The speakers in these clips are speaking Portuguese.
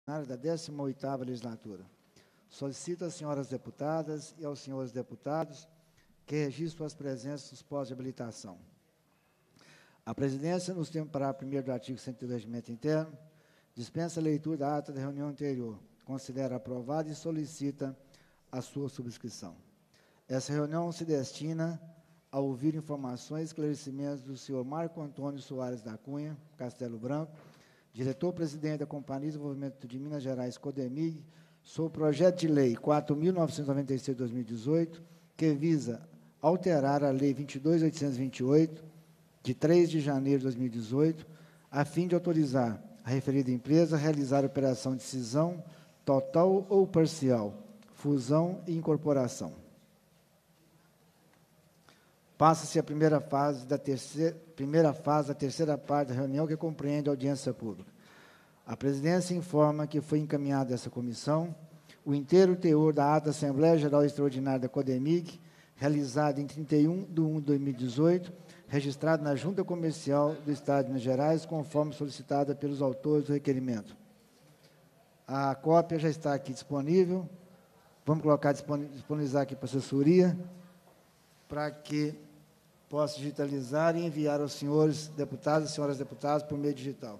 da 18ª legislatura. Solicito às senhoras deputadas e aos senhores deputados que registrem suas presenças nos postos de habilitação. A presidência, nos termos do parágrafo 1º do artigo 102 do Regimento Interno, dispensa a leitura da ata da reunião anterior, considera aprovada e solicita a sua subscrição. Essa reunião se destina a ouvir informações e esclarecimentos do senhor Marco Antônio Soares da Cunha, Castelo Branco, diretor-presidente da Companhia de Desenvolvimento de Minas Gerais, CODEMIG, sobre o projeto de lei 4.996 de 2018, que visa alterar a Lei 22.828, de 3 de janeiro de 2018, a fim de autorizar a referida empresa a realizar operação de cisão total ou parcial, fusão e incorporação. Passa-se a primeira fase da terceira parte da reunião, que compreende a audiência pública. A presidência informa que foi encaminhada a essa comissão o inteiro teor da ata da Assembleia Geral Extraordinária da CODEMIG, realizada em 31 de 1 de 2018, registrado na Junta Comercial do Estado de Minas Gerais, conforme solicitada pelos autores do requerimento. A cópia já está aqui disponível. Vamos disponibilizar aqui para a assessoria, para que possa digitalizar e enviar aos senhores deputados e senhoras deputadas por meio digital.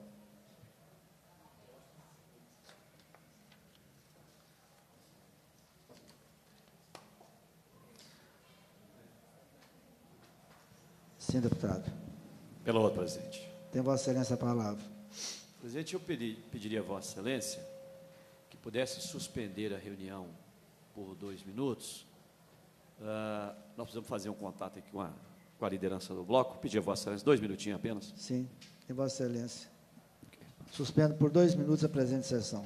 Sim, deputado. Pela ordem, presidente. Tem Vossa Excelência a palavra. Presidente, eu pediria a Vossa Excelência que pudesse suspender a reunião por 2 minutos. Nós precisamos fazer um contato aqui com a liderança do bloco. Pedir a Vossa Excelência 2 minutinhos apenas. Sim, tem Vossa Excelência. Okay. Suspendo por 2 minutos a presente sessão.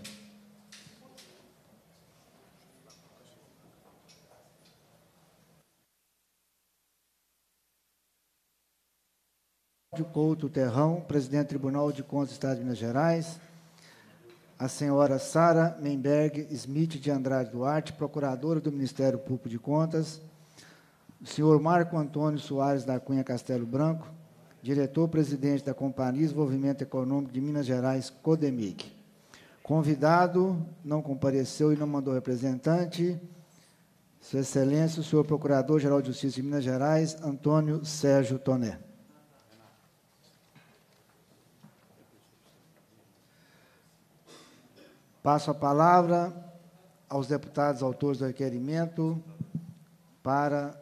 Couto Terrão, presidente do Tribunal de Contas do Estado de Minas Gerais, a senhora Sara Menberg Smith de Andrade Duarte, procuradora do Ministério Público de Contas, o senhor Marco Antônio Soares da Cunha Castelo Branco, diretor-presidente da Companhia de Desenvolvimento Econômico de Minas Gerais, CODEMIG. Convidado, não compareceu e não mandou representante, Sua Excelência, o senhor Procurador-Geral de Justiça de Minas Gerais, Antônio Sérgio Toné. Passo a palavra aos deputados autores do requerimento para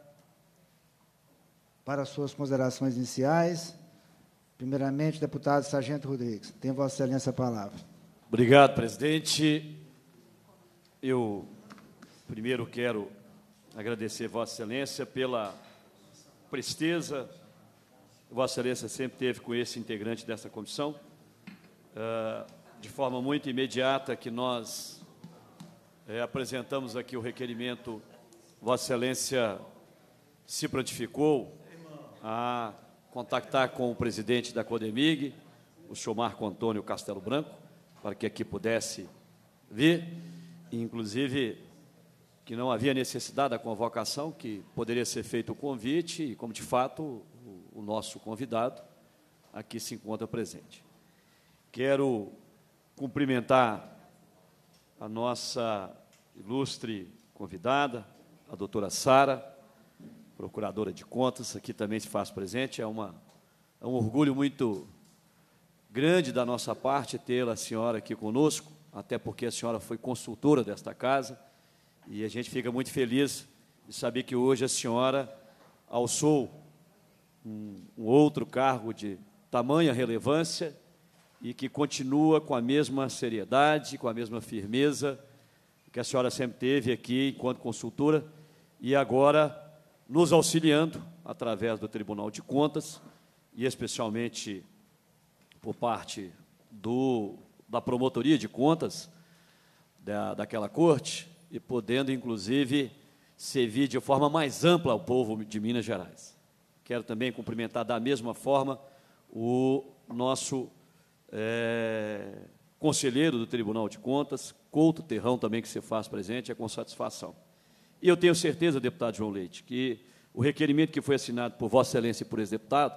suas considerações iniciais. Primeiramente, deputado Sargento Rodrigues. Tem Vossa Excelência a palavra. Obrigado, presidente. Eu primeiro quero agradecer Vossa Excelência pela presteza. Vossa Excelência sempre teve com esse integrante dessa comissão. De forma muito imediata que nós apresentamos aqui o requerimento, Vossa Excelência se prontificou a contactar com o presidente da CODEMIG, o senhor Marco Antônio Castelo Branco, para que aqui pudesse vir, e, inclusive, que não havia necessidade da convocação, que poderia ser feito o convite, e como, de fato, o nosso convidado aqui se encontra presente. Quero cumprimentar a nossa ilustre convidada, a doutora Sara, procuradora de contas, aqui também se faz presente. É um orgulho muito grande da nossa parte tê-la, a senhora, aqui conosco, até porque a senhora foi consultora desta casa, e a gente fica muito feliz de saber que hoje a senhora alçou um outro cargo de tamanha relevância e que continua com a mesma seriedade, com a mesma firmeza que a senhora sempre teve aqui enquanto consultora, e agora nos auxiliando através do Tribunal de Contas, e especialmente por parte da Promotoria de Contas daquela corte, e podendo, inclusive, servir de forma mais ampla ao povo de Minas Gerais. Quero também cumprimentar da mesma forma o nosso conselheiro do Tribunal de Contas, Couto Terrão, também, que se faz presente, é com satisfação. E eu tenho certeza, deputado João Leite, que o requerimento que foi assinado por Vossa Excelência e por esse deputado,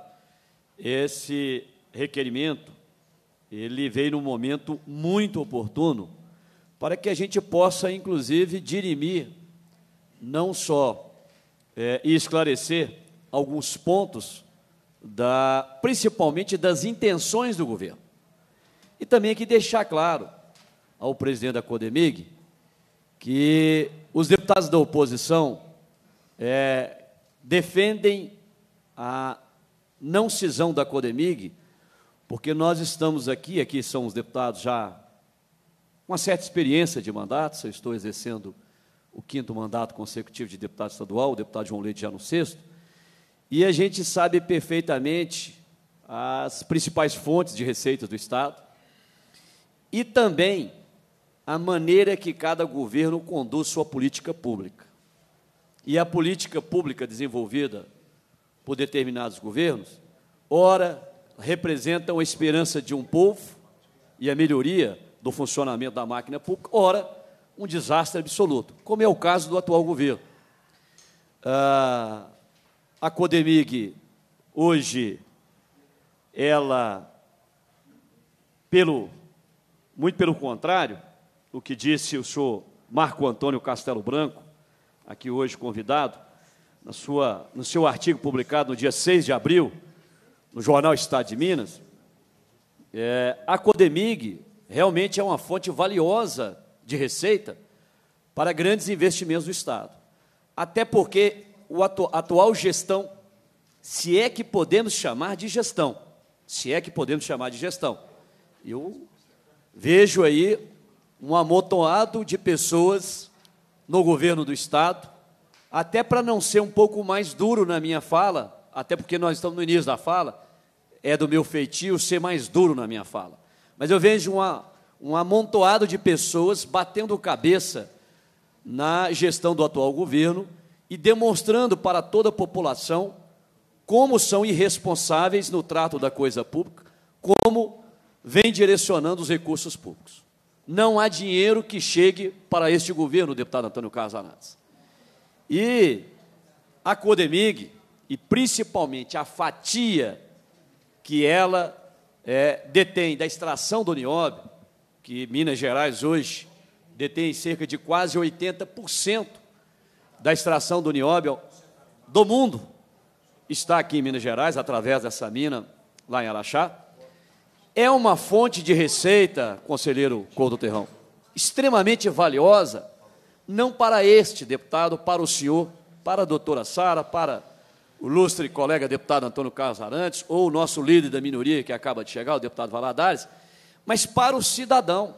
esse requerimento, ele veio num momento muito oportuno para que a gente possa, inclusive, dirimir, não só e esclarecer alguns pontos, principalmente das intenções do governo. E também aqui deixar claro ao presidente da CODEMIG que os deputados da oposição defendem a não cisão da CODEMIG, porque nós estamos aqui são os deputados já com uma certa experiência de mandatos, eu estou exercendo o 5º mandato consecutivo de deputado estadual, o deputado João Leite já no 6º, e a gente sabe perfeitamente as principais fontes de receitas do Estado e também a maneira que cada governo conduz sua política pública. E a política pública desenvolvida por determinados governos, ora, representam a esperança de um povo e a melhoria do funcionamento da máquina pública, ora, um desastre absoluto, como é o caso do atual governo. A CODEMIG, hoje, ela, muito pelo contrário, o que disse o senhor Marco Antônio Castelo Branco, aqui hoje convidado, no seu artigo publicado no dia 6 de abril, no jornal Estado de Minas, a CODEMIG realmente é uma fonte valiosa de receita para grandes investimentos do Estado. Até porque a atual gestão, se é que podemos chamar de gestão, eu vejo aí um amontoado de pessoas no governo do Estado, até para não ser um pouco mais duro na minha fala, até porque nós estamos no início da fala, é do meu feitio ser mais duro na minha fala. Mas eu vejo um amontoado de pessoas batendo cabeça na gestão do atual governo e demonstrando para toda a população como são irresponsáveis no trato da coisa pública, como vem direcionando os recursos públicos. Não há dinheiro que chegue para este governo, deputado Antônio Carlos Arantes. E a CODEMIG, e principalmente a fatia que ela detém da extração do nióbio, que Minas Gerais hoje detém cerca de quase 80% da extração do nióbio do mundo, está aqui em Minas Gerais, através dessa mina lá em Araxá, é uma fonte de receita, conselheiro Couto Terrão, extremamente valiosa, não para este deputado, para o senhor, para a doutora Sara, para o ilustre colega deputado Antônio Carlos Arantes, ou o nosso líder da minoria que acaba de chegar, o deputado Valadares, mas para o cidadão,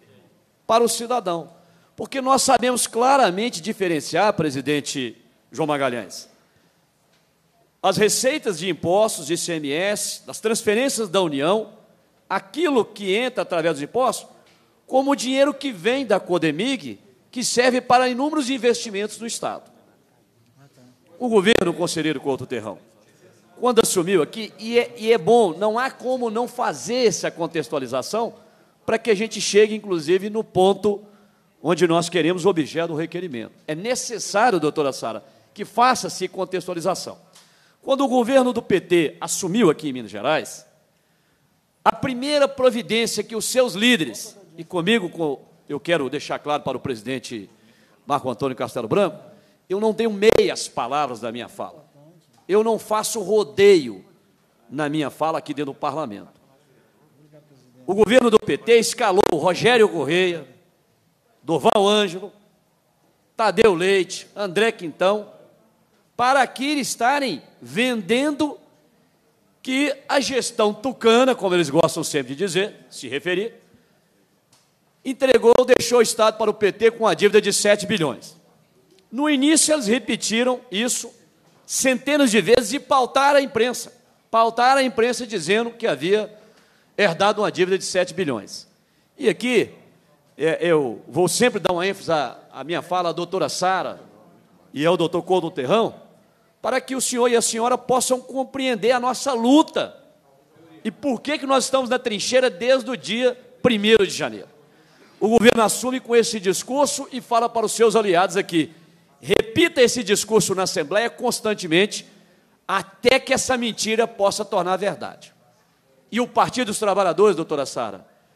porque nós sabemos claramente diferenciar, presidente João Magalhães, as receitas de impostos, de ICMS, das transferências da União, aquilo que entra através dos impostos, como o dinheiro que vem da CODEMIG, que serve para inúmeros investimentos no Estado. O governo, conselheiro Couto Terrão, quando assumiu aqui, e é bom, não há como não fazer essa contextualização para que a gente chegue, inclusive, no ponto onde nós queremos o objeto do requerimento. É necessário, doutora Sara, que faça-se contextualização. Quando o governo do PT assumiu aqui em Minas Gerais, a primeira providência que os seus líderes, e comigo eu quero deixar claro para o presidente Marco Antônio Castelo Branco, eu não tenho meias palavras da minha fala. Eu não faço rodeio na minha fala aqui dentro do parlamento. O governo do PT escalou Rogério Correia, Durval Ângelo, Tadeu Leite, André Quintão, para aqui estarem vendendo que a gestão tucana, como eles gostam sempre de dizer, se referir, deixou o Estado para o PT com a dívida de 7 bilhões. No início, eles repetiram isso centenas de vezes e pautaram a imprensa dizendo que havia herdado uma dívida de 7 bilhões. E aqui, eu vou sempre dar uma ênfase à minha fala à doutora Sara e ao doutor Couto Terrão, para que o senhor e a senhora possam compreender a nossa luta e por que nós estamos na trincheira desde o dia 1º de janeiro. O governo assume com esse discurso e fala para os seus aliados aqui, repita esse discurso na Assembleia constantemente, até que essa mentira possa tornar verdade. E o Partido dos Trabalhadores, doutora Sara,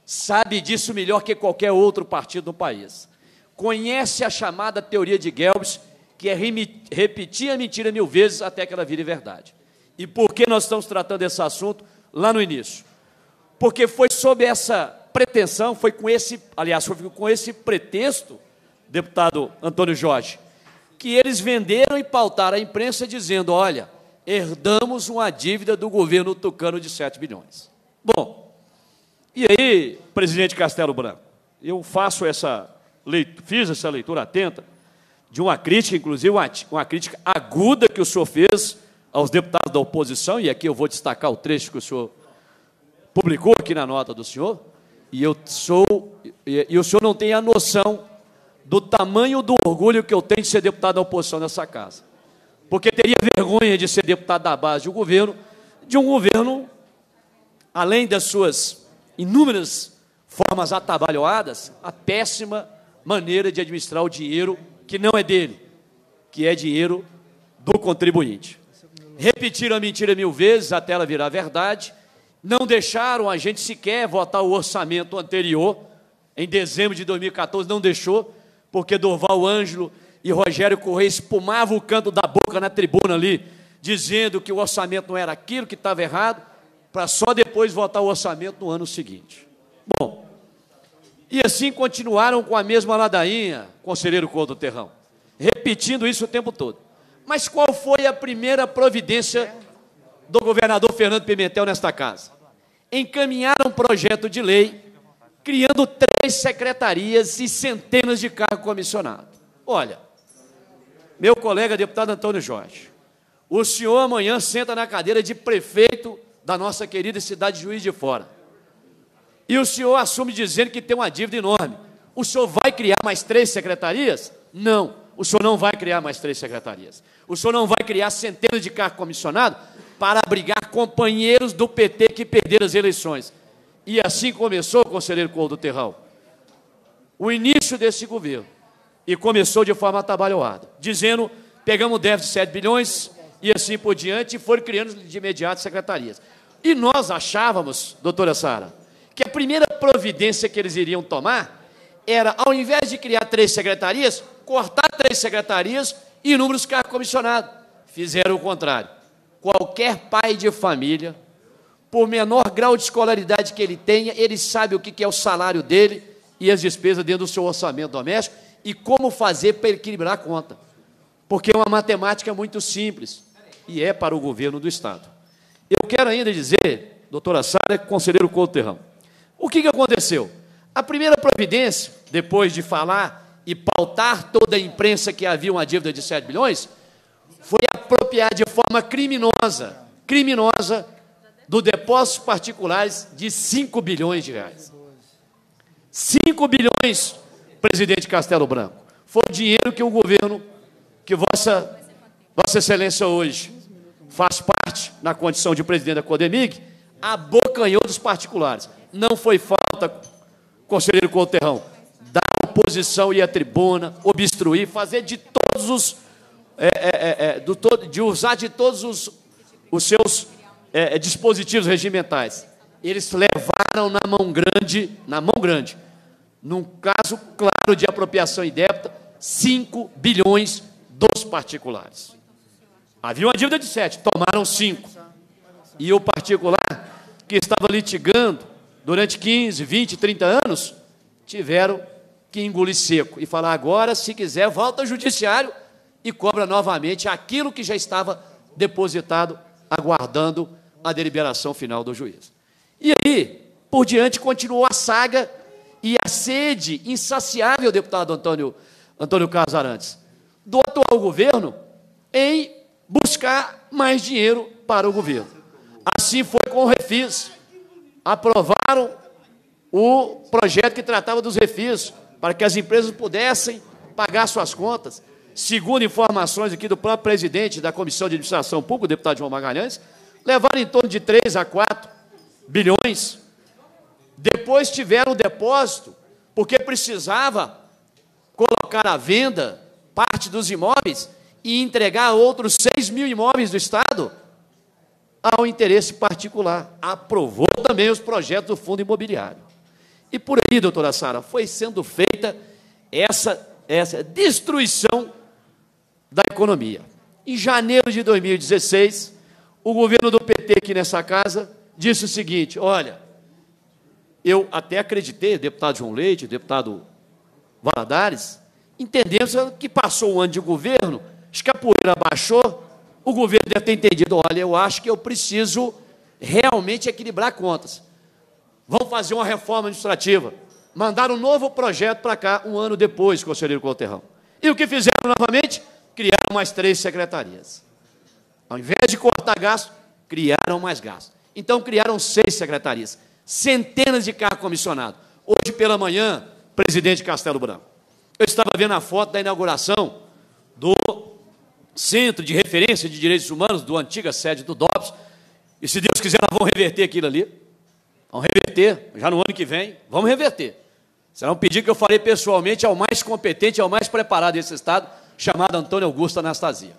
sabe disso melhor que qualquer outro partido no país. Conhece a chamada teoria de Goebbels, que é repetir a mentira 1000 vezes até que ela vire verdade. E por que nós estamos tratando desse assunto lá no início? Porque foi sob essa pretensão, foi com esse pretexto, deputado Antônio Jorge, que eles venderam e pautaram a imprensa dizendo, olha, herdamos uma dívida do governo tucano de 7 bilhões. Bom, e aí, presidente Castelo Branco, eu fiz essa leitura atenta de uma crítica, inclusive uma crítica aguda que o senhor fez aos deputados da oposição, e aqui eu vou destacar o trecho que o senhor publicou aqui na nota do senhor, e o senhor não tem a noção do tamanho do orgulho que eu tenho de ser deputado da oposição nessa casa. Porque teria vergonha de ser deputado da base de um governo, além das suas inúmeras formas atabalhoadas, a péssima maneira de administrar o dinheiro que não é dele, que é dinheiro do contribuinte. Repetiram a mentira 1000 vezes até ela virar verdade, não deixaram a gente sequer votar o orçamento anterior, em dezembro de 2014, não deixou, porque Durval Ângelo e Rogério Correia espumavam o canto da boca na tribuna ali, dizendo que o orçamento não era aquilo, que estava errado, para só depois votar o orçamento no ano seguinte. Bom, e assim continuaram com a mesma ladainha, conselheiro Couto Terrão, repetindo isso o tempo todo. Mas qual foi a primeira providência do governador Fernando Pimentel nesta casa? Encaminhar um projeto de lei criando 3 secretarias e centenas de cargos comissionados. Olha, meu colega deputado Antônio Jorge, o senhor amanhã senta na cadeira de prefeito da nossa querida cidade de Juiz de Fora. E o senhor assume dizendo que tem uma dívida enorme. O senhor vai criar mais 3 secretarias? Não, o senhor não vai criar mais 3 secretarias. O senhor não vai criar centenas de cargos comissionados para abrigar companheiros do PT que perderam as eleições. E assim começou, conselheiro Couto Terrão, o início desse governo. E começou de forma atabalhoada, dizendo, pegamos o déficit de 7 bilhões e assim por diante, e foram criando de imediato secretarias. E nós achávamos, doutora Sara, que a primeira providência que eles iriam tomar era, ao invés de criar 3 secretarias, cortar 3 secretarias e inúmeros cargos comissionados. Fizeram o contrário. Qualquer pai de família, por menor grau de escolaridade que ele tenha, ele sabe o que é o salário dele e as despesas dentro do seu orçamento doméstico e como fazer para equilibrar a conta. Porque é uma matemática muito simples e é para o governo do Estado. Eu quero ainda dizer, doutora Sara, conselheiro Couto Terrão, o que aconteceu? A primeira providência, depois de falar e pautar toda a imprensa que havia uma dívida de 7 bilhões, foi apropriar de forma criminosa do depósitos particulares de 5 bilhões de reais. 5 bilhões, presidente Castelo Branco. Foi o dinheiro que o governo, que Vossa Excelência hoje faz parte, na condição de presidente da Codemig, abocanhou dos particulares. Não foi falta, conselheiro Couto Terrão, da oposição ir à tribuna, obstruir, fazer de todos os... de usar de todos os seus dispositivos regimentais. Eles levaram na mão grande, num caso claro de apropriação indébita, 5 bilhões dos particulares. Havia uma dívida de 7, tomaram 5. E o particular, que estava litigando durante 15, 20, 30 anos, tiveram que engolir seco e falar, agora, se quiser, volta ao judiciário e cobra novamente aquilo que já estava depositado, aguardando a deliberação final do juiz. E aí, por diante, continuou a saga e a sede insaciável, deputado Antônio Carlos Arantes, do atual governo em buscar mais dinheiro para o governo. Assim foi com o Refis. Aprovaram o projeto que tratava dos refis, para que as empresas pudessem pagar suas contas. Segundo informações aqui do próprio presidente da Comissão de Administração Pública, o deputado João Magalhães, levaram em torno de 3 a 4 bilhões. Depois tiveram o depósito, porque precisava colocar à venda parte dos imóveis e entregar outros 6 mil imóveis do Estado ao interesse particular. Aprovou também os projetos do Fundo Imobiliário. E por aí, doutora Sara, foi sendo feita essa destruição da economia. Em janeiro de 2016, o governo do PT aqui nessa casa disse o seguinte: olha, eu até acreditei, deputado João Leite, deputado Valadares, entendemos que passou o ano de governo, acho que a poeira baixou, o governo deve ter entendido, olha, eu acho que eu preciso realmente equilibrar contas. Vamos fazer uma reforma administrativa. Mandaram um novo projeto para cá, um ano depois, conselheiro Conterrão. E o que fizeram novamente? Criaram mais 3 secretarias. Ao invés de cortar gasto, criaram mais gasto. Então, criaram 6 secretarias, centenas de cargos comissionados. Hoje, pela manhã, presidente Castelo Branco, eu estava vendo a foto da inauguração do Centro de Referência de Direitos Humanos, do antiga sede do DOPS, e, se Deus quiser, nós vamos reverter aquilo ali. Vamos reverter, já no ano que vem, vamos reverter. Será um pedido que eu farei pessoalmente ao mais competente, ao mais preparado desse Estado, chamado Antônio Augusto Anastasia.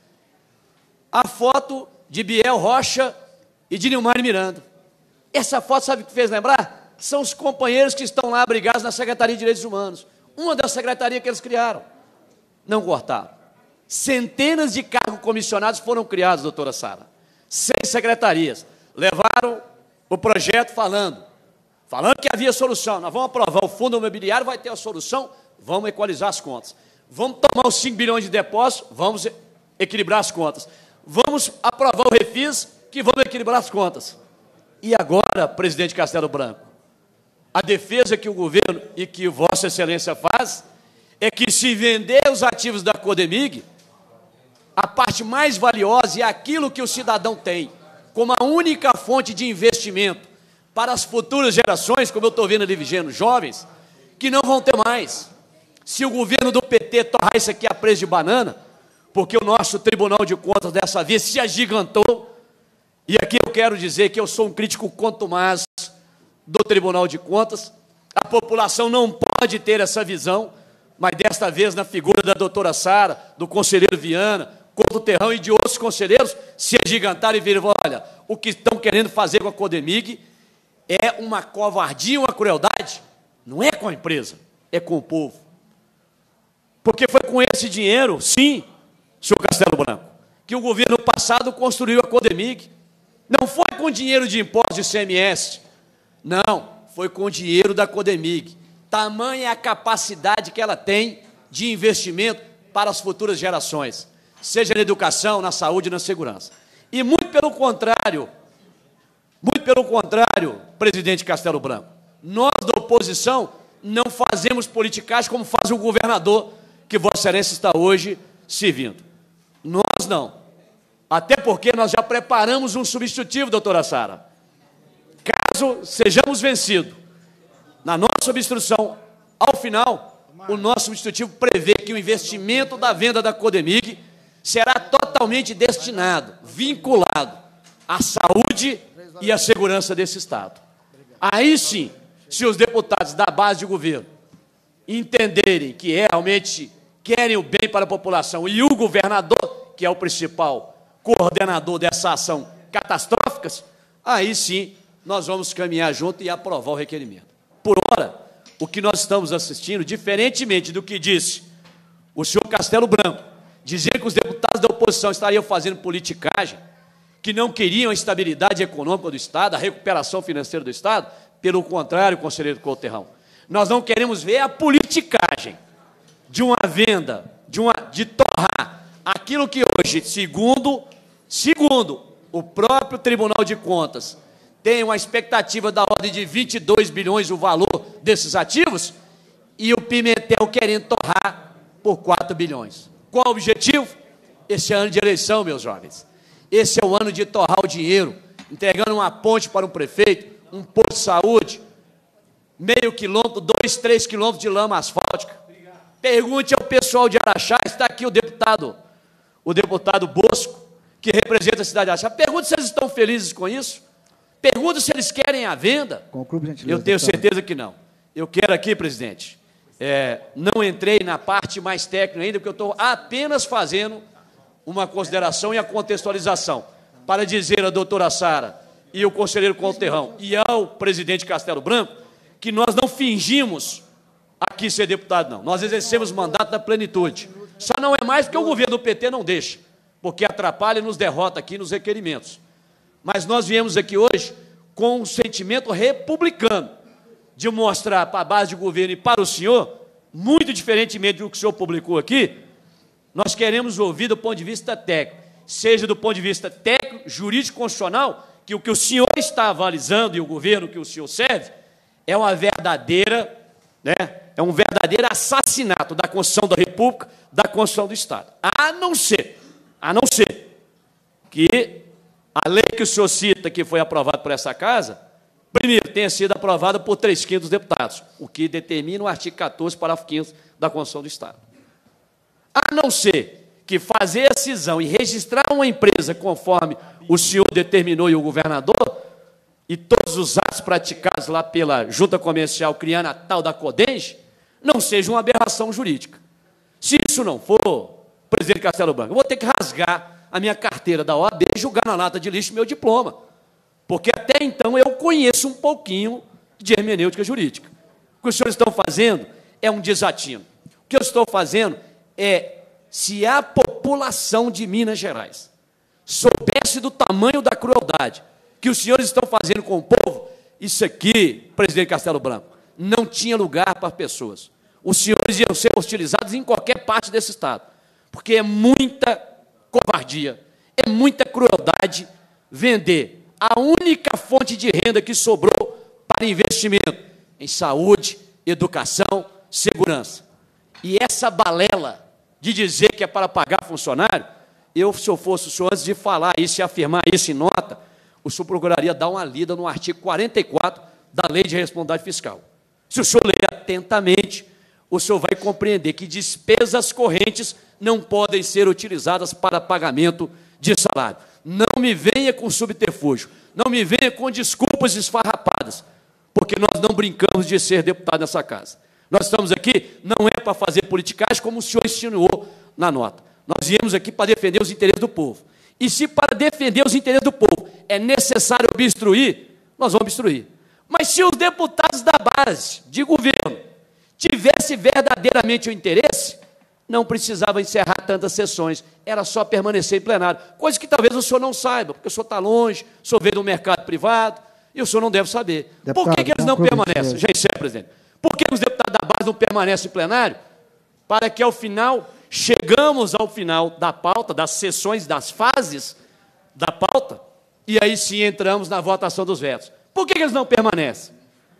A foto de Biel Rocha e de Nilmar Miranda. Essa foto, sabe o que fez lembrar? São os companheiros que estão lá abrigados na Secretaria de Direitos Humanos. Uma das secretarias que eles criaram. Não cortaram. Centenas de cargos comissionados foram criados, doutora Sara. 6 secretarias. Levaram o projeto falando que havia solução. Nós vamos aprovar o fundo imobiliário, vai ter a solução, vamos equalizar as contas. Vamos tomar os 5 bilhões de depósitos, vamos equilibrar as contas. Vamos aprovar o refis, que vamos equilibrar as contas. E agora, presidente Castelo Branco, a defesa que o governo e que Vossa Excelência faz é que, se vender os ativos da Codemig, a parte mais valiosa é aquilo que o cidadão tem como a única fonte de investimento para as futuras gerações, como eu estou vendo ali vigendo, jovens, que não vão ter mais. Se o governo do PT torrar isso aqui a preço de banana, porque o nosso Tribunal de Contas dessa vez se agigantou, e aqui eu quero dizer que eu sou um crítico contumaz do Tribunal de Contas, a população não pode ter essa visão, mas desta vez na figura da doutora Sara, do conselheiro Viana, Conterrão e de outros conselheiros, se agigantaram e viram, olha, o que estão querendo fazer com a Codemig é uma covardia, uma crueldade, não é com a empresa, é com o povo. Porque foi com esse dinheiro, sim, senhor Castelo Branco, que o governo passado construiu a Codemig. Não foi com dinheiro de imposto de ICMS, não, foi com o dinheiro da Codemig. Tamanha é a capacidade que ela tem de investimento para as futuras gerações, seja na educação, na saúde e na segurança. E muito pelo contrário, presidente Castelo Branco, nós da oposição não fazemos politicagem como faz o governador que Vossa Excelência está hoje servindo. Nós não. Até porque nós já preparamos um substitutivo, doutora Sara. Caso sejamos vencidos na nossa obstrução, ao final, o nosso substitutivo prevê que o investimento da venda da Codemig será totalmente destinado, vinculado à saúde e à segurança desse Estado. Aí sim, se os deputados da base de governo entenderem que realmente querem o bem para a população e o governador, que é o principal coordenador dessa ação catastróficas, aí sim nós vamos caminhar junto e aprovar o requerimento. Por ora, o que nós estamos assistindo, diferentemente do que disse o senhor Castelo Branco, dizer que os deputados da oposição estariam fazendo politicagem, que não queriam a estabilidade econômica do Estado, a recuperação financeira do Estado, pelo contrário, conselheiro Conterrão, nós não queremos ver a politicagem de uma venda, de torrar aquilo que hoje, segundo o próprio Tribunal de Contas, tem uma expectativa da ordem de 22 bilhões o valor desses ativos, e o Pimentel querendo torrar por 4 bilhões. Qual o objetivo? Esse ano de eleição, meus jovens. Esse é o ano de torrar o dinheiro, entregando uma ponte para um prefeito, um posto de saúde, meio quilômetro, 2, 3 quilômetros de lama asfáltica. Pergunte ao pessoal de Araxá, está aqui o deputado Bosco, que representa a cidade de Araxá. Pergunte se eles estão felizes com isso. Pergunte se eles querem a venda. Conclui, gentileza, eu tenho certeza que não. Eu quero aqui, presidente, não entrei na parte mais técnica ainda, porque eu estou apenas fazendo uma consideração e a contextualização, para dizer à doutora Sara e ao conselheiro Conterrão e ao presidente Castelo Branco que nós não fingimos aqui ser deputado, não. Nós exercemos mandato na plenitude. Só não é mais porque o governo do PT não deixa, porque atrapalha e nos derrota aqui nos requerimentos. Mas nós viemos aqui hoje com um sentimento republicano, de mostrar para a base de governo e para o senhor, muito diferentemente do que o senhor publicou aqui, nós queremos ouvir do ponto de vista técnico, seja do ponto de vista técnico, jurídico, constitucional, que o que o senhor está avalizando e o governo que o senhor serve é uma verdadeira, é um verdadeiro assassinato da Constituição da República, da Constituição do Estado. A não ser que a lei que o senhor cita, que foi aprovada por essa casa, primeiro, tenha sido aprovada por 3/5 dos deputados, o que determina o artigo 14, parágrafo 5º da Constituição do Estado. A não ser que fazer a cisão e registrar uma empresa conforme o senhor determinou e o governador, e todos os atos praticados lá pela Junta Comercial, criando a tal da CODENGE, não seja uma aberração jurídica. Se isso não for, presidente Castelo Branco, eu vou ter que rasgar a minha carteira da OAB e jogar na lata de lixo meu diploma, porque até então eu conheço um pouquinho de hermenêutica jurídica. O que os senhores estão fazendo é um desatino. O que eu estou fazendo é, se a população de Minas Gerais soubesse do tamanho da crueldade que os senhores estão fazendo com o povo, isso aqui, presidente Castelo Branco, não tinha lugar para pessoas. Os senhores iam ser hostilizados em qualquer parte desse Estado, porque é muita covardia, é muita crueldade vender a única fonte de renda que sobrou para investimento em saúde, educação, segurança. E essa balela de dizer que é para pagar funcionário, se eu fosse o senhor, antes de falar isso e afirmar isso em nota, o senhor procuraria dar uma lida no artigo 44 da Lei de Responsabilidade Fiscal. Se o senhor ler atentamente, o senhor vai compreender que despesas correntes não podem ser utilizadas para pagamento de salário. Não me venha com subterfúgio, não me venha com desculpas esfarrapadas, porque nós não brincamos de ser deputado nessa casa. Nós estamos aqui, não é para fazer politicagem, como o senhor insinuou na nota. Nós viemos aqui para defender os interesses do povo. E se para defender os interesses do povo é necessário obstruir, nós vamos obstruir. Mas se os deputados da base de governo tivessem verdadeiramente o interesse, não precisava encerrar tantas sessões, era só permanecer em plenário, coisa que talvez o senhor não saiba, porque o senhor está longe, o senhor veio do mercado privado, e o senhor não deve saber. Deputado, por que eles não permanecem? Já encerro, presidente. Por que os deputados da base não permanecem em plenário? Para que, ao final, chegamos ao final da pauta, das sessões, das fases da pauta, e aí sim entramos na votação dos vetos. Por que eles não permanecem?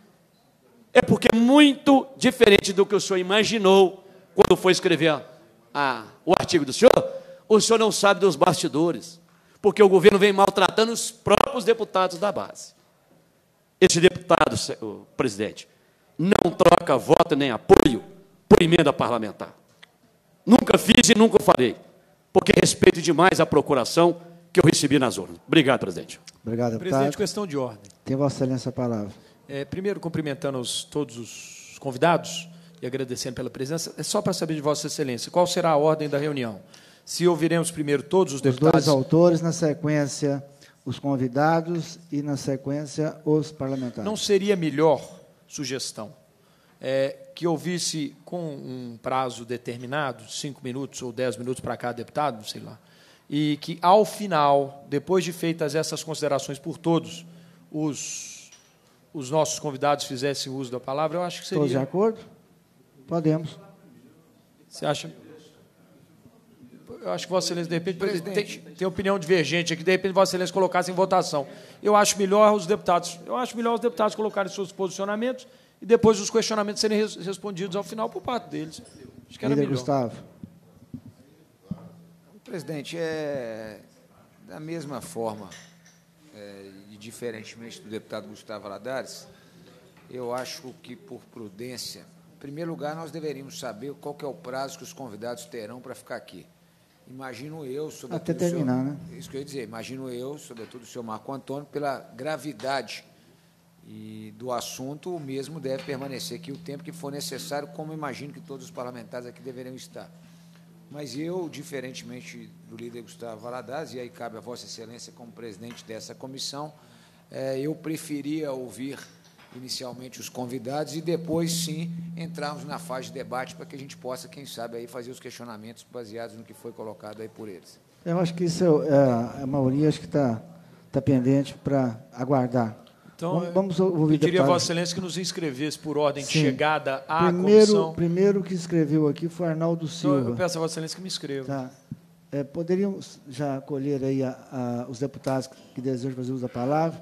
É porque é muito diferente do que o senhor imaginou quando foi escrever o artigo do senhor, o senhor não sabe dos bastidores, porque o governo vem maltratando os próprios deputados da base. Esse deputado, o presidente, não troca voto nem apoio por emenda parlamentar. Nunca fiz e nunca farei, porque respeito demais a procuração que eu recebi nas urnas. Obrigado, presidente. Obrigado, deputado. Presidente, questão de ordem. Tem Vossa Excelência a palavra. Primeiro, cumprimentando todos os convidados e agradecendo pela presença, é só para saber de Vossa Excelência, qual será a ordem da reunião? Se ouviremos primeiro todos os deputados... Os dois autores, na sequência, os convidados e, na sequência, os parlamentares. Não seria melhor, sugestão, que ouvisse com um prazo determinado, 5 minutos ou 10 minutos para cada deputado, sei lá, e que, ao final, depois de feitas essas considerações por todos, os nossos convidados fizessem uso da palavra, eu acho que seria... Todos de acordo? Podemos. Você acha? Eu acho que Vossa Excelência, de repente, tem opinião divergente aqui, de repente, Vossa Excelência colocasse em votação. Eu acho melhor os deputados colocarem seus posicionamentos e depois os questionamentos serem respondidos ao final por parte deles. Acho que era melhor. Gustavo. Presidente, da mesma forma, e diferentemente do deputado Gustavo Valadares, eu acho que, por prudência, em primeiro lugar, nós deveríamos saber qual que é o prazo que os convidados terão para ficar aqui. Imagino eu, sobretudo... Até terminar, né? Isso que eu ia dizer. Imagino eu, sobretudo o senhor Marco Antônio, pela gravidade do assunto, o mesmo deve permanecer aqui o tempo que for necessário, como imagino que todos os parlamentares aqui deveriam estar. Mas eu, diferentemente do líder Gustavo Valadares, e aí cabe a Vossa Excelência como presidente dessa comissão, eu preferia ouvir inicialmente os convidados e depois, sim, entrarmos na fase de debate para que a gente possa, quem sabe, aí fazer os questionamentos baseados no que foi colocado aí por eles. Eu acho que isso a maioria acho que está pendente para aguardar. Então, vamos ouvir pediria a deputado. Vossa Excelência que nos inscrevesse por ordem de Sim. chegada à comissão. Primeiro que escreveu aqui foi Arnaldo Então, Silva. eu peço a Vossa Excelência que me escreva. Tá. Poderiam já acolher aí os deputados que desejam fazer uso da palavra.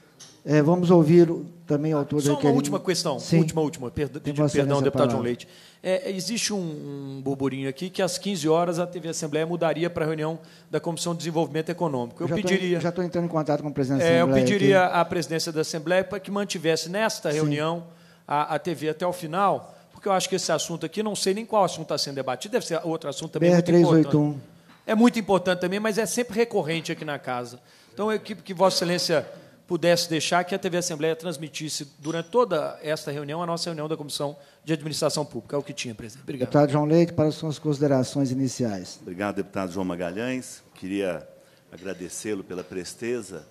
Vamos ouvir também o autor Só da uma requerimento. última questão, Sim. última, pedindo Tem Vossa perdão, Excelência a deputado João palavra. Leite. Existe um burburinho aqui que às 15 horas a TV Assembleia mudaria para a reunião da Comissão de Desenvolvimento Econômico. Já estou entrando em contato com o presidente da eu Assembleia. pediria aqui. à presidência da Assembleia para que mantivesse nesta reunião a TV até o final, porque eu acho que esse assunto aqui, não sei nem qual assunto está sendo debatido, deve ser outro assunto também muito importante. BR-381. É muito importante também, mas é sempre recorrente aqui na casa. Então, que Vossa Excelência pudesse deixar que a TV Assembleia transmitisse durante toda esta reunião a nossa reunião da Comissão de Administração Pública. É o que tinha, presidente. Obrigado. Deputado João Leite, para as suas considerações iniciais. Obrigado, deputado João Magalhães. Queria agradecê-lo pela presteza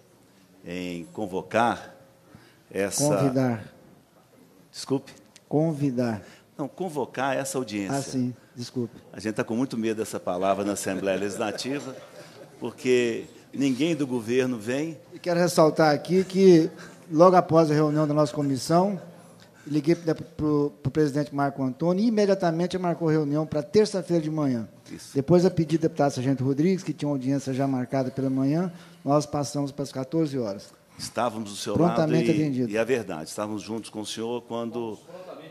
em convocar essa... Convidar. Desculpe? Convidar. Não, convocar essa audiência. Ah, sim, desculpe. A gente está com muito medo dessa palavra na Assembleia Legislativa, porque ninguém do governo vem. E quero ressaltar aqui que, logo após a reunião da nossa comissão, liguei para o presidente Marco Antônio e imediatamente marcou reunião para terça-feira de manhã. Isso. Depois, a pedido do deputado Sargento Rodrigues, que tinha uma audiência já marcada pela manhã, nós passamos para as 14 horas. Estávamos do seu Prontamente lado atendido. e é verdade, estávamos juntos com o senhor quando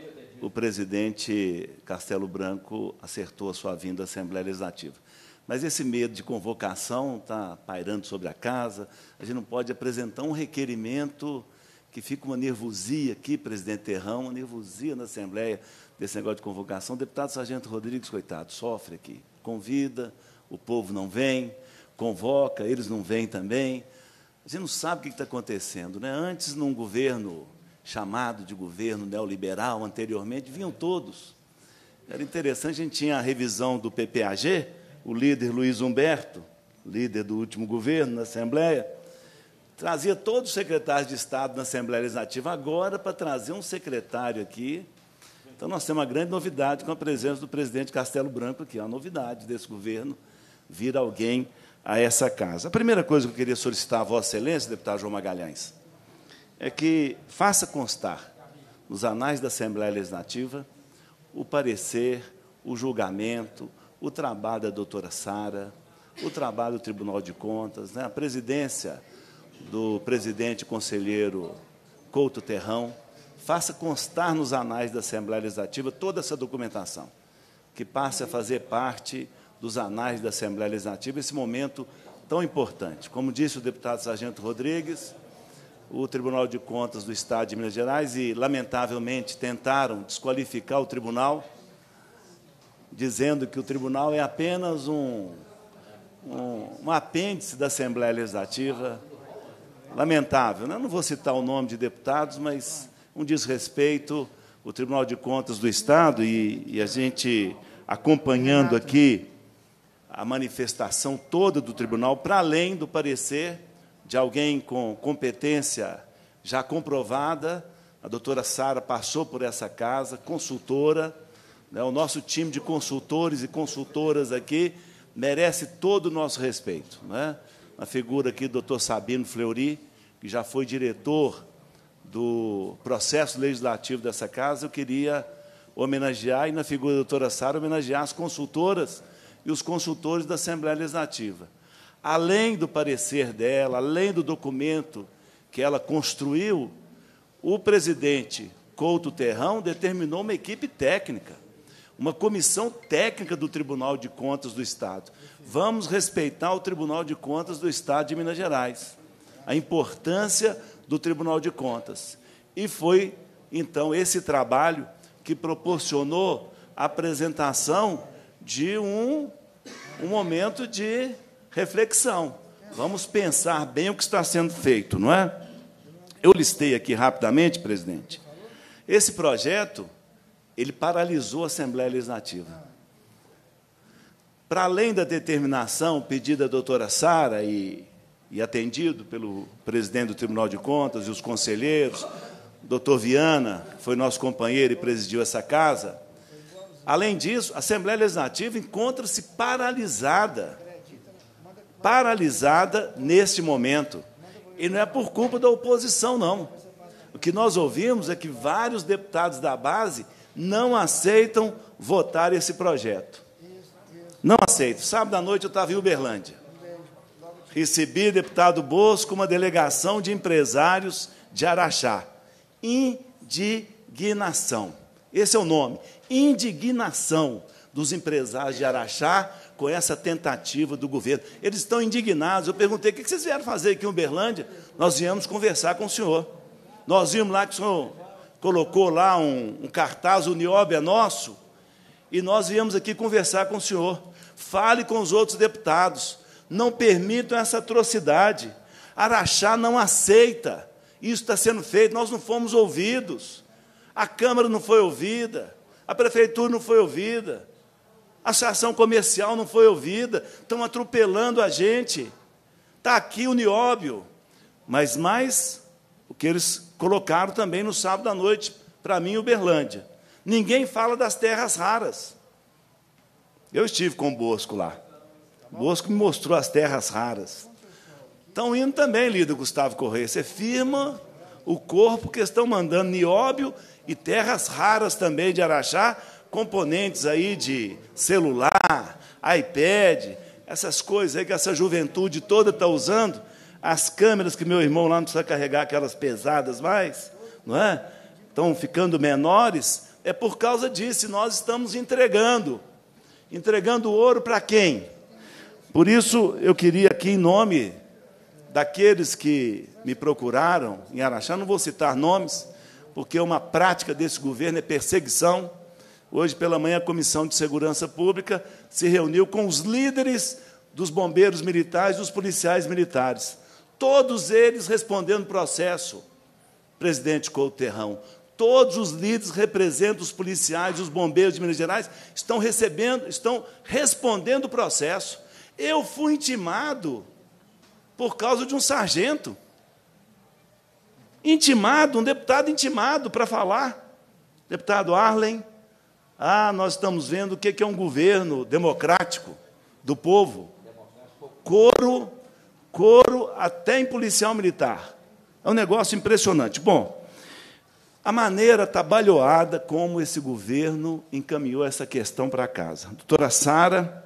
o presidente Castelo Branco acertou a sua vinda à Assembleia Legislativa. Mas esse medo de convocação está pairando sobre a casa. A gente não pode apresentar um requerimento que fica uma nervosia aqui, presidente Terrão, uma nervosia na Assembleia desse negócio de convocação. O deputado Sargento Rodrigues, coitado, sofre aqui. Convida, o povo não vem, convoca, eles não vêm também. A gente não sabe o que está acontecendo, né? Antes, num governo chamado de governo neoliberal, anteriormente, vinham todos. Era interessante, a gente tinha a revisão do PPAG, o líder Luiz Humberto, líder do último governo na Assembleia, trazia todos os secretários de Estado na Assembleia Legislativa, agora para trazer um secretário aqui. Então, nós temos uma grande novidade com a presença do presidente Castelo Branco aqui, é uma novidade desse governo, vir alguém a essa casa. A primeira coisa que eu queria solicitar a Vossa Excelência, deputado João Magalhães, é que faça constar nos anais da Assembleia Legislativa o parecer, o julgamento, o trabalho da doutora Sara, o trabalho do Tribunal de Contas, né, a presidência do presidente conselheiro Couto Terrão, faça constar nos anais da Assembleia Legislativa toda essa documentação, que passe a fazer parte dos anais da Assembleia Legislativa, esse momento tão importante. Como disse o deputado Sargento Rodrigues, o Tribunal de Contas do Estado de Minas Gerais, e, lamentavelmente, tentaram desqualificar o tribunal, dizendo que o tribunal é apenas um apêndice da Assembleia Legislativa. Lamentável, né? Não vou citar o nome de deputados, mas um desrespeito. O Tribunal de Contas do Estado, e a gente acompanhando aqui a manifestação toda do tribunal, para além do parecer de alguém com competência já comprovada, a doutora Sara passou por essa casa, consultora, né? O nosso time de consultores e consultoras aqui merece todo o nosso respeito, né? A figura aqui do doutor Sabino Fleury, que já foi diretor do processo legislativo dessa casa, eu queria homenagear, e na figura da doutora Sara, homenagear as consultoras e os consultores da Assembleia Legislativa. Além do parecer dela, além do documento que ela construiu, o presidente Couto Terrão determinou uma equipe técnica, uma comissão técnica do Tribunal de Contas do Estado. Vamos respeitar o Tribunal de Contas do Estado de Minas Gerais, a importância do Tribunal de Contas. E foi, então, esse trabalho que proporcionou a apresentação de um momento de reflexão. Vamos pensar bem o que está sendo feito, não é? Eu listei aqui rapidamente, presidente. Esse projeto, ele paralisou a Assembleia Legislativa. Para além da determinação pedida da doutora Sara e atendido pelo presidente do Tribunal de Contas e os conselheiros, doutor Viana, que foi nosso companheiro e presidiu essa casa. Além disso, a Assembleia Legislativa encontra-se paralisada neste momento. E não é por culpa da oposição, não. O que nós ouvimos é que vários deputados da base não aceitam votar esse projeto. Não aceitam. Sábado à noite eu estava em Uberlândia. Recebi, deputado Bosco, uma delegação de empresários de Araxá. Indignação. Esse é o nome. Indignação dos empresários de Araxá com essa tentativa do governo. Eles estão indignados. Eu perguntei, o que vocês vieram fazer aqui em Uberlândia? Nós viemos conversar com o senhor. Nós vimos lá que o senhor colocou lá um cartaz, o Nióbio é nosso, e nós viemos aqui conversar com o senhor. Fale com os outros deputados. Não permitam essa atrocidade. Araxá não aceita. Isso está sendo feito, nós não fomos ouvidos. A Câmara não foi ouvida, a Prefeitura não foi ouvida, a Associação Comercial não foi ouvida, estão atropelando a gente. Está aqui o Nióbio, mas mais o que eles colocaram também no sábado à noite, para mim, em Uberlândia. Ninguém fala das terras raras. Eu estive com o Bosco lá. O Bosco me mostrou as terras raras. Estão indo também, líder Gustavo Correia. Você firma o corpo que estão mandando Nióbio e terras raras também de Araxá, componentes aí de celular, iPad, essas coisas aí que essa juventude toda está usando, as câmeras que meu irmão lá não precisa carregar aquelas pesadas mais, não é? Estão ficando menores, é por causa disso, e nós estamos entregando ouro para quem? Por isso, eu queria aqui, em nome daqueles que me procuraram em Araxá, não vou citar nomes, porque uma prática desse governo é perseguição. Hoje, pela manhã, a Comissão de Segurança Pública se reuniu com os líderes dos bombeiros militares e dos policiais militares. Todos eles respondendo processo, presidente Couto Terrão. Todos os líderes representam os policiais e os bombeiros de Minas Gerais, estão respondendo o processo. Eu fui intimado por causa de um sargento. Um deputado intimado para falar. Deputado Arlen, nós estamos vendo o que é um governo democrático do povo. Coro até em policial militar. É um negócio impressionante. Bom, a maneira atabalhoada como esse governo encaminhou essa questão para casa. Doutora Sara,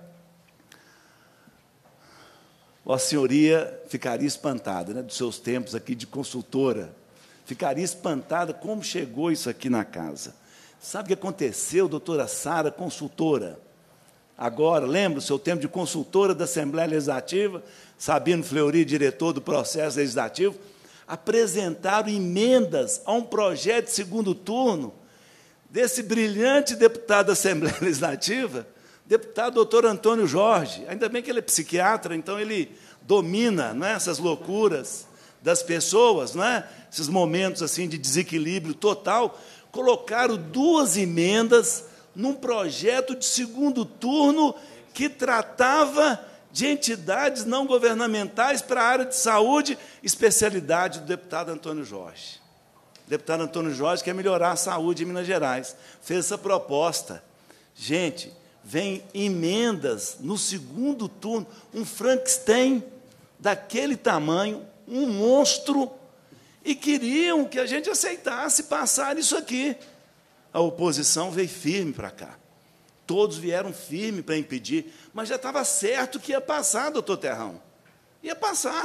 Vossa Senhoria ficaria espantada, né, dos seus tempos aqui de consultora. Ficaria espantada como chegou isso aqui na casa. Sabe o que aconteceu, doutora Sara, consultora? Agora, lembra o seu tempo de consultora da Assembleia Legislativa, Sabino Fleury, diretor do processo legislativo, apresentaram emendas a um projeto de segundo turno desse brilhante deputado da Assembleia Legislativa, deputado doutor Antônio Jorge. Ainda bem que ele é psiquiatra, então ele domina, não é, essas loucuras das pessoas, não é? Esses momentos assim de desequilíbrio total. Colocaram 2 emendas num projeto de segundo turno que tratava de entidades não governamentais para a área de saúde, especialidade do deputado Antônio Jorge. O deputado Antônio Jorge quer melhorar a saúde em Minas Gerais. Fez essa proposta. Gente, vem emendas no segundo turno, um Frankenstein daquele tamanho, um monstro, e queriam que a gente aceitasse passar isso aqui. A oposição veio firme para cá. Todos vieram firme para impedir, mas já estava certo que ia passar, doutor Terrão. Ia passar.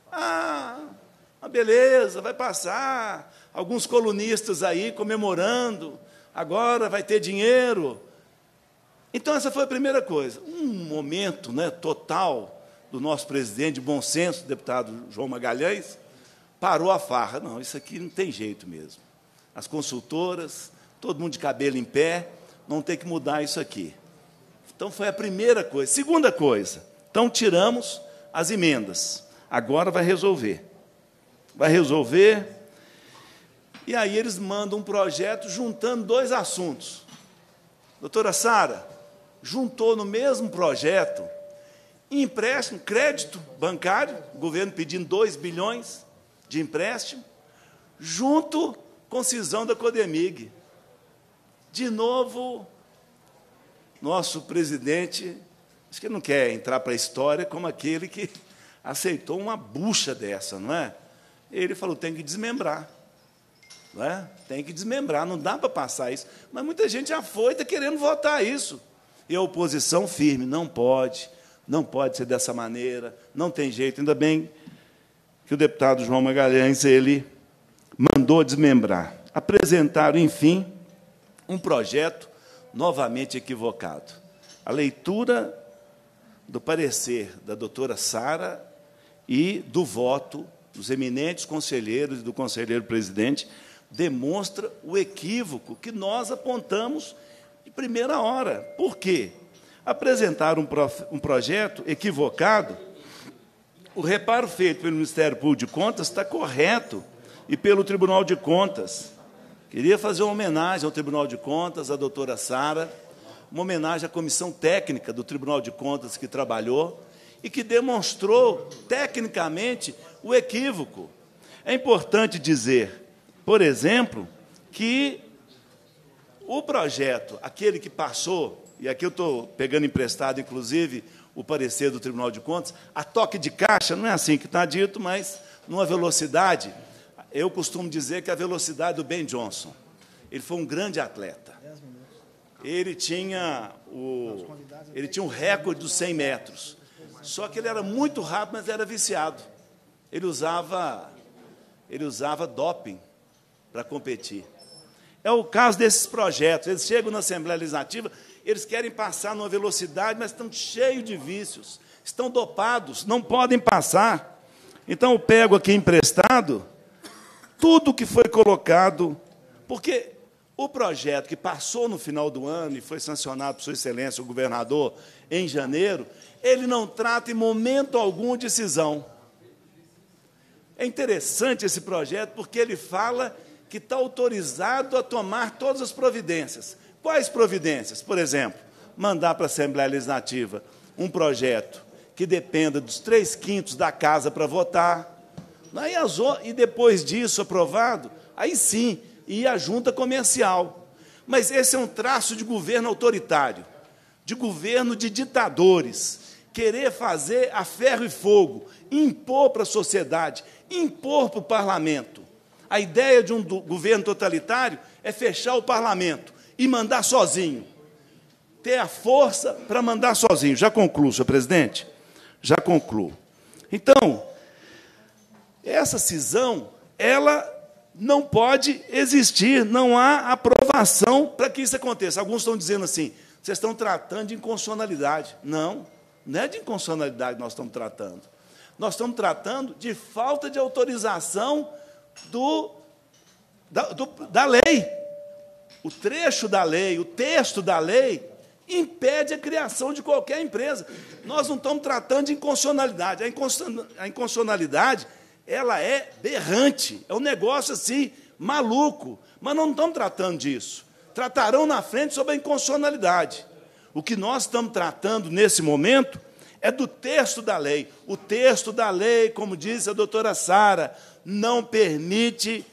Beleza, vai passar. Alguns colunistas aí comemorando. Agora vai ter dinheiro. Então, essa foi a primeira coisa. Um momento, né, total do nosso presidente de bom senso, o deputado João Magalhães, parou a farra. Não, isso aqui não tem jeito mesmo. As consultoras, todo mundo de cabelo em pé, vão ter que mudar isso aqui. Então, foi a primeira coisa. Segunda coisa, então, tiramos as emendas. Agora vai resolver. Vai resolver. E aí eles mandam um projeto juntando 2 assuntos. Doutora Sara, juntou no mesmo projeto empréstimo, crédito bancário, o governo pedindo 2 bilhões de empréstimo, junto com cisão da Codemig. De novo, nosso presidente, acho que não quer entrar para a história como aquele que aceitou uma bucha dessa, não é? Ele falou, tem que desmembrar. Não é? Tem que desmembrar, não dá para passar isso. Mas muita gente já foi, está querendo votar isso. E a oposição firme, não pode ser dessa maneira, não tem jeito. Ainda bem que o deputado João Magalhães ele mandou desmembrar. Apresentaram, enfim, um projeto novamente equivocado. A leitura do parecer da doutora Sara e do voto dos eminentes conselheiros e do conselheiro presidente demonstra o equívoco que nós apontamos de primeira hora. Por quê? Apresentaram um projeto equivocado. O reparo feito pelo Ministério Público de Contas está correto, e pelo Tribunal de Contas. Queria fazer uma homenagem ao Tribunal de Contas, à doutora Sara, uma homenagem à comissão técnica do Tribunal de Contas que trabalhou e que demonstrou, tecnicamente, o equívoco. É importante dizer, por exemplo, que o projeto, aquele que passou, e aqui eu estou pegando emprestado, inclusive, o parecer do Tribunal de Contas, a toque de caixa, não é assim que está dito, mas numa velocidade, eu costumo dizer que a velocidade do Ben Johnson. Ele foi um grande atleta. Ele tinha um recorde dos 100 metros. Só que ele era muito rápido, mas era viciado. Ele usava doping para competir. É o caso desses projetos. Eles chegam na Assembleia Legislativa, eles querem passar numa velocidade, mas estão cheios de vícios. Estão dopados, não podem passar. Então, eu pego aqui emprestado tudo que foi colocado, porque o projeto que passou no final do ano e foi sancionado por Sua Excelência, o governador, em janeiro, ele não trata em momento algum de cisão. É interessante esse projeto, porque ele fala que está autorizado a tomar todas as providências. Quais providências? Por exemplo, mandar para a Assembleia Legislativa um projeto que dependa dos 3/5 da casa para votar. E depois disso aprovado, aí sim, ir à junta comercial. Mas esse é um traço de governo autoritário, de governo de ditadores, querer fazer a ferro e fogo, impor para a sociedade, impor para o parlamento. A ideia de um governo totalitário é fechar o parlamento e mandar sozinho, ter a força para mandar sozinho. Já concluo, senhor presidente? Já concluo. Então, essa cisão, ela não pode existir, não há aprovação para que isso aconteça. Alguns estão dizendo assim, vocês estão tratando de inconstitucionalidade. Não, não é de inconstitucionalidade que nós estamos tratando. Nós estamos tratando de falta de autorização da lei. O trecho da lei, o texto da lei, impede a criação de qualquer empresa. Nós não estamos tratando de inconstitucionalidade. A inconstitucionalidade, ela é berrante, é um negócio assim, maluco, mas não estamos tratando disso. Tratarão na frente sobre a inconstitucionalidade. O que nós estamos tratando nesse momento é do texto da lei. O texto da lei, como disse a doutora Sara, não permite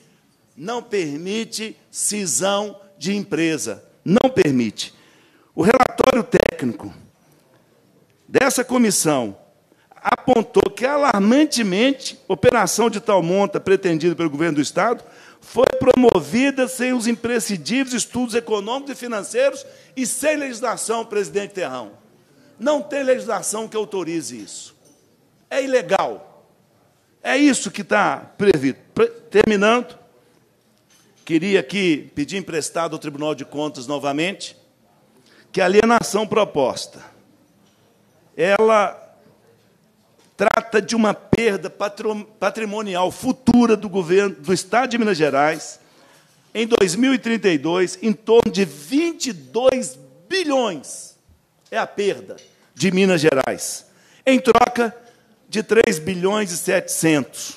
cisão de empresa. Não permite. O relatório técnico dessa comissão apontou que, alarmantemente, a operação de tal monta pretendida pelo governo do Estado foi promovida sem os imprescindíveis estudos econômicos e financeiros e sem legislação, presidente Terrão. Não tem legislação que autorize isso. É ilegal. É isso que está previsto. Terminando, queria aqui pedir emprestado ao Tribunal de Contas novamente que a alienação proposta, ela trata de uma perda patrimonial futura do governo do Estado de Minas Gerais, em 2032, em torno de 22 bilhões é a perda de Minas Gerais, em troca de 3 bilhões e 700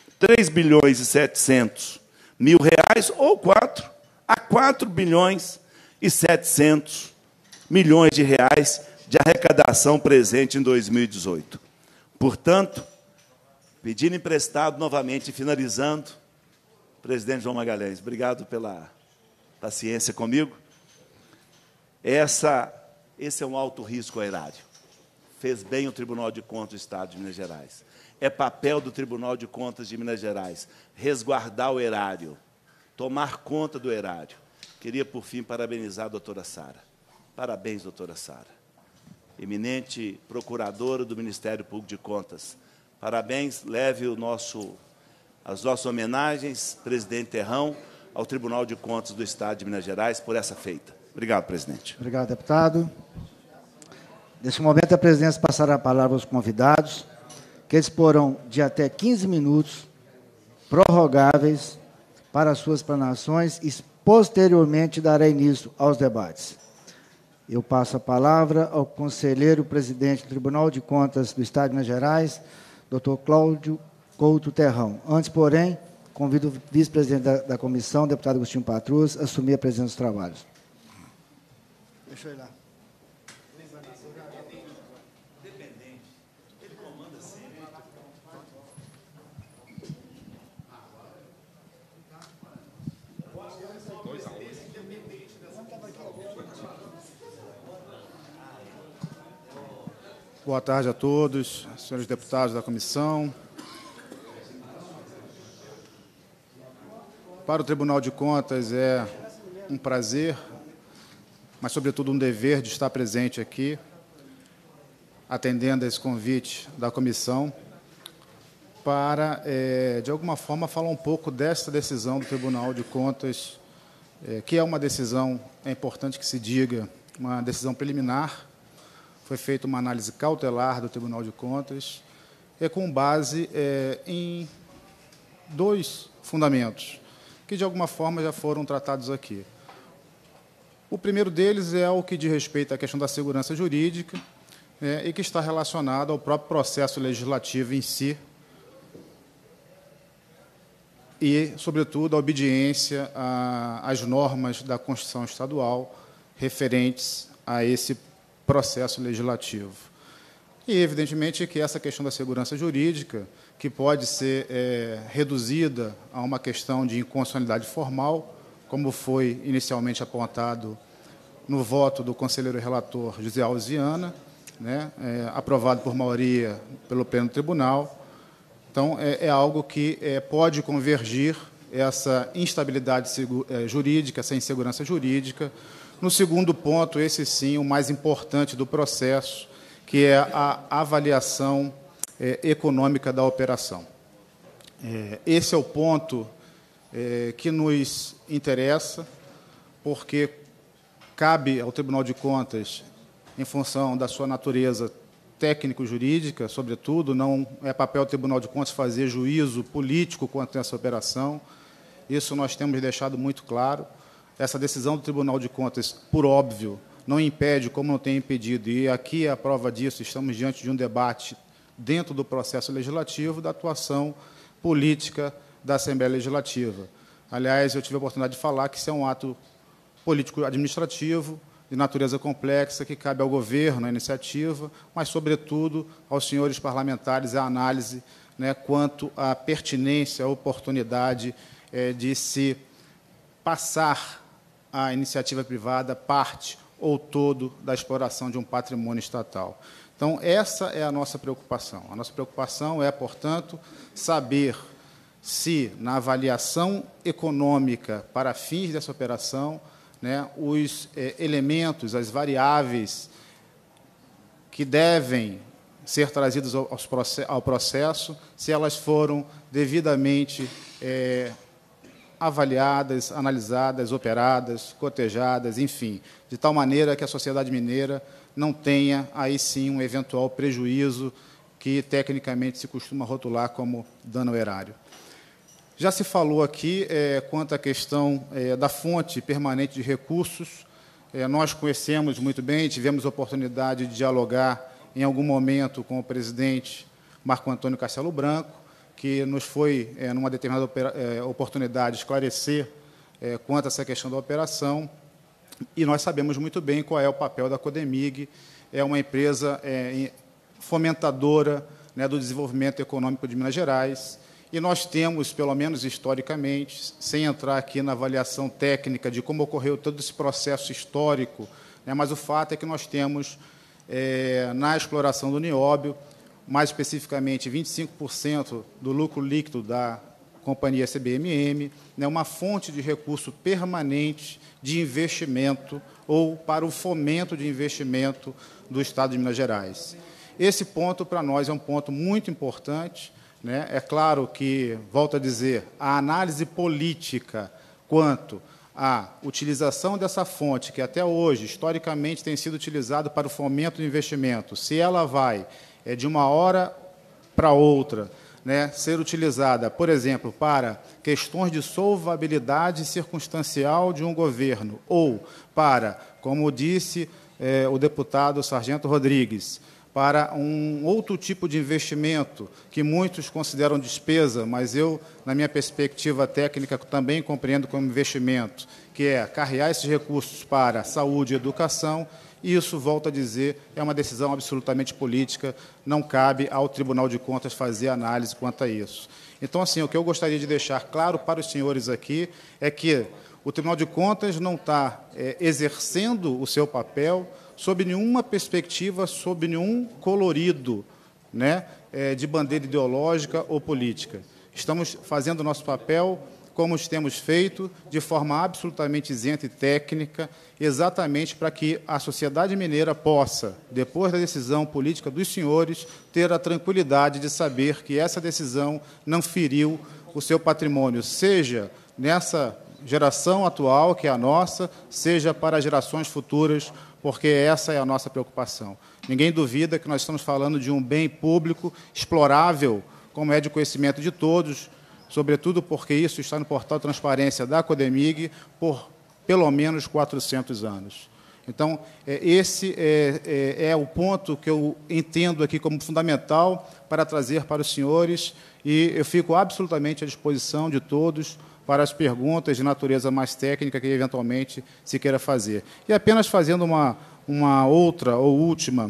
mil reais, ou 4 bilhões e 700 milhões de reais de arrecadação presente em 2018. Portanto, pedindo emprestado novamente, finalizando, Presidente João Magalhães, obrigado pela paciência comigo. Esse é um alto risco ao erário. Fez bem o Tribunal de Contas do Estado de Minas Gerais. É papel do Tribunal de Contas de Minas Gerais resguardar o erário, tomar conta do erário. Queria, por fim, parabenizar a doutora Sara. Parabéns, doutora Sara. Eminente procuradora do Ministério Público de Contas. Parabéns, leve as nossas homenagens, presidente Terrão, ao Tribunal de Contas do Estado de Minas Gerais, por essa feita. Obrigado, presidente. Obrigado, deputado. Neste momento, a presidência passará a palavra aos convidados, que disporão de até 15 minutos, prorrogáveis, para suas explanações e, posteriormente, dará início aos debates. Eu passo a palavra ao conselheiro presidente do Tribunal de Contas do Estado de Minas Gerais, doutor Cláudio Couto Terrão. Antes, porém, convido o vice-presidente da comissão, deputado Agostinho Patrus, a assumir a presidência dos trabalhos. Deixa eu ir lá. Boa tarde a todos, senhores deputados da comissão. Para o Tribunal de Contas é um prazer, mas, sobretudo, um dever de estar presente aqui, atendendo a esse convite da comissão, para, de alguma forma, falar um pouco dessa decisão do Tribunal de Contas, que é uma decisão, é importante que se diga, uma decisão preliminar. Foi feita uma análise cautelar do Tribunal de Contas, com base em dois fundamentos, que, de alguma forma, já foram tratados aqui. O primeiro deles é o que diz respeito à questão da segurança jurídica, e que está relacionado ao próprio processo legislativo em si e, sobretudo, a obediência às normas da Constituição Estadual referentes a esse processo legislativo. E, evidentemente, que essa questão da segurança jurídica, que pode ser reduzida a uma questão de inconstitucionalidade formal, como foi inicialmente apontado no voto do conselheiro relator José Alves Viana, aprovado por maioria pelo Pleno do Tribunal. Então, é algo que pode convergir essa instabilidade jurídica, essa insegurança jurídica. No segundo ponto, esse sim, o mais importante do processo, que é a avaliação econômica da operação. Esse é o ponto que nos interessa, porque cabe ao Tribunal de Contas, em função da sua natureza técnico-jurídica, sobretudo, não é papel do Tribunal de Contas fazer juízo político quanto a essa operação. Isso nós temos deixado muito claro. Essa decisão do Tribunal de Contas, por óbvio, não impede, como não tem impedido, e aqui é a prova disso, estamos diante de um debate dentro do processo legislativo da atuação política da Assembleia Legislativa. Aliás, eu tive a oportunidade de falar que isso é um ato político-administrativo de natureza complexa, que cabe ao governo a iniciativa, mas, sobretudo, aos senhores parlamentares a análise quanto à pertinência, à oportunidade de se passar à iniciativa privada parte ou todo da exploração de um patrimônio estatal. Então, essa é a nossa preocupação. A nossa preocupação é, portanto, saber se, na avaliação econômica para fins dessa operação, os elementos, as variáveis que devem ser trazidas ao processo, se elas foram devidamente avaliadas, analisadas, operadas, cotejadas, enfim, de tal maneira que a sociedade mineira não tenha, aí sim, um eventual prejuízo que, tecnicamente, se costuma rotular como dano ao erário. Já se falou aqui quanto à questão da fonte permanente de recursos. Nós conhecemos muito bem, tivemos a oportunidade de dialogar em algum momento com o presidente Marco Antônio Castelo Branco, que nos foi, numa determinada oportunidade, esclarecer quanto a essa questão da operação, e nós sabemos muito bem qual é o papel da Codemig. É uma empresa fomentadora do desenvolvimento econômico de Minas Gerais, E nós temos, pelo menos historicamente, sem entrar aqui na avaliação técnica de como ocorreu todo esse processo histórico, né, mas o fato é que nós temos, na exploração do nióbio, mais especificamente 25% do lucro líquido da companhia CBMM, né, uma fonte de recurso permanente de investimento ou para o fomento de investimento do Estado de Minas Gerais. Esse ponto, para nós, é um ponto muito importante, né? É claro que, volto a dizer, a análise política quanto à utilização dessa fonte, que até hoje, historicamente, tem sido utilizada para o fomento do investimento, se ela vai de uma hora para outra, né, ser utilizada, por exemplo, para questões de solvabilidade circunstancial de um governo, ou para, como disse o deputado Sargento Rodrigues, para um outro tipo de investimento que muitos consideram despesa, mas eu, na minha perspectiva técnica, também compreendo como investimento, que é carregar esses recursos para saúde e educação. Isso, volto a dizer, é uma decisão absolutamente política, não cabe ao Tribunal de Contas fazer análise quanto a isso. Então, assim, o que eu gostaria de deixar claro para os senhores aqui é que o Tribunal de Contas não está exercendo o seu papel sob nenhuma perspectiva, sob nenhum colorido, né, de bandeira ideológica ou política. Estamos fazendo o nosso papel como temos feito, de forma absolutamente isenta e técnica, exatamente para que a sociedade mineira possa, depois da decisão política dos senhores, ter a tranquilidade de saber que essa decisão não feriu o seu patrimônio, seja nessa geração atual, que é a nossa, seja para gerações futuras, porque essa é a nossa preocupação. Ninguém duvida que nós estamos falando de um bem público explorável, como é de conhecimento de todos, sobretudo porque isso está no portal de transparência da Codemig por pelo menos 400 anos. Então, esse é o ponto que eu entendo aqui como fundamental para trazer para os senhores, e eu fico absolutamente à disposição de todos para as perguntas de natureza mais técnica que, eventualmente, se queira fazer. E apenas fazendo uma outra ou última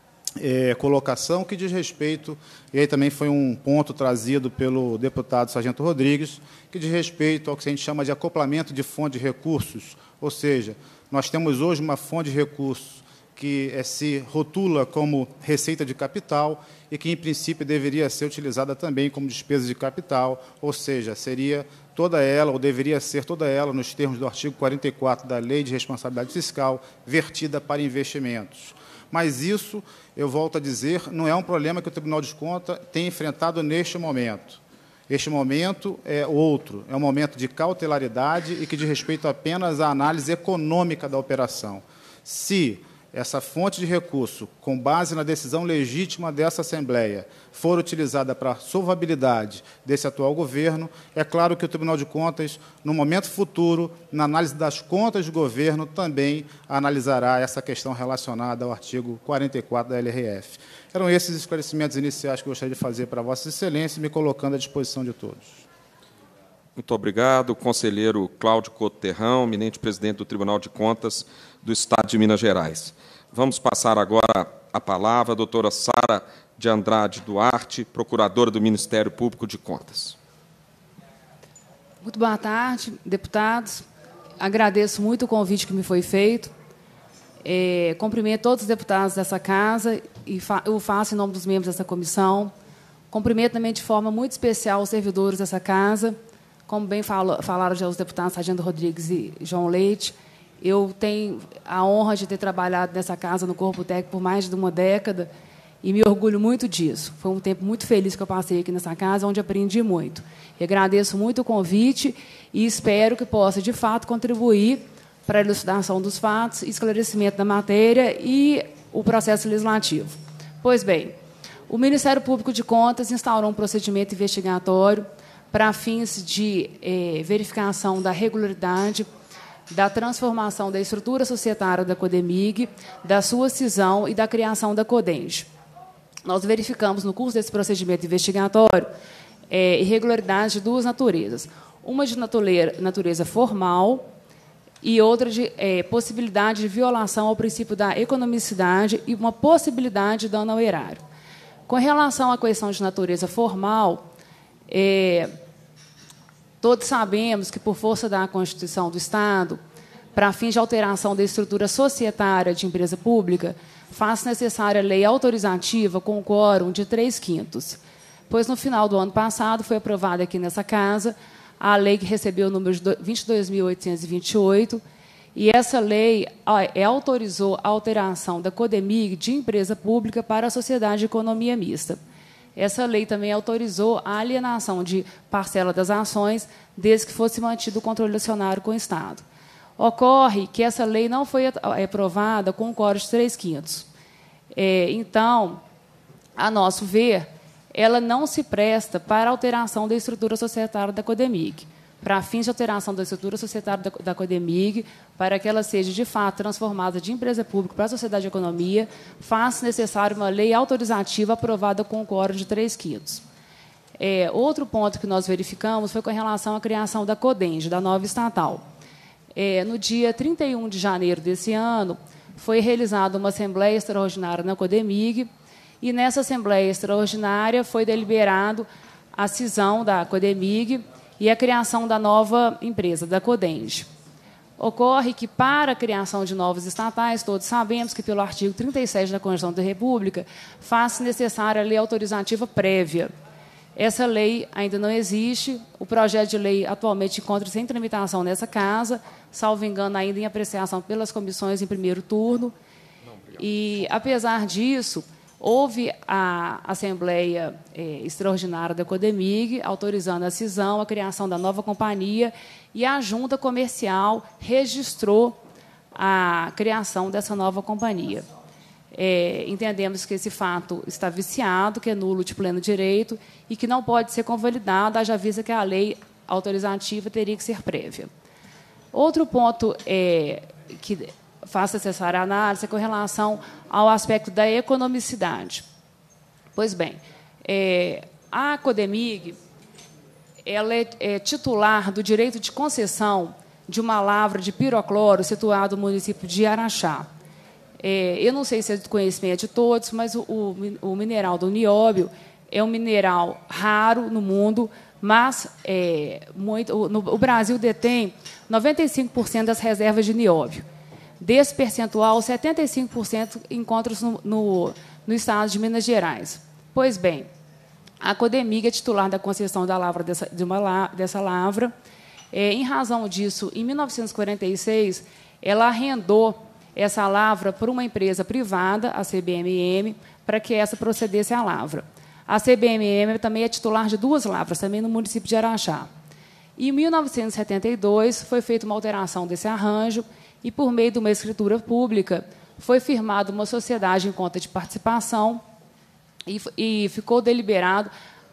colocação que diz respeito, e aí também foi um ponto trazido pelo deputado Sargento Rodrigues, que diz respeito ao que a gente chama de acoplamento de fonte de recursos, ou seja, nós temos hoje uma fonte de recursos que se rotula como receita de capital e que, em princípio, deveria ser utilizada também como despesa de capital, ou seja, seria toda ela, ou deveria ser toda ela, nos termos do artigo 44 da Lei de Responsabilidade Fiscal, vertida para investimentos. Mas isso, eu volto a dizer, não é um problema que o Tribunal de Contas tem enfrentado neste momento. Este momento é outro, é um momento de cautelaridade e que diz respeito apenas à análise econômica da operação. Se essa fonte de recurso, com base na decisão legítima dessa Assembleia, for utilizada para a solvabilidade desse atual governo, é claro que o Tribunal de Contas, no momento futuro, na análise das contas do governo, também analisará essa questão relacionada ao artigo 44 da LRF. Eram esses esclarecimentos iniciais que eu gostaria de fazer para Vossa Excelência, me colocando à disposição de todos. Muito obrigado, conselheiro Cláudio Couto Terrão, eminente presidente do Tribunal de Contas do Estado de Minas Gerais. Vamos passar agora a palavra à doutora Sara de Andrade Duarte, procuradora do Ministério Público de Contas. Muito boa tarde, deputados. Agradeço muito o convite que me foi feito. Cumprimento todos os deputados dessa casa e eu faço em nome dos membros dessa comissão. Cumprimento também de forma muito especial os servidores dessa casa. Como bem falaram já os deputados Sargento Rodrigues e João Leite, eu tenho a honra de ter trabalhado nessa casa, no Corpo Técnico, por mais de uma década, e me orgulho muito disso. Foi um tempo muito feliz que eu passei aqui nessa casa, onde aprendi muito. E agradeço muito o convite e espero que possa, de fato, contribuir para a elucidação dos fatos, esclarecimento da matéria e o processo legislativo. Pois bem, o Ministério Público de Contas instaurou um procedimento investigatório para fins de verificação da regularidade da transformação da estrutura societária da Codemig, da sua cisão e da criação da Codenge. Nós verificamos, no curso desse procedimento investigatório, irregularidades de duas naturezas. Uma de natureza formal e outra de possibilidade de violação ao princípio da economicidade e uma possibilidade de dano ao erário. Com relação à questão de natureza formal, Todos sabemos que, por força da Constituição do Estado, para fins de alteração da estrutura societária de empresa pública, faz necessária lei autorizativa com quórum de 3/5, pois, no final do ano passado, foi aprovada aqui nessa casa a lei que recebeu o número de 22.828, e essa lei autorizou a alteração da CODEMIG de empresa pública para a sociedade de economia mista. Essa lei também autorizou a alienação de parcela das ações, desde que fosse mantido o controle acionário com o Estado. Ocorre que essa lei não foi aprovada com o quórum de 3/5. Então, a nosso ver, ela não se presta para alteração da estrutura societária da CODEMIG. Para fins de alteração da estrutura societária da CODEMIG, para que ela seja, de fato, transformada de empresa pública para a sociedade de economia, faz necessário uma lei autorizativa aprovada com o quórum de 3/5. Outro ponto que nós verificamos foi com relação à criação da CODENGE, da nova estatal. No dia 31 de janeiro desse ano, foi realizada uma assembleia extraordinária na CODEMIG, e nessa assembleia extraordinária foi deliberado a cisão da CODEMIG e a criação da nova empresa, da CODENGE. Ocorre que, para a criação de novos estatais, todos sabemos que, pelo artigo 37 da Constituição da República, faz-se necessária a lei autorizativa prévia. Essa lei ainda não existe, o projeto de lei atualmente encontra-se em tramitação nessa casa, salvo engano, ainda em apreciação pelas comissões em primeiro turno. E, apesar disso, houve a Assembleia Extraordinária da CODEMIG, autorizando a cisão, a criação da nova companhia, e a Junta Comercial registrou a criação dessa nova companhia. Entendemos que esse fato está viciado, que é nulo de pleno direito e que não pode ser convalidado, haja vista que a lei autorizativa teria que ser prévia. Outro ponto que faça necessária a análise é com relação ao aspecto da economicidade. Pois bem, a CODEMIG ela é titular do direito de concessão de uma lavra de pirocloro situado no município de Araxá. Eu não sei se é do conhecimento de todos, mas o mineral do nióbio é um mineral raro no mundo, mas o Brasil detém 95% das reservas de nióbio. Desse percentual, 75% encontra-se no estado de Minas Gerais. Pois bem, a CODEMIG é titular da concessão da lavra dessa lavra. Em razão disso, em 1946, ela arrendou essa lavra por uma empresa privada, a CBMM, para que essa procedesse à lavra. A CBMM também é titular de 2 lavras, também no município de Araxá. Em 1972, foi feita uma alteração desse arranjo e, por meio de uma escritura pública, foi firmada uma sociedade em conta de participação e ficou deliberado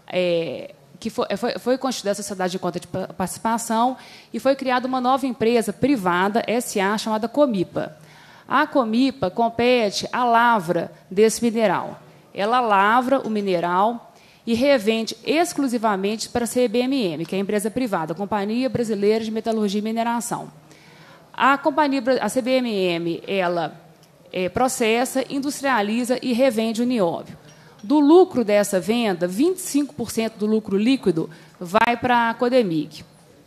que foi constituída a sociedade de conta de participação e foi criada uma nova empresa privada, SA, chamada Comipa. A Comipa compete à lavra desse mineral. Ela lavra o mineral e revende exclusivamente para a CBMM, que é a empresa privada, a Companhia Brasileira de Metalurgia e Mineração. A CBMM ela processa, industrializa e revende o nióbio. Do lucro dessa venda, 25% do lucro líquido vai para a CODEMIG.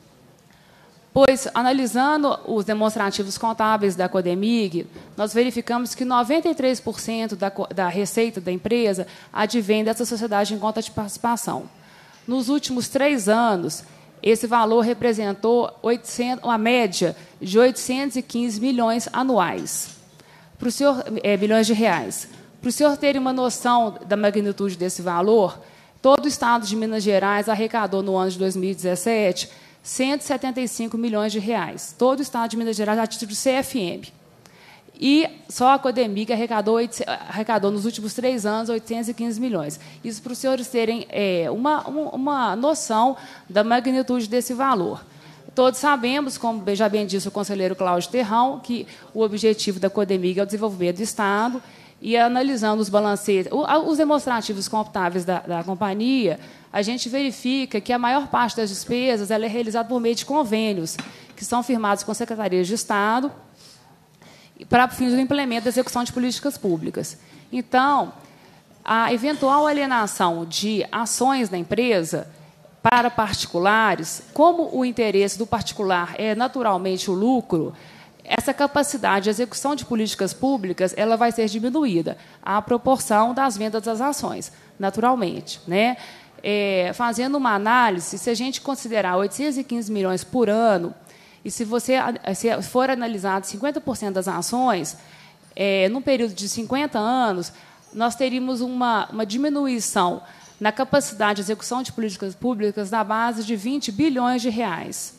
Pois, analisando os demonstrativos contábeis da CODEMIG, nós verificamos que 93% da receita da empresa advém dessa sociedade em conta de participação. Nos últimos 3 anos, esse valor representou uma média de 815 milhões anuais, milhões de reais. Para o senhor ter uma noção da magnitude desse valor, todo o Estado de Minas Gerais arrecadou, no ano de 2017, 175 milhões de reais. Todo o Estado de Minas Gerais a título de CFM. E só a CODEMIG arrecadou, nos últimos 3 anos, 815 milhões. Isso para os senhores terem uma noção da magnitude desse valor. Todos sabemos, como já bem disse o conselheiro Cláudio Terrão, que o objetivo da CODEMIG é o desenvolvimento do Estado, e, analisando os balancetes, os demonstrativos contábeis da companhia, a gente verifica que a maior parte das despesas ela é realizada por meio de convênios, que são firmados com secretarias de Estado para fins do implemento da execução de políticas públicas. Então, a eventual alienação de ações da empresa para particulares, como o interesse do particular é naturalmente o lucro, essa capacidade de execução de políticas públicas ela vai ser diminuída à proporção das vendas das ações, naturalmente, né? Fazendo uma análise, se a gente considerar 815 milhões por ano, e se for analisado 50% das ações, num período de 50 anos, nós teríamos uma diminuição na capacidade de execução de políticas públicas na base de 20 bilhões de reais.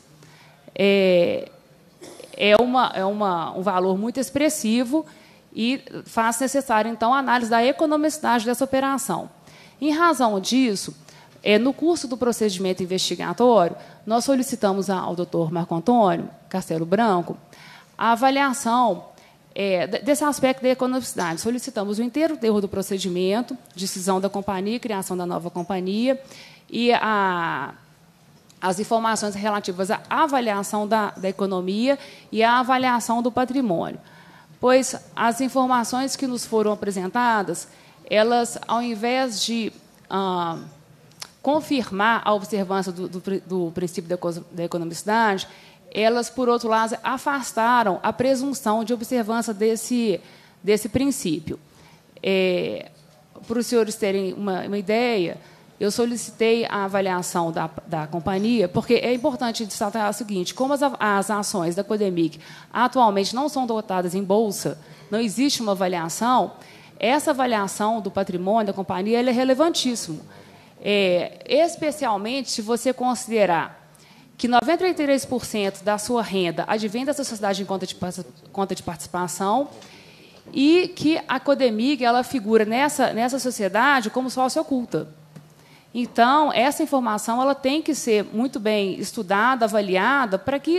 Um valor muito expressivo e faz necessário, então, a análise da economicidade dessa operação. Em razão disso, no curso do procedimento investigatório, nós solicitamos ao doutor Marco Antônio Castelo Branco a avaliação desse aspecto da economicidade. Solicitamos o inteiro termo do procedimento, decisão da companhia, criação da nova companhia, e as informações relativas à avaliação da economia e à avaliação do patrimônio. Pois as informações que nos foram apresentadas, elas, ao invés de confirmar a observância do princípio da economicidade, elas, por outro lado, afastaram a presunção de observância desse princípio. Para os senhores terem uma ideia, eu solicitei a avaliação da companhia, porque é importante destacar o seguinte: como as ações da Codemig atualmente não são dotadas em bolsa, não existe uma avaliação, essa avaliação do patrimônio da companhia é relevantíssimo. Especialmente se você considerar que 93% da sua renda advém dessa sociedade em conta de participação e que a Codemig ela figura nessa sociedade como sócia oculta. Então, essa informação ela tem que ser muito bem estudada, avaliada, para que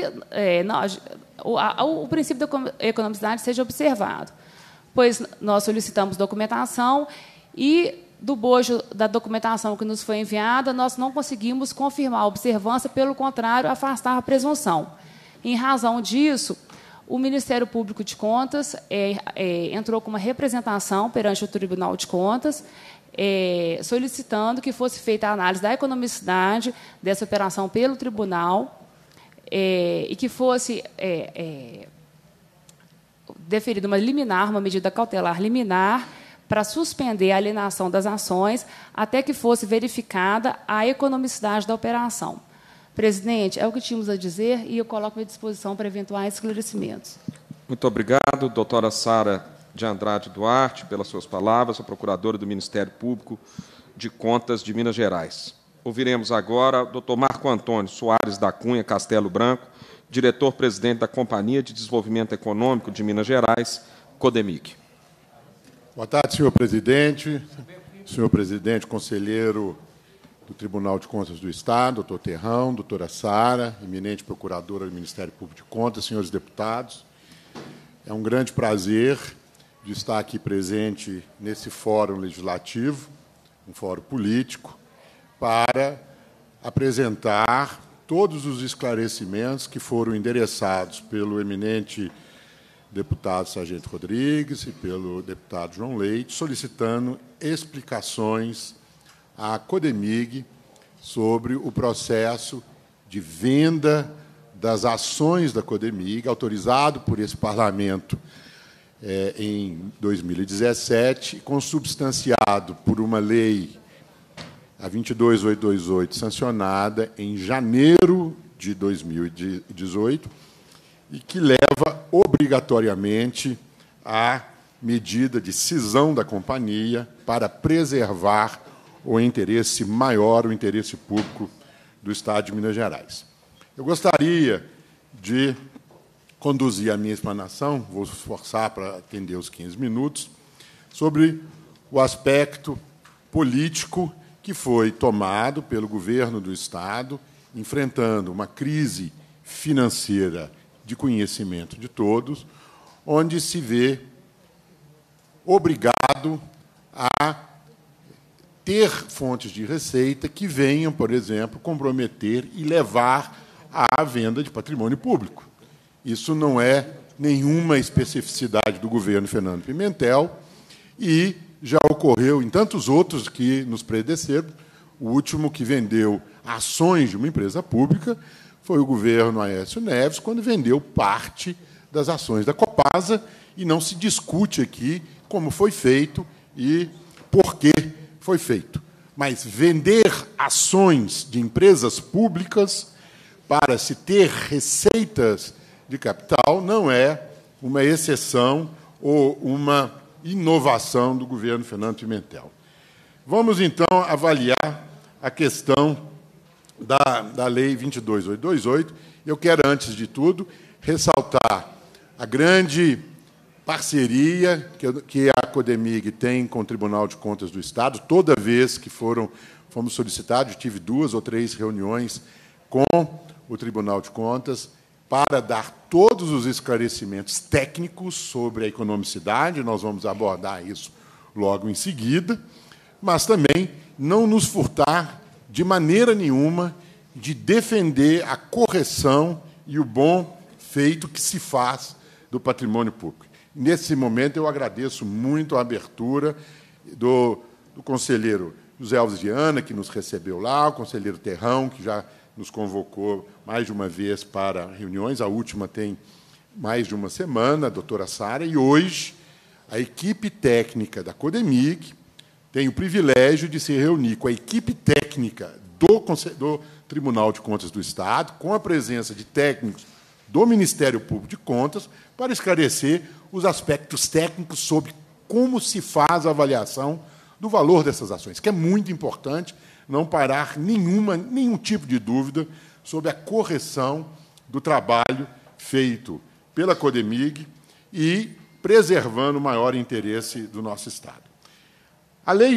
o princípio da economicidade seja observado. Pois nós solicitamos documentação e, do bojo da documentação que nos foi enviada, nós não conseguimos confirmar a observância, pelo contrário, afastar a presunção. Em razão disso, o Ministério Público de Contas entrou com uma representação perante o Tribunal de Contas, solicitando que fosse feita a análise da economicidade dessa operação pelo tribunal e que fosse deferida uma liminar, uma medida cautelar liminar, para suspender a alienação das ações até que fosse verificada a economicidade da operação. Presidente, é o que tínhamos a dizer e eu coloco à disposição para eventuais esclarecimentos. Muito obrigado, doutora Sara de Andrade Duarte, pelas suas palavras, a procuradora do Ministério Público de Contas de Minas Gerais. Ouviremos agora o doutor Marco Antônio Soares da Cunha Castelo Branco, diretor-presidente da Companhia de Desenvolvimento Econômico de Minas Gerais, Codemig. Boa tarde, senhor presidente, conselheiro do Tribunal de Contas do Estado, doutor Terrão, doutora Sara, eminente procuradora do Ministério Público de Contas, senhores deputados. É um grande prazer de estar aqui presente nesse fórum legislativo, um fórum político, para apresentar todos os esclarecimentos que foram endereçados pelo eminente deputado Sargento Rodrigues e pelo deputado João Leite, solicitando explicações à Codemig sobre o processo de venda das ações da Codemig, autorizado por esse parlamento em 2017, consubstanciado por uma lei, a 22828, sancionada em janeiro de 2018, e que leva obrigatoriamente à medida de cisão da companhia para preservar o interesse maior, o interesse público do Estado de Minas Gerais. Eu gostaria de conduzir a minha explanação, vou esforçar para atender os 15 minutos, sobre o aspecto político que foi tomado pelo governo do Estado, enfrentando uma crise financeira de conhecimento de todos, onde se vê obrigado a ter fontes de receita que venham, por exemplo, comprometer e levar à venda de patrimônio público. Isso não é nenhuma especificidade do governo Fernando Pimentel e já ocorreu em tantos outros que nos predeceram. O último que vendeu ações de uma empresa pública foi o governo Aécio Neves, quando vendeu parte das ações da Copasa, e não se discute aqui como foi feito e por que foi feito. Mas vender ações de empresas públicas para se ter receitas de capital não é uma exceção ou uma inovação do governo Fernando Pimentel. Vamos, então, avaliar a questão da Lei 22.828. Eu quero, antes de tudo, ressaltar a grande parceria que a Codemig tem com o Tribunal de Contas do Estado. Toda vez que fomos solicitados, tive 2 ou 3 reuniões com o Tribunal de Contas para dar todos os esclarecimentos técnicos sobre a economicidade. Nós vamos abordar isso logo em seguida, mas também não nos furtar de maneira nenhuma de defender a correção e o bom feito que se faz do patrimônio público. Nesse momento, eu agradeço muito a abertura do conselheiro José Alves Viana, que nos recebeu lá, o conselheiro Terrão, que já nos convocou mais de uma vez para reuniões, a última tem mais de uma semana, a doutora Sara, e hoje a equipe técnica da Codemig tem o privilégio de se reunir com a equipe técnica do Tribunal de Contas do Estado, com a presença de técnicos do Ministério Público de Contas, para esclarecer os aspectos técnicos sobre como se faz a avaliação do valor dessas ações, que é muito importante não parar nenhum tipo de dúvida sobre a correção do trabalho feito pela Codemig e preservando o maior interesse do nosso Estado. A Lei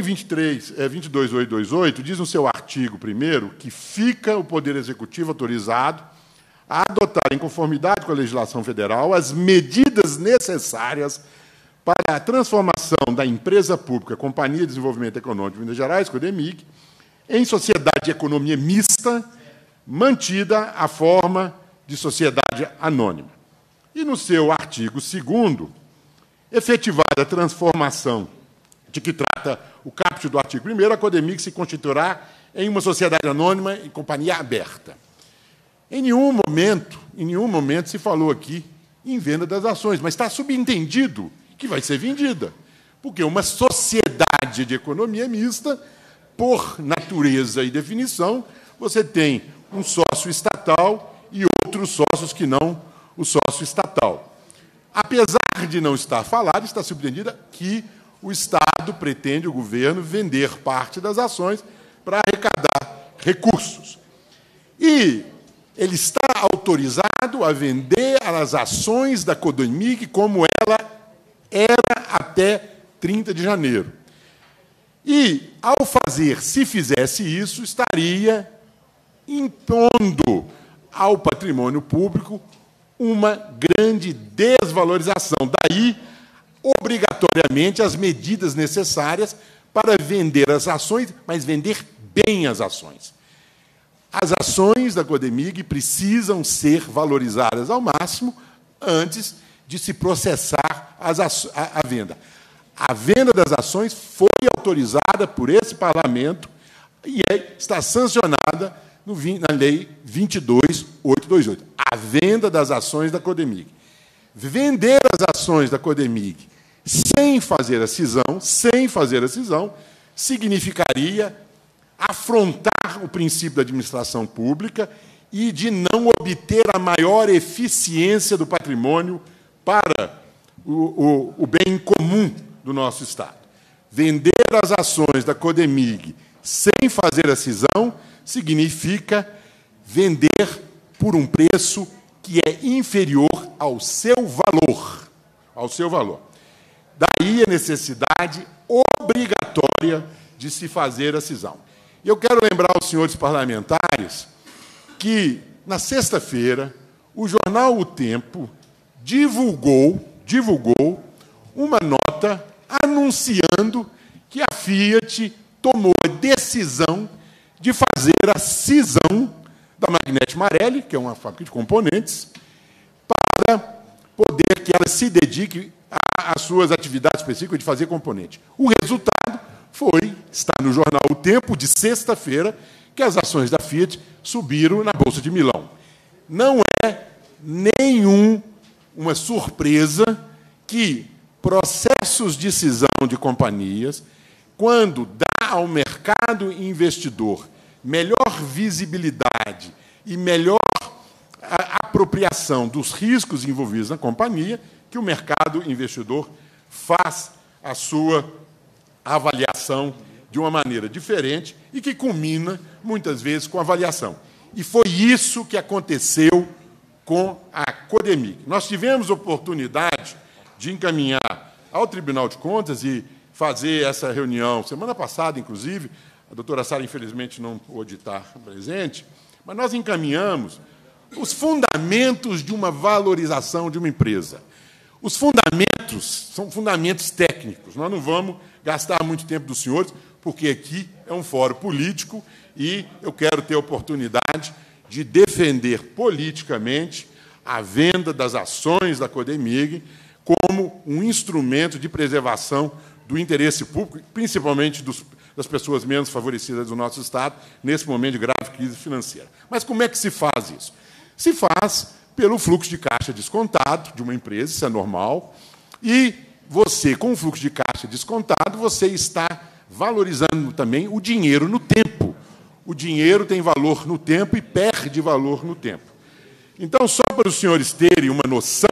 22.828 diz no seu artigo 1º que fica o Poder Executivo autorizado a adotar, em conformidade com a legislação federal, as medidas necessárias para a transformação da empresa pública Companhia de Desenvolvimento Econômico de Minas Gerais, Codemig, em sociedade de economia mista, mantida a forma de sociedade anônima. E, no seu artigo 2º, efetivada a transformação de que trata o caput do artigo 1º, a Codemig se constituirá em uma sociedade anônima e companhia aberta. Em nenhum momento se falou aqui em venda das ações, mas está subentendido que vai ser vendida, porque uma sociedade de economia mista, por natureza e definição, você tem um sócio estatal e outros sócios que não o sócio estatal. Apesar de não estar falado, está subentendida que o Estado pretende, o governo, vender parte das ações para arrecadar recursos. E ele está autorizado a vender as ações da Codemig como ela era até 30 de janeiro. E, se fizesse isso, estaria impondo ao patrimônio público uma grande desvalorização. Daí, obrigatoriamente, as medidas necessárias para vender as ações, mas vender bem as ações. As ações da Codemig precisam ser valorizadas ao máximo antes de se processar a venda. A venda das ações foi autorizada por esse Parlamento e está sancionada na Lei 22.828. A venda das ações da Codemig. Vender as ações da Codemig sem fazer a cisão, significaria afrontar o princípio da administração pública e de não obter a maior eficiência do patrimônio para o bem comum do nosso Estado. Vender as ações da Codemig sem fazer a cisão significa vender por um preço que é inferior ao seu valor. Daí a necessidade obrigatória de se fazer a cisão. E eu quero lembrar aos senhores parlamentares que, na sexta-feira, o jornal O Tempo divulgou uma nota anunciando que a Fiat tomou a decisão de fazer a cisão da Magnete Marelli, que é uma fábrica de componentes, para poder que ela se dedique às suas atividades específicas de fazer componente. O resultado está no jornal O Tempo, de sexta-feira, que as ações da Fiat subiram na Bolsa de Milão. Não é nenhuma surpresa que processos de cisão de companhias, quando dá ao mercado investidor melhor visibilidade e melhor apropriação dos riscos envolvidos na companhia, que o mercado investidor faz a sua avaliação de uma maneira diferente e que culmina, muitas vezes, com a avaliação. E foi isso que aconteceu com a Codemig. Nós tivemos oportunidade de encaminhar ao Tribunal de Contas e fazer essa reunião, semana passada, inclusive, a doutora Sara, infelizmente, não pôde estar presente, mas nós encaminhamos os fundamentos de uma valorização de uma empresa. Os fundamentos são fundamentos técnicos. Nós não vamos gastar muito tempo dos senhores, porque aqui é um fórum político e eu quero ter a oportunidade de defender politicamente a venda das ações da Codemig como um instrumento de preservação do interesse público, principalmente das pessoas menos favorecidas do nosso Estado, nesse momento de grave crise financeira. Mas como é que se faz isso? Se faz pelo fluxo de caixa descontado de uma empresa, isso é normal, e você, com o fluxo de caixa descontado, você está valorizando também o dinheiro no tempo. O dinheiro tem valor no tempo e perde valor no tempo. Então, só para os senhores terem uma noção,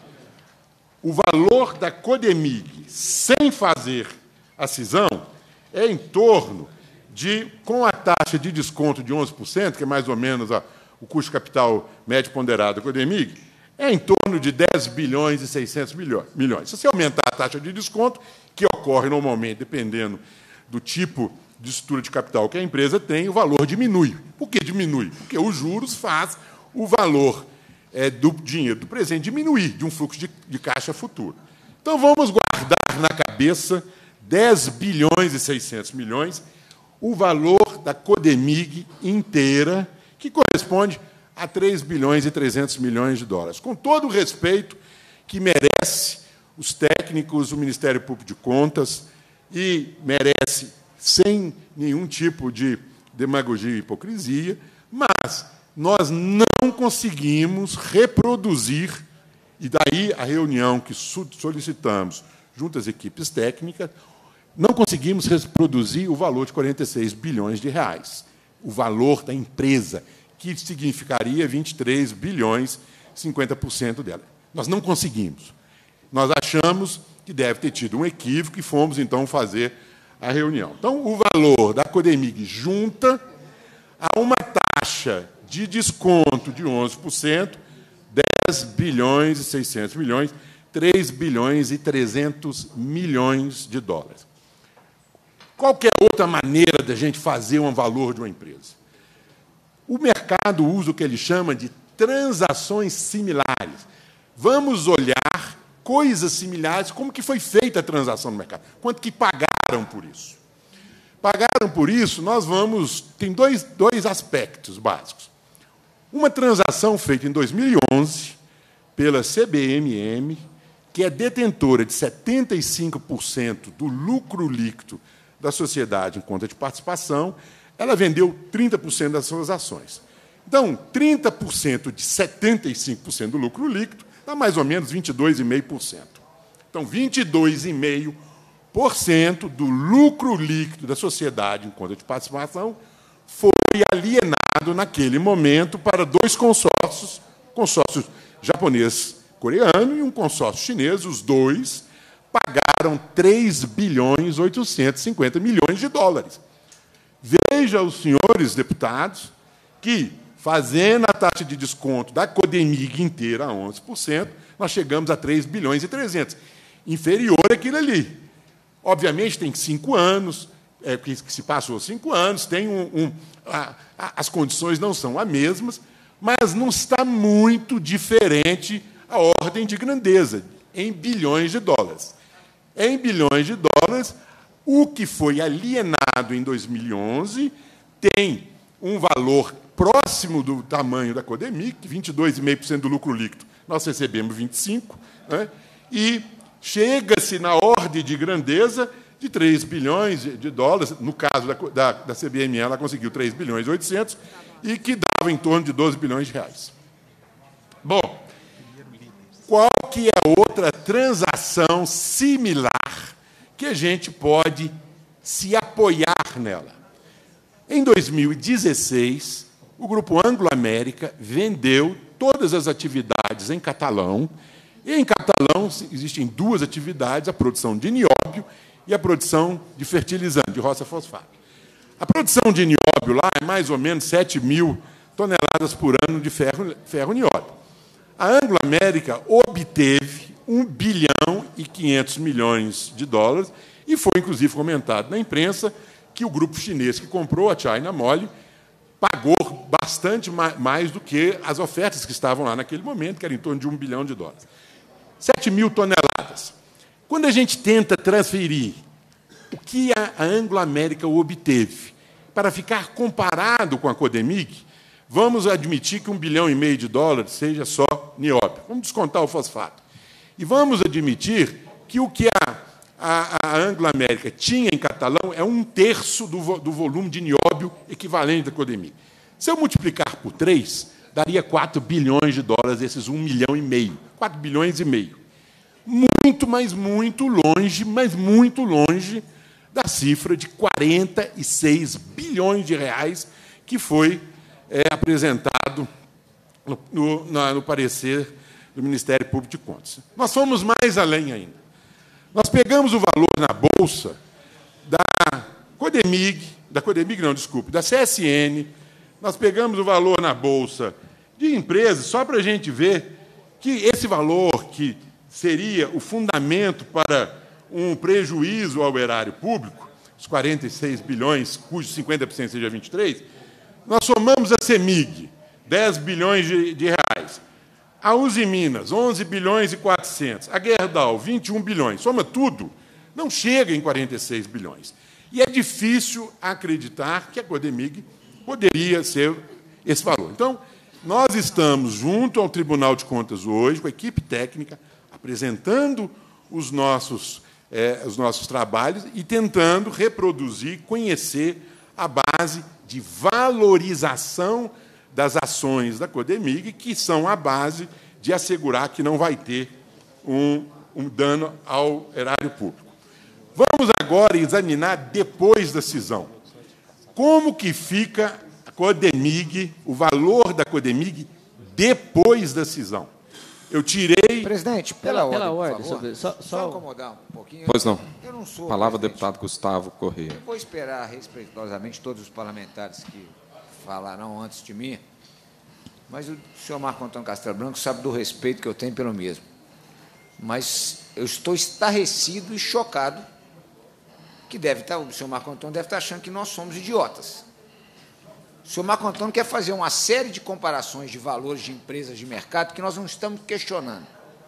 o valor da Codemig, sem fazer a cisão, é em torno de, com a taxa de desconto de 11%, que é mais ou menos o custo de capital médio ponderado da Codemig, é em torno de 10 bilhões e 600 milhões. Se você aumentar a taxa de desconto, que ocorre normalmente, dependendo do tipo de estrutura de capital que a empresa tem, o valor diminui. Por que diminui? Porque os juros faz o valor do dinheiro do presente diminuir, de um fluxo de caixa futuro. Então, vamos guardar na cabeça 10 bilhões e 600 milhões, o valor da Codemig inteira, que corresponde a 3 bilhões e 300 milhões de dólares. Com todo o respeito que merece os técnicos, o Ministério Público de Contas, e merece sem nenhum tipo de demagogia e hipocrisia, mas nós não conseguimos reproduzir, e daí a reunião que solicitamos junto às equipes técnicas, não conseguimos reproduzir o valor de 46 bilhões de reais, o valor da empresa, que significaria 23 bilhões, 50% dela. Nós não conseguimos. Nós achamos que deve ter tido um equívoco e fomos, então, fazer a reunião. Então, o valor da Codemig junta a uma taxa de desconto de 11%, 10 bilhões e 600 milhões, 3 bilhões e 300 milhões de dólares. Qualquer outra maneira de a gente fazer um valor de uma empresa? O mercado usa o que ele chama de transações similares. Vamos olhar coisas similares, como que foi feita a transação no mercado, quanto que pagaram por isso. Pagaram por isso, tem dois aspectos básicos. Uma transação feita em 2011 pela CBMM, que é detentora de 75% do lucro líquido da sociedade em conta de participação, ela vendeu 30% das suas ações. Então, 30% de 75% do lucro líquido dá mais ou menos 22,5%. Então, 22,5% do lucro líquido da sociedade em conta de participação foi alienado naquele momento para dois consórcios, consórcio japonês-coreano e um consórcio chinês, os dois pagaram 3 bilhões e 850 milhões de dólares. Veja os senhores deputados que, fazendo a taxa de desconto da Codemig inteira a 11%, nós chegamos a 3 bilhões e 300, inferior àquilo ali. Obviamente, tem 5 anos, que se passou 5 anos, tem as condições não são as mesmas, mas não está muito diferente a ordem de grandeza, em bilhões de dólares. Em bilhões de dólares, o que foi alienado em 2011 tem um valor próximo do tamanho da Codemig, 22,5% do lucro líquido. Nós recebemos 25%, né? E chega-se na ordem de grandeza de 3 bilhões de dólares. No caso da CBME, ela conseguiu 3 bilhões e 800, e que dava em torno de 12 bilhões de reais. Bom, qual que é outra transação similar que a gente pode se apoiar nela? Em 2016, o Grupo Anglo-América vendeu todas as atividades em Catalão. E em Catalão existem duas atividades, a produção de nióbio e a produção de fertilizante, de roça fosfato. A produção de nióbio lá é mais ou menos 7 mil toneladas por ano de ferro nióbio. A Anglo-América obteve 1 bilhão e 500 milhões de dólares, e foi, inclusive, comentado na imprensa que o grupo chinês que comprou, a China Mole, pagou bastante mais do que as ofertas que estavam lá naquele momento, que era em torno de 1 bilhão de dólares. 7 mil toneladas. Quando a gente tenta transferir o que a Anglo-América obteve para ficar comparado com a Codemig, vamos admitir que 1,5 bilhão de dólares seja só nióbio. Vamos descontar o fosfato. E vamos admitir que o que a Anglo-América tinha em Catalão é 1/3 do volume de nióbio equivalente da Codemig. Se eu multiplicar por 3, daria 4 bilhões de dólares, esses 1,5 milhão. 4 bilhões e meio. Muito, mas muito longe da cifra de 46 bilhões de reais que foi apresentado no parecer do Ministério Público de Contas. Nós fomos mais além ainda. Nós pegamos o valor na Bolsa da CSN, nós pegamos o valor na Bolsa de empresas, só para a gente ver que esse valor, que seria o fundamento para um prejuízo ao erário público, os 46 bilhões, cujo 50% seja 23, nós somamos a CEMIG, 10 bilhões de reais, a Uzi Minas, 11 bilhões e 400, a Gerdau, 21 bilhões, soma tudo, não chega em 46 bilhões. E é difícil acreditar que a Codemig poderia ser esse valor. Então, nós estamos junto ao Tribunal de Contas hoje, com a equipe técnica, apresentando os nossos trabalhos e tentando reproduzir, conhecer a base de valorização das ações da Codemig, que são a base de assegurar que não vai ter um dano ao erário público. Vamos agora examinar depois da cisão. Como que fica a Codemig, o valor da Codemig depois da cisão? Eu tirei... Presidente, pela ordem, por favor. Só acomodar um pouquinho. Pois não. Eu não sou... Palavra, deputado Gustavo Corrêa. Eu vou esperar respeitosamente todos os parlamentares que falarão antes de mim, mas o senhor Marco Antônio Castelo Branco sabe do respeito que eu tenho pelo mesmo. Mas eu estou estarrecido e chocado que o senhor Marco Antônio deve estar achando que nós somos idiotas. O senhor Marco Antônio quer fazer uma série de comparações de valores de empresas de mercado que nós não estamos questionando.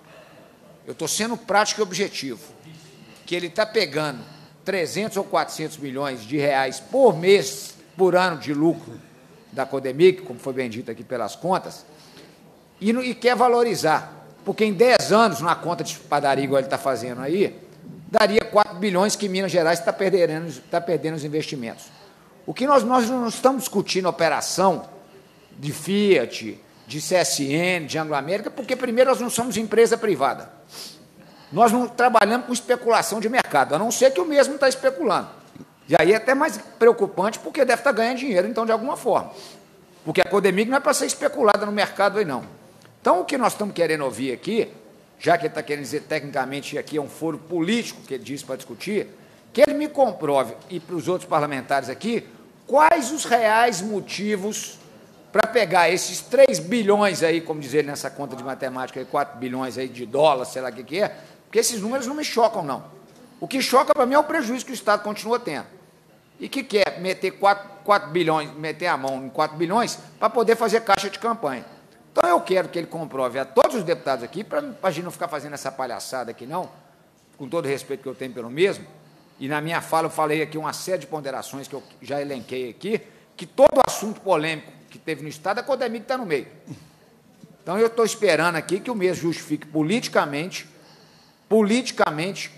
Eu estou sendo prático e objetivo, que ele está pegando 300 ou 400 milhões de reais por mês, por ano de lucro da Codemig, como foi bem dito aqui pelas contas, e quer valorizar, porque em 10 anos, na conta de padaria igual ele está fazendo aí, daria 4 bilhões que Minas Gerais está perdendo os investimentos. O que nós não estamos discutindo operação de Fiat, de CSN, de Anglo-América, porque, primeiro, nós não somos empresa privada. Nós não trabalhamos com especulação de mercado, a não ser que o mesmo está especulando. E aí é até mais preocupante, porque deve estar ganhando dinheiro, então, de alguma forma. Porque a Codemig não é para ser especulada no mercado aí, não. Então, o que nós estamos querendo ouvir aqui, já que ele está querendo dizer tecnicamente aqui é um foro político que ele disse para discutir, que ele me comprove, e para os outros parlamentares aqui, quais os reais motivos para pegar esses 3 bilhões aí, como diz ele nessa conta de matemática, aí, 4 bilhões aí de dólares, sei lá o que é, porque esses números não me chocam, não. O que choca para mim é o prejuízo que o Estado continua tendo. E que quer meter 4 bilhões, meter a mão em 4 bilhões para poder fazer caixa de campanha. Então, eu quero que ele comprove a todos os deputados aqui, para a gente não ficar fazendo essa palhaçada aqui, não, com todo o respeito que eu tenho pelo mesmo, e na minha fala eu falei aqui uma série de ponderações que eu já elenquei aqui, que todo assunto polêmico que teve no Estado, a Codemig está no meio. Então, eu estou esperando aqui que o mesmo justifique politicamente,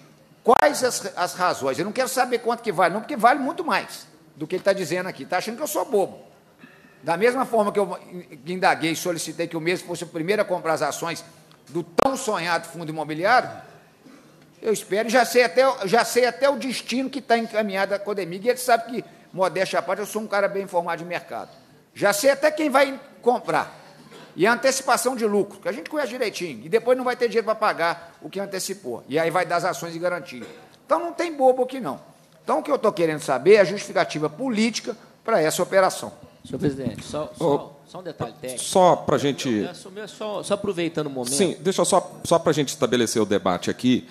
quais as razões. Eu não quero saber quanto que vale, não, porque vale muito mais do que ele está dizendo aqui. Está achando que eu sou bobo. Da mesma forma que eu indaguei e solicitei que o mesmo fosse o primeiro a comprar as ações do tão sonhado fundo imobiliário, eu espero, e já sei até o destino que está encaminhado a Codemig, e ele sabe que, modéstia à parte, eu sou um cara bem informado de mercado. Já sei até quem vai comprar. E a antecipação de lucro, que a gente conhece direitinho, e depois não vai ter dinheiro para pagar o que antecipou. E aí vai dar as ações de garantia. Então, não tem bobo aqui, não. Então, o que eu estou querendo saber é a justificativa política para essa operação. Senhor presidente, só um detalhe técnico. Só para a gente... Só aproveitando o momento... Sim, deixa só para a gente estabelecer o debate aqui.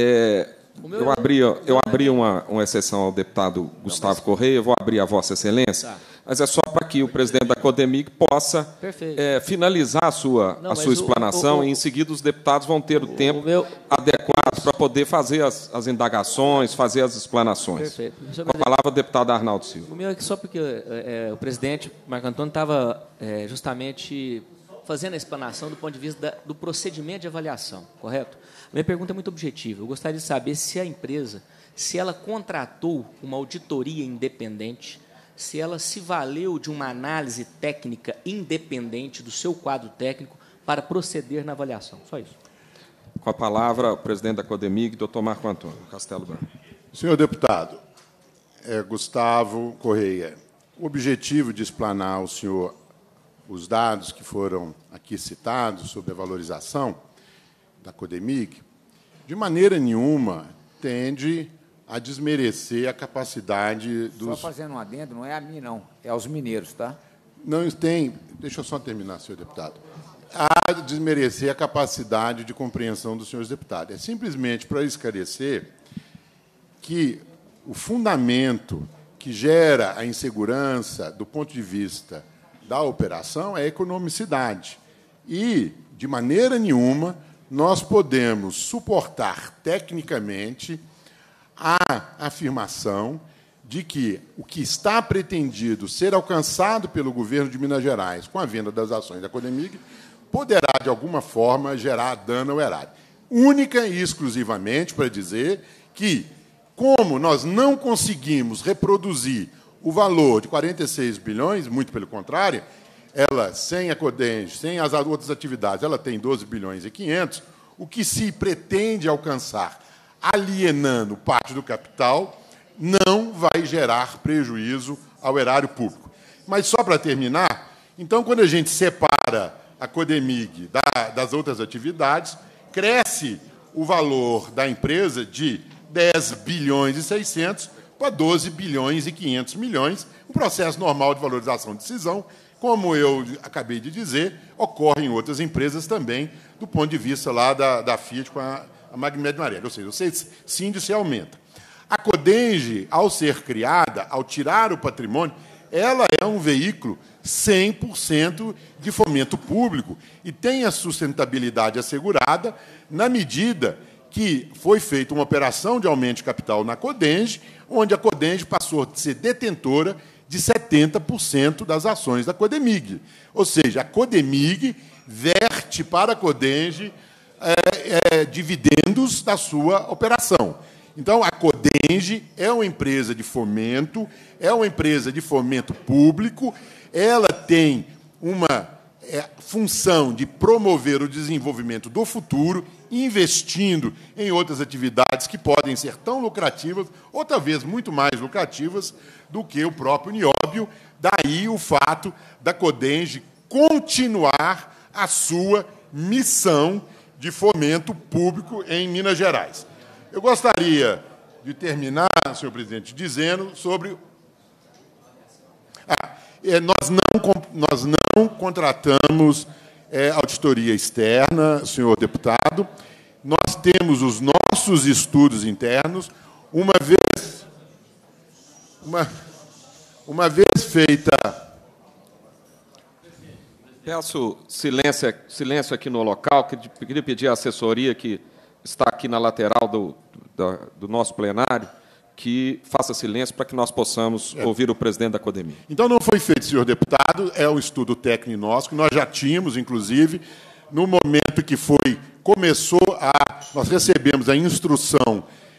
Eu abri uma exceção ao deputado Gustavo Correia, eu vou abrir a Vossa Excelência, mas é só para que o presidente da Codemig possa finalizar a sua explanação, e em seguida os deputados vão ter o tempo adequado para poder fazer as indagações, fazer as explanações. Perfeito. Com a palavra, o deputado Arnaldo Silva. O meu é que só porque o presidente Marco Antônio estava justamente fazendo a explanação do ponto de vista do procedimento de avaliação, correto? Minha pergunta é muito objetiva. Eu gostaria de saber se a empresa, se ela contratou uma auditoria independente, se ela se valeu de uma análise técnica independente do seu quadro técnico para proceder na avaliação. Só isso. Com a palavra, o presidente da Codemig, doutor Marco Antônio Castelo Branco. Senhor deputado, Gustavo Correia, o objetivo de explanar ao senhor os dados que foram aqui citados sobre a valorização da Codemig, de maneira nenhuma tende a desmerecer a capacidade dos... Só fazendo um adendo, não é a mim, não. É aos mineiros, tá? Não tem... Deixa eu só terminar, senhor deputado. A desmerecer a capacidade de compreensão dos senhores deputados. É simplesmente para esclarecer que o fundamento que gera a insegurança do ponto de vista da operação é a economicidade. E, de maneira nenhuma, nós podemos suportar tecnicamente a afirmação de que o que está pretendido ser alcançado pelo governo de Minas Gerais com a venda das ações da Codemig poderá, de alguma forma, gerar dano ao erário. Única e exclusivamente para dizer que, como nós não conseguimos reproduzir o valor de 46 bilhões, muito pelo contrário, ela, sem a Codenge, sem as outras atividades, ela tem 12 bilhões e 500, o que se pretende alcançar alienando parte do capital não vai gerar prejuízo ao erário público. Mas, só para terminar, então, quando a gente separa a Codemig das outras atividades, cresce o valor da empresa de 10 bilhões e 600 para 12 bilhões e 500 milhões, um processo normal de valorização de decisão, como eu acabei de dizer, ocorre em outras empresas também, do ponto de vista lá da Fiat com a Magmed Marelli. Ou seja, esse índice aumenta. A Codenge, ao ser criada, ao tirar o patrimônio, ela é um veículo 100% de fomento público e tem a sustentabilidade assegurada na medida que foi feita uma operação de aumento de capital na Codenge, onde a Codenge passou a ser detentora de 70% das ações da Codemig. Ou seja, a Codemig verte para a Codenge dividendos da sua operação. Então, a Codenge é uma empresa de fomento, é uma empresa de fomento público, ela tem uma função de promover o desenvolvimento do futuro, investindo em outras atividades que podem ser tão lucrativas, ou talvez muito mais lucrativas, do que o próprio nióbio. Daí o fato da Codenge continuar a sua missão de fomento público em Minas Gerais. Eu gostaria de terminar, senhor presidente, dizendo sobre... Nós não contratamos auditoria externa, senhor deputado. Nós temos os nossos estudos internos. Uma vez feita... Peço silêncio aqui no local, que queria pedir à assessoria que está aqui na lateral do nosso plenário, que faça silêncio para que nós possamos ouvir o presidente da Codemig. Então, não foi feito, senhor deputado, é um estudo técnico nosso, que nós já tínhamos, inclusive, no momento que nós recebemos a instrução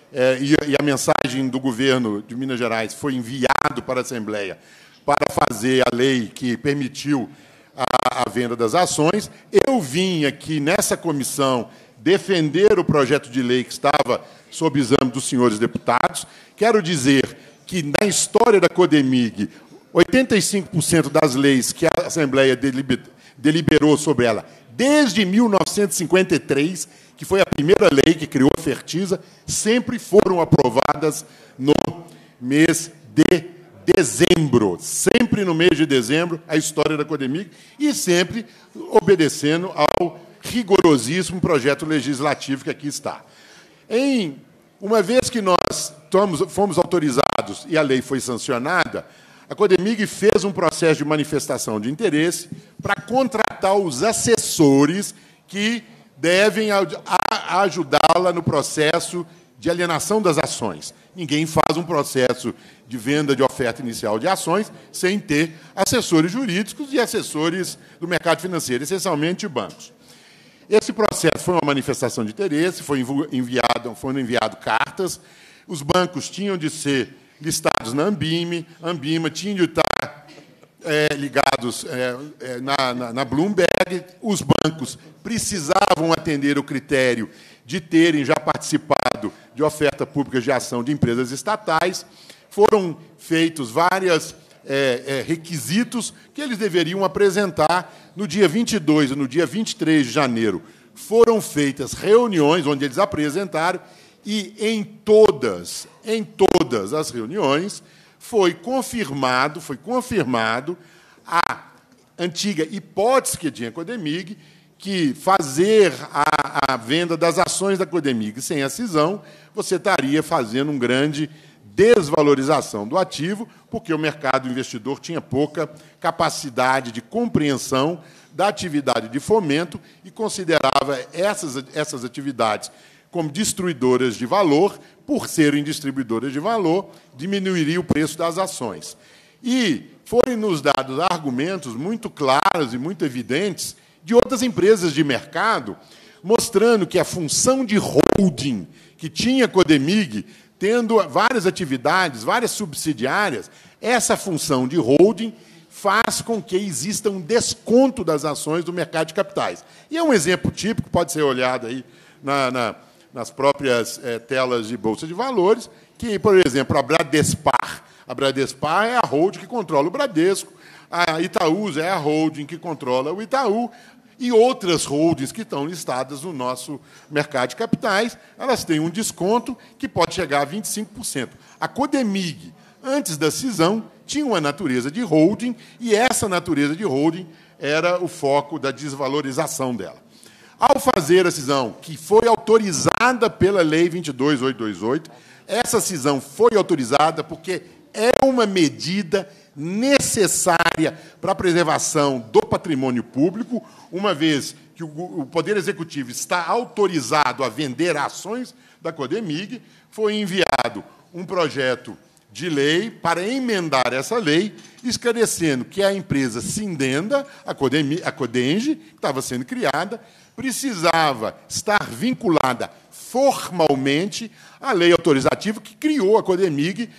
e a mensagem do governo de Minas Gerais foi enviado para a Assembleia para fazer a lei que permitiu a venda das ações. Eu vim aqui nessa comissão defender o projeto de lei que estava sob exame dos senhores deputados. Quero dizer que, na história da Codemig, 85% das leis que a Assembleia deliberou sobre ela, desde 1953, que foi a primeira lei que criou a Fertisa, sempre foram aprovadas no mês de dezembro. Sempre no mês de dezembro, a história da Codemig, e sempre obedecendo ao rigorosíssimo projeto legislativo que aqui está. Uma vez que nós fomos autorizados e a lei foi sancionada, a Codemig fez um processo de manifestação de interesse para contratar os assessores que devem ajudá-la no processo de alienação das ações. Ninguém faz um processo de venda de oferta inicial de ações sem ter assessores jurídicos e assessores do mercado financeiro, essencialmente bancos. Esse processo foi uma manifestação de interesse, foram enviadas cartas, os bancos tinham de ser listados na Ambima, a Ambima tinha de estar ligados na Bloomberg, os bancos precisavam atender o critério de terem já participado de oferta pública de ação de empresas estatais, foram feitos vários requisitos que eles deveriam apresentar no dia 22 e no dia 23 de janeiro. Foram feitas reuniões onde eles apresentaram e, em todas as reuniões, foi confirmado a antiga hipótese que tinha a Codemig, que fazer a venda das ações da Codemig sem a cisão, você estaria fazendo uma grande desvalorização do ativo, porque o mercado investidor tinha pouca capacidade de compreensão da atividade de fomento e considerava essas atividades como destruidoras de valor. Por serem distribuidoras de valor, diminuiria o preço das ações. E foram-nos dados argumentos muito claros e muito evidentes de outras empresas de mercado, mostrando que a função de holding que tinha a Codemig, tendo várias atividades, várias subsidiárias, essa função de holding faz com que exista um desconto das ações do mercado de capitais. E é um exemplo típico, pode ser olhado aí nas próprias telas de Bolsa de Valores, que, por exemplo, a Bradespar é a holding que controla o Bradesco, a Itaúsa é a holding que controla o Itaú, e outras holdings que estão listadas no nosso mercado de capitais, elas têm um desconto que pode chegar a 25%. A Codemig, antes da cisão, tinha uma natureza de holding, e essa natureza de holding era o foco da desvalorização dela. Ao fazer a cisão, que foi autorizada pela Lei 22.828, essa cisão foi autorizada porque é uma medida necessária para a preservação do patrimônio público, uma vez que o Poder Executivo está autorizado a vender ações da Codemig, foi enviado um projeto de lei para emendar essa lei, esclarecendo que a empresa Sindenda, a Codengi, que estava sendo criada, precisava estar vinculada formalmente à lei autorizativa que criou a Codemig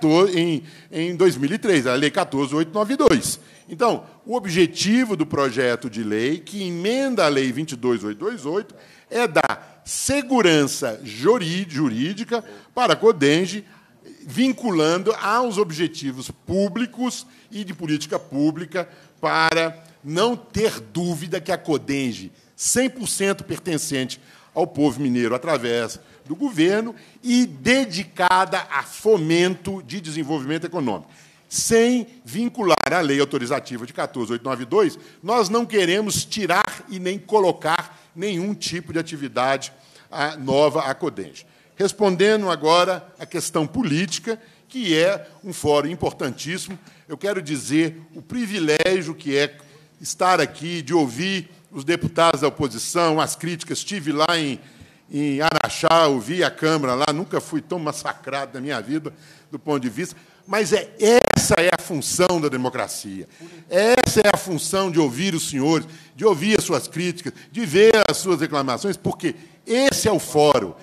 em 2003, a Lei 14.892. Então, o objetivo do projeto de lei, que emenda a Lei 22.828, é dar segurança jurídica para a Codengi, vinculando aos objetivos públicos e de política pública, para não ter dúvida que a Codengi, 100% pertencente ao povo mineiro através do governo e dedicada a fomento de desenvolvimento econômico. Sem vincular a lei autorizativa de 14.892, nós não queremos tirar e nem colocar nenhum tipo de atividade nova à Codengi. Respondendo agora à questão política, que é um fórum importantíssimo, eu quero dizer o privilégio que é estar aqui, de ouvir os deputados da oposição, as críticas. Estive lá em Araxá, ouvi a Câmara lá, nunca fui tão massacrado na minha vida, do ponto de vista, mas essa é a função da democracia. Essa é a função de ouvir os senhores, de ouvir as suas críticas, de ver as suas reclamações, porque esse é o fórum.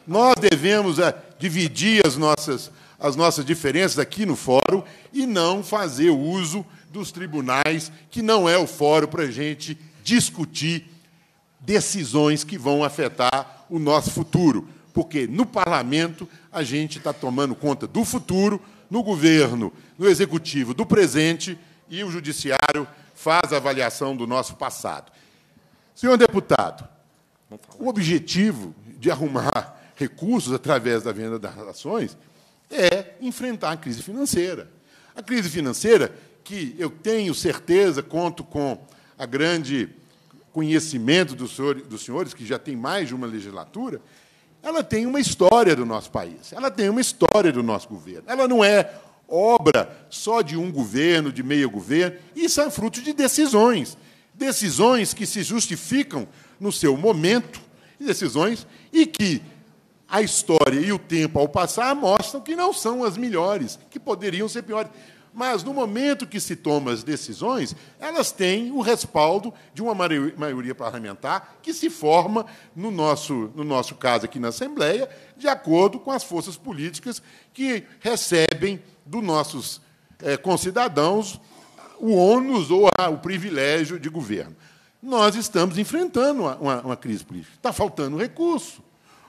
Nós devemos dividir as nossas diferenças aqui no fórum e não fazer uso dos tribunais, que não é o fórum para a gente discutir decisões que vão afetar o nosso futuro. Porque no parlamento a gente está tomando conta do futuro, no governo, no executivo do presente, e o judiciário faz a avaliação do nosso passado. Senhor deputado, o objetivo de arrumar recursos através da venda das ações é enfrentar a crise financeira. A crise financeira, que eu tenho certeza, conto com a grande conhecimento dos senhores, que já tem mais de uma legislatura, ela tem uma história do nosso país, ela tem uma história do nosso governo. Ela não é obra só de um governo, de meio governo, isso é fruto de decisões. Decisões que se justificam no seu momento, decisões e que a história e o tempo, ao passar, mostram que não são as melhores, que poderiam ser piores. Mas, no momento que se tomam as decisões, elas têm o respaldo de uma maioria parlamentar que se forma, no nosso caso aqui na Assembleia, de acordo com as forças políticas que recebem dos nossos concidadãos o ônus ou o privilégio de governo. Nós estamos enfrentando uma crise política. Está faltando recurso.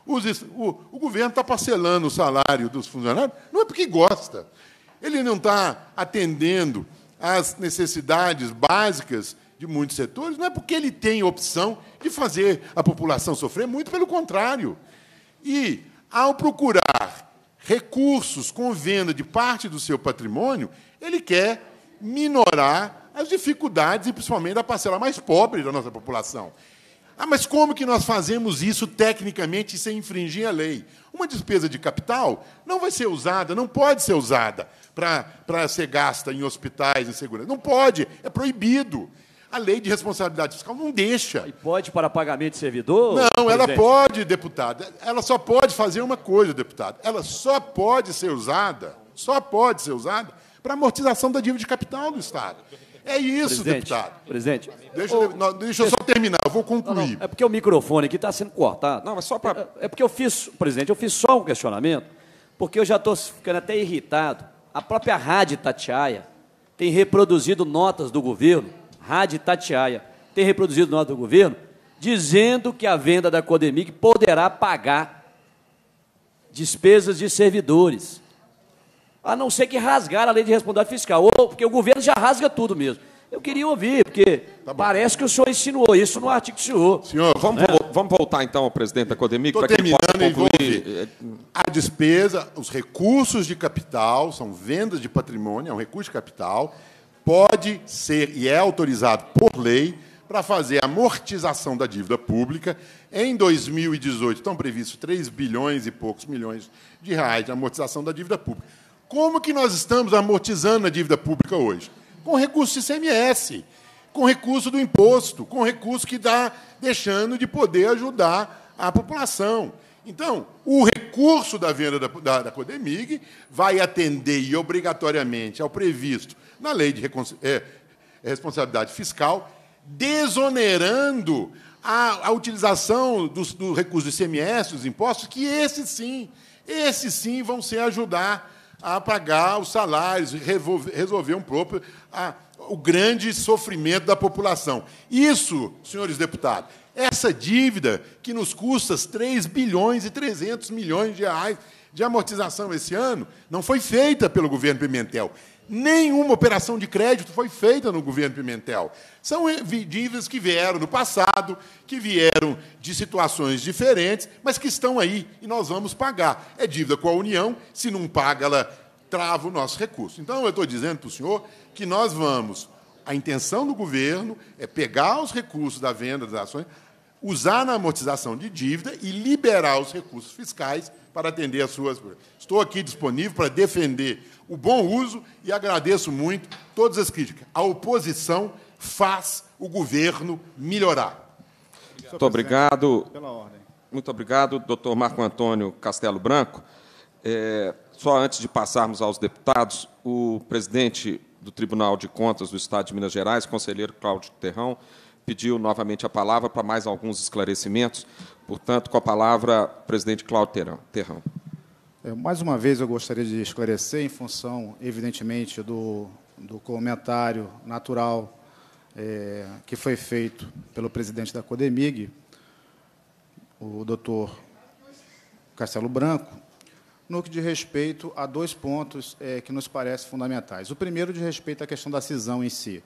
O governo está parcelando o salário dos funcionários, não é porque gosta. Ele não está atendendo às necessidades básicas de muitos setores, não é porque ele tem opção de fazer a população sofrer, muito pelo contrário. E, ao procurar recursos com venda de parte do seu patrimônio, ele quer minorar as dificuldades, e principalmente da parcela mais pobre da nossa população. Mas como que nós fazemos isso tecnicamente sem infringir a lei? Uma despesa de capital não vai ser usada, não pode ser usada para ser gasta em hospitais, em segurança. Não pode, é proibido. A lei de responsabilidade fiscal não deixa. E pode para pagamento de servidor? Não, ela pode, deputado. Ela só pode fazer uma coisa, deputado. Ela só pode ser usada para amortização da dívida de capital do Estado. É isso, deputado. Presidente. Deixa eu só terminar, eu vou concluir. Não, é porque o microfone aqui está sendo cortado. Não, mas só para... É porque presidente, eu fiz só um questionamento, porque eu já estou ficando até irritado. A própria Rádio Itatiaia tem reproduzido notas do governo, dizendo que a venda da Codemig poderá pagar despesas de servidores, a não ser que rasgar a lei de responsabilidade fiscal, ou porque o governo já rasga tudo mesmo. Eu queria ouvir, porque parece que o senhor insinuou isso no artigo do senhor. Senhor, vamos voltar, então, ao presidente da Codemig, para que ele possa concluir. A despesa, os recursos de capital, são vendas de patrimônio, é um recurso de capital, pode ser e é autorizado por lei para fazer a amortização da dívida pública. Em 2018, estão previstos 3 bilhões e poucos milhões de reais de amortização da dívida pública. Como que nós estamos amortizando a dívida pública hoje? Com recurso do ICMS, com recurso do imposto, com recurso que está deixando de poder ajudar a população. Então, o recurso da venda da Codemig vai atender e obrigatoriamente ao previsto na lei de responsabilidade fiscal, desonerando a utilização do recurso do ICMS, dos impostos, que esses sim vão ser ajudar a pagar os salários, resolver o grande sofrimento da população. Isso, senhores deputados, essa dívida que nos custa 3 bilhões e 300 milhões de reais de amortização esse ano, não foi feita pelo governo Pimentel. Nenhuma operação de crédito foi feita no governo Pimentel. São dívidas que vieram no passado, que vieram de situações diferentes, mas que estão aí e nós vamos pagar. É dívida com a União, se não paga, ela trava o nosso recurso. Então, eu estou dizendo para o senhor que nós vamos... A intenção do governo é pegar os recursos da venda das ações, usar na amortização de dívida e liberar os recursos fiscais para atender as suas... Estou aqui disponível para defender o bom uso e agradeço muito todas as críticas. A oposição faz o governo melhorar. Muito obrigado. Muito obrigado, doutor Marco Antônio Castelo Branco. Só antes de passarmos aos deputados, o presidente do Tribunal de Contas do Estado de Minas Gerais, conselheiro Cláudio Terrão, pediu novamente a palavra para mais alguns esclarecimentos, Portanto, com a palavra, presidente Cláudio Terrão. Mais uma vez, eu gostaria de esclarecer, em função, evidentemente, do comentário natural que foi feito pelo presidente da CODEMIG, o doutor Castelo Branco, no que diz respeito a dois pontos que nos parecem fundamentais. O primeiro diz respeito à questão da cisão em si.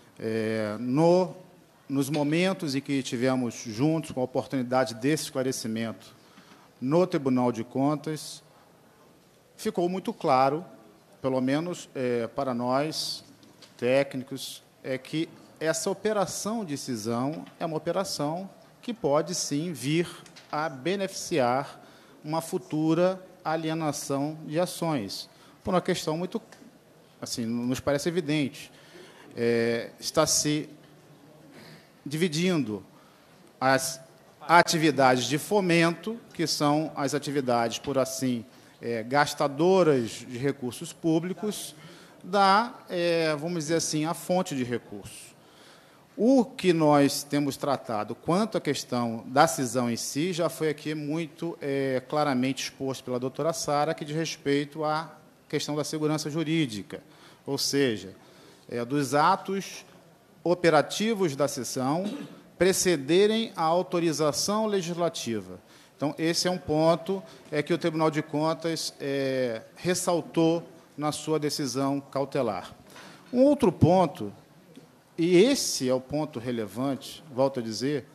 Nos momentos em que tivemos juntos, com a oportunidade desse esclarecimento no Tribunal de Contas, ficou muito claro, pelo menos para nós, técnicos, que essa operação de cisão é uma operação que pode, sim, vir a beneficiar uma futura alienação de ações, por uma questão muito, assim, nos parece evidente. Está se dividindo as atividades de fomento, que são as atividades, por assim, gastadoras de recursos públicos, vamos dizer assim, a fonte de recursos. O que nós temos tratado quanto à questão da cisão em si já foi aqui muito claramente exposto pela doutora Sara, que diz respeito à questão da segurança jurídica, ou seja, dos atos operativos da cisão precederem a autorização legislativa. Então, esse é um ponto que o Tribunal de Contas ressaltou na sua decisão cautelar. Um outro ponto, e esse é o ponto relevante, volto a dizer,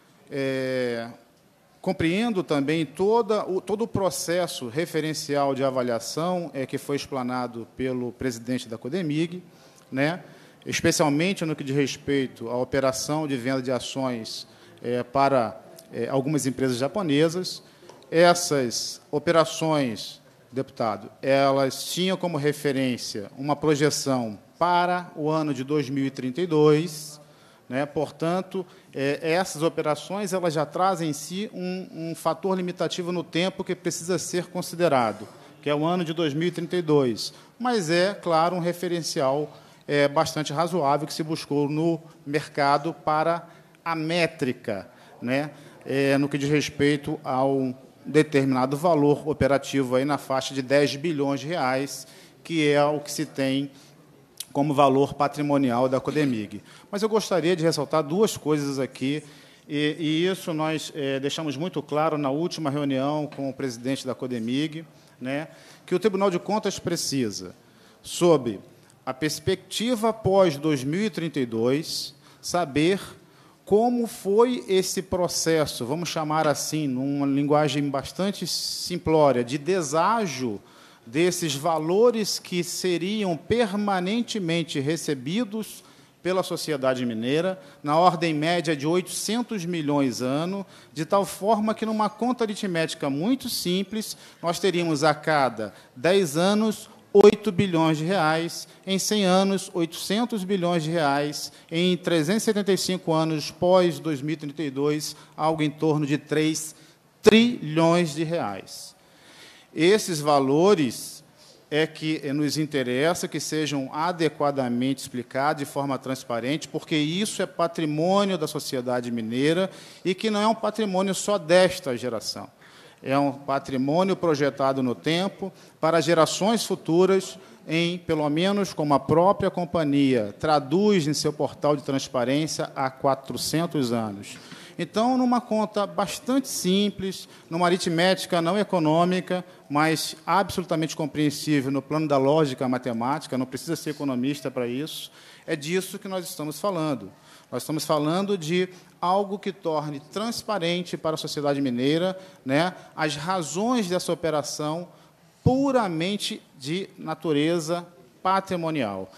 compreendo também todo o processo referencial de avaliação que foi explanado pelo presidente da CODEMIG, né, especialmente no que diz respeito à operação de venda de ações para algumas empresas japonesas. Essas operações, deputado, elas tinham como referência uma projeção para o ano de 2032, né? Portanto, essas operações elas já trazem em si um fator limitativo no tempo que precisa ser considerado, que é o ano de 2032, mas claro, um referencial bastante razoável que se buscou no mercado para a métrica, né? No que diz respeito a um determinado valor operativo aí na faixa de 10 bilhões de reais, que é o que se tem como valor patrimonial da CODEMIG. Mas eu gostaria de ressaltar duas coisas aqui, e isso nós deixamos muito claro na última reunião com o presidente da CODEMIG, né, que o Tribunal de Contas precisa, sob a perspectiva pós-2032, saber como foi esse processo, vamos chamar assim, numa linguagem bastante simplória, de deságio desses valores que seriam permanentemente recebidos pela sociedade mineira, na ordem média de 800 milhões ano, de tal forma que, numa conta aritmética muito simples, nós teríamos a cada 10 anos 8 bilhões de reais, em 100 anos, 800 bilhões de reais, em 375 anos pós-2032, algo em torno de 3 trilhões de reais. Esses valores que nos interessa que sejam adequadamente explicados de forma transparente, porque isso é patrimônio da sociedade mineira e que não é um patrimônio só desta geração. É um patrimônio projetado no tempo para gerações futuras, pelo menos como a própria companhia traduz em seu portal de transparência, há 400 anos. Então, numa conta bastante simples, numa aritmética não econômica, mas absolutamente compreensível no plano da lógica matemática, não precisa ser economista para isso, é disso que nós estamos falando. Nós estamos falando de algo que torne transparente para a sociedade mineira, né, as razões dessa operação puramente de natureza patrimonial.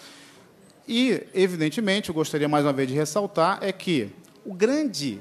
E, evidentemente, eu gostaria mais uma vez de ressaltar que o grande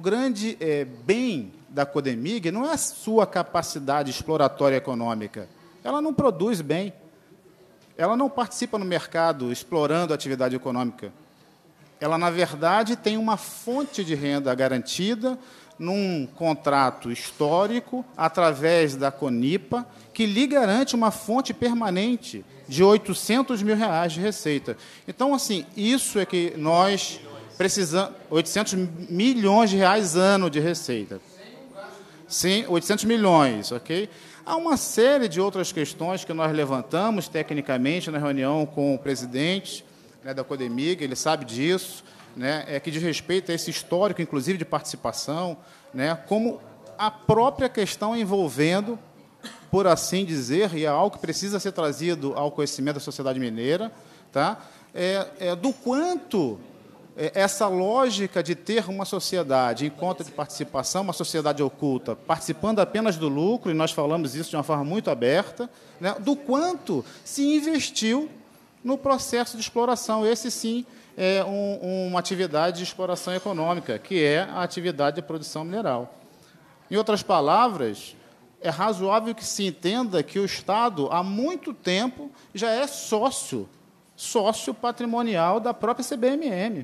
bem da CODEMIG não é a sua capacidade exploratória econômica. Ela não produz bem. Ela não participa no mercado explorando a atividade econômica. Ela, na verdade, tem uma fonte de renda garantida num contrato histórico, através da CONIPA, que lhe garante uma fonte permanente de 800 mil reais de receita. Então, assim, isso é que nós precisamos, 800 milhões de reais ano de receita. Sim, 800 milhões, ok? Há uma série de outras questões que nós levantamos tecnicamente na reunião com o presidente, né, da Codemig, ele sabe disso, né, que diz respeito a esse histórico, inclusive, de participação, né, como a própria questão envolvendo, por assim dizer, e é algo que precisa ser trazido ao conhecimento da sociedade mineira, tá? Do quanto essa lógica de ter uma sociedade em conta de participação, uma sociedade oculta, participando apenas do lucro, e nós falamos isso de uma forma muito aberta, né, do quanto se investiu no processo de exploração. Esse, sim, é uma atividade de exploração econômica, que é a atividade de produção mineral. Em outras palavras, é razoável que se entenda que o Estado, há muito tempo, já é sócio patrimonial da própria CBMM.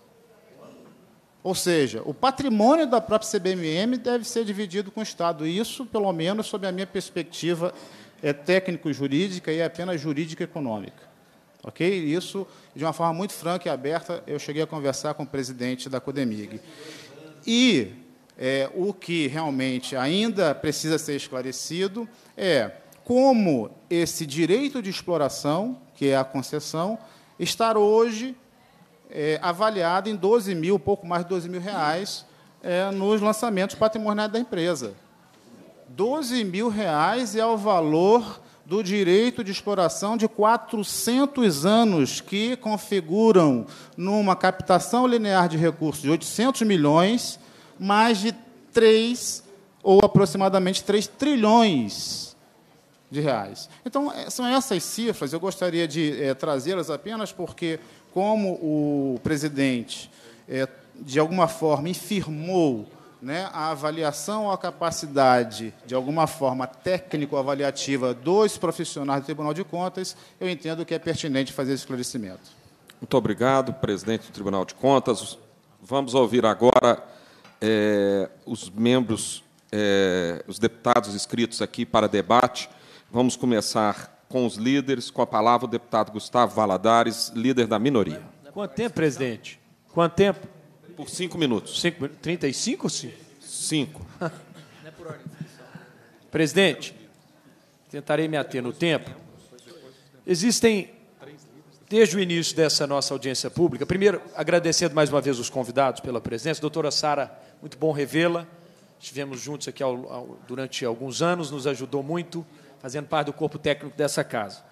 Ou seja, o patrimônio da própria CBMM deve ser dividido com o Estado. Isso, pelo menos, sob a minha perspectiva técnico-jurídica e apenas jurídica-econômica. Ok? Isso, de uma forma muito franca e aberta, eu cheguei a conversar com o presidente da Codemig. E o que realmente ainda precisa ser esclarecido é como esse direito de exploração, que é a concessão, está hoje avaliado em 12 mil, pouco mais de 12 mil reais, nos lançamentos patrimoniais da empresa. 12 mil reais é o valor do direito de exploração de 400 anos, que configuram, numa captação linear de recursos de 800 milhões, mais de 3, ou aproximadamente 3 trilhões de reais. Então, são essas cifras, eu gostaria de trazê-las apenas porque, como o presidente, de alguma forma, infirmou, né, a avaliação ou a capacidade, de alguma forma, técnico-avaliativa dos profissionais do Tribunal de Contas, eu entendo que é pertinente fazer esse esclarecimento. Muito obrigado, presidente do Tribunal de Contas. Vamos ouvir agora os membros, os deputados inscritos aqui para debate. Vamos começar com os líderes. Com a palavra, o deputado Gustavo Valadares, líder da minoria. Quanto tempo, presidente? Quanto tempo? Por 5 minutos. 35 ou 5? 5. Presidente, tentarei me ater no tempo. Existem, desde o início dessa nossa audiência pública, primeiro, agradecendo mais uma vez os convidados pela presença. Doutora Sara, muito bom revê-la. Estivemos juntos aqui durante alguns anos, nos ajudou muito, fazendo parte do corpo técnico dessa casa.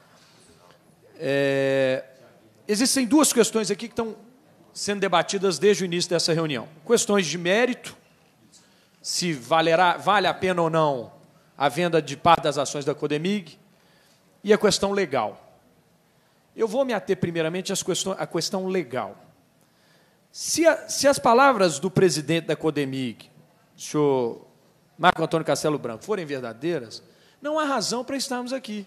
Existem duas questões aqui que estão sendo debatidas desde o início dessa reunião. Questões de mérito, se vale a pena ou não a venda de parte das ações da Codemig, e a questão legal. Eu vou me ater primeiramente à questão legal. Se as palavras do presidente da Codemig, o senhor Marco Antônio Castelo Branco, forem verdadeiras, não há razão para estarmos aqui.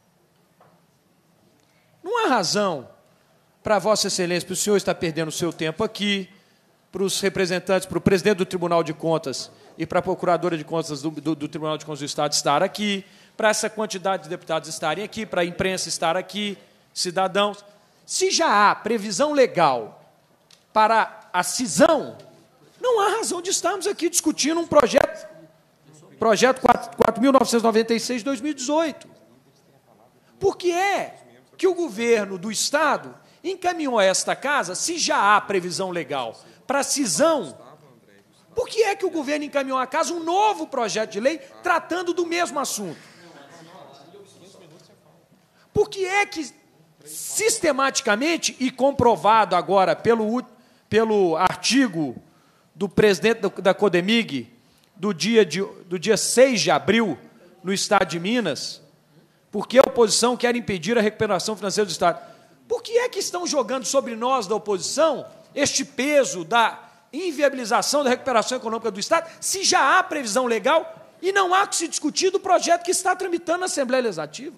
Não há razão para Vossa Excelência, para o senhor estar perdendo o seu tempo aqui, para os representantes, para o presidente do Tribunal de Contas e para a procuradora de contas do Tribunal de Contas do Estado estar aqui, para essa quantidade de deputados estarem aqui, para a imprensa estar aqui, cidadãos. Se já há previsão legal para a cisão, não há razão de estarmos aqui discutindo um projeto 4.996 de 2018. Por que é que o governo do Estado encaminhou a esta casa, se já há previsão legal para a cisão, por que é que o governo encaminhou à casa um novo projeto de lei tratando do mesmo assunto? Por que é que, sistematicamente, e comprovado agora pelo artigo do presidente da Codemig, do dia 6 de abril, no Estado de Minas, porque a oposição quer impedir a recuperação financeira do Estado? Por que é que estão jogando sobre nós, da oposição, este peso da inviabilização da recuperação econômica do Estado, se já há previsão legal e não há que se discutir do projeto que está tramitando na Assembleia Legislativa?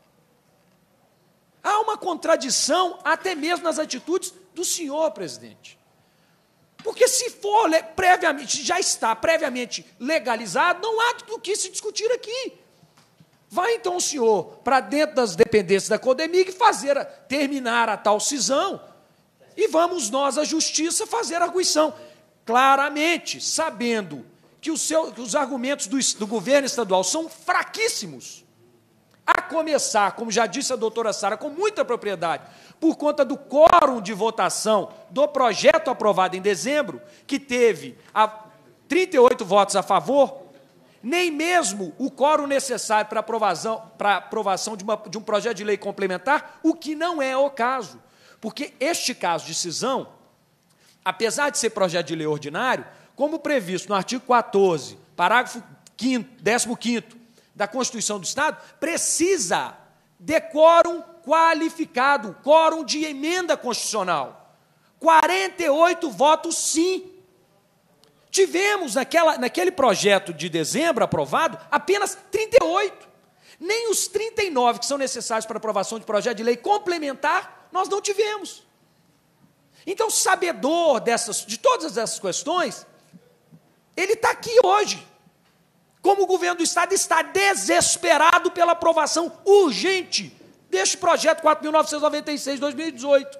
Há uma contradição até mesmo nas atitudes do senhor presidente. Porque se for previamente, já está previamente legalizado, não há do que se discutir aqui. Vai, então, o senhor para dentro das dependências da Codemig terminar a tal cisão e vamos nós, a Justiça, fazer a arguição. Claramente, sabendo que os argumentos do governo estadual são fraquíssimos, a começar, como já disse a doutora Sara, com muita propriedade, por conta do quórum de votação do projeto aprovado em dezembro, que teve 38 votos a favor, nem mesmo o quórum necessário para aprovação de um projeto de lei complementar, o que não é o caso. Porque este caso de cisão, apesar de ser projeto de lei ordinário, como previsto no artigo 14, parágrafo 15º da Constituição do Estado, precisa de quórum qualificado, quórum de emenda constitucional. 48 votos, sim. Tivemos, naquele projeto de dezembro aprovado, apenas 38. Nem os 39 que são necessários para aprovação de projeto de lei complementar, nós não tivemos. Então, sabedor de todas essas questões, ele está aqui hoje. Como o governo do Estado está desesperado pela aprovação urgente deste projeto 4.996 de 2018.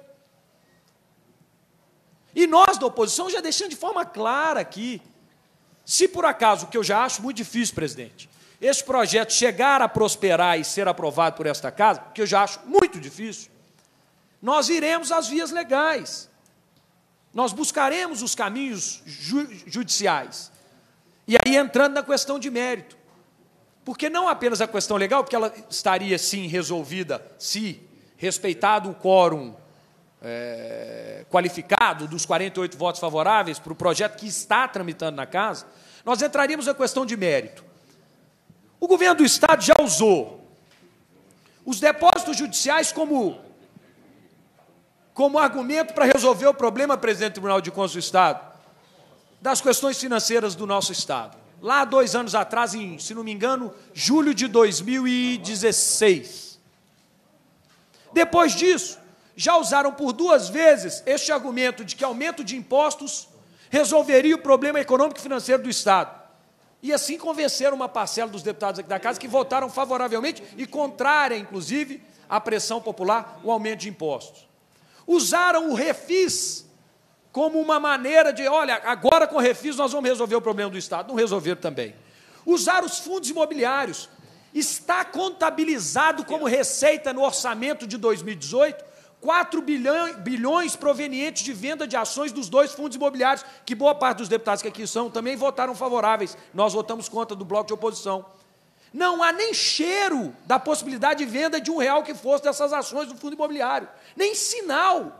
E nós, da oposição, já deixamos de forma clara aqui, se por acaso, o que eu já acho muito difícil, presidente, este projeto chegar a prosperar e ser aprovado por esta casa, que eu já acho muito difícil, nós iremos às vias legais. Nós buscaremos os caminhos judiciais. E aí entrando na questão de mérito. Porque não apenas a questão legal, porque ela estaria, sim, resolvida se respeitado o quórum qualificado dos 48 votos favoráveis para o projeto que está tramitando na casa, nós entraríamos na questão de mérito. O governo do Estado já usou os depósitos judiciais como argumento para resolver o problema, presidente do Tribunal de Contas do Estado, das questões financeiras do nosso Estado. Lá, 2 anos atrás, se não me engano, julho de 2016. Depois disso, já usaram por 2 vezes este argumento de que aumento de impostos resolveria o problema econômico e financeiro do Estado. E assim convenceram uma parcela dos deputados aqui da casa que votaram favoravelmente e contrária, inclusive, à pressão popular, o aumento de impostos. Usaram o refis como uma maneira de, olha, agora com o refis nós vamos resolver o problema do Estado. Não resolveram também. Usaram os fundos imobiliários. Está contabilizado como receita no orçamento de 2018 4 bilhões provenientes de venda de ações dos 2 fundos imobiliários, que boa parte dos deputados que aqui são também votaram favoráveis. Nós votamos contra do bloco de oposição. Não há nem cheiro da possibilidade de venda de R$1 que fosse dessas ações do fundo imobiliário. Nem sinal.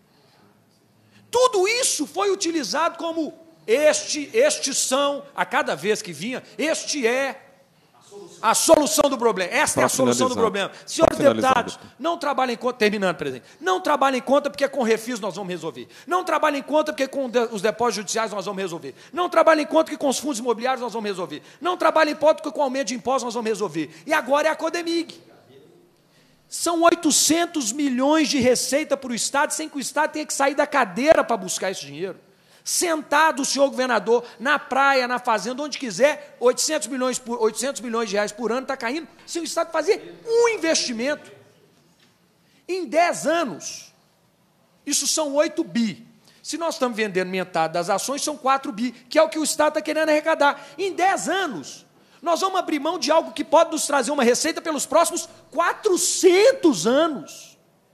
Tudo isso foi utilizado como estes são, a cada vez que vinha, este é a solução do problema. Esta é a solução do problema. Senhores deputados, não trabalhem contra, terminando, presidente, não trabalhem contra porque com refis nós vamos resolver. Não trabalhem contra porque com os depósitos judiciais nós vamos resolver. Não trabalhem contra porque com os fundos imobiliários nós vamos resolver. Não trabalhem contra porque com o aumento de impostos nós vamos resolver. E agora é a Codemig. São 800 milhões de receita para o Estado, sem que o Estado tenha que sair da cadeira para buscar esse dinheiro. Sentado o senhor governador, na praia, na fazenda, onde quiser, 800 milhões de reais por ano está caindo, sem o Estado fazer um investimento. Em 10 anos, isso são 8 bi. Se nós estamos vendendo metade das ações, são 4 bi, que é o que o Estado está querendo arrecadar. Em 10 anos, nós vamos abrir mão de algo que pode nos trazer uma receita pelos próximos 400 anos.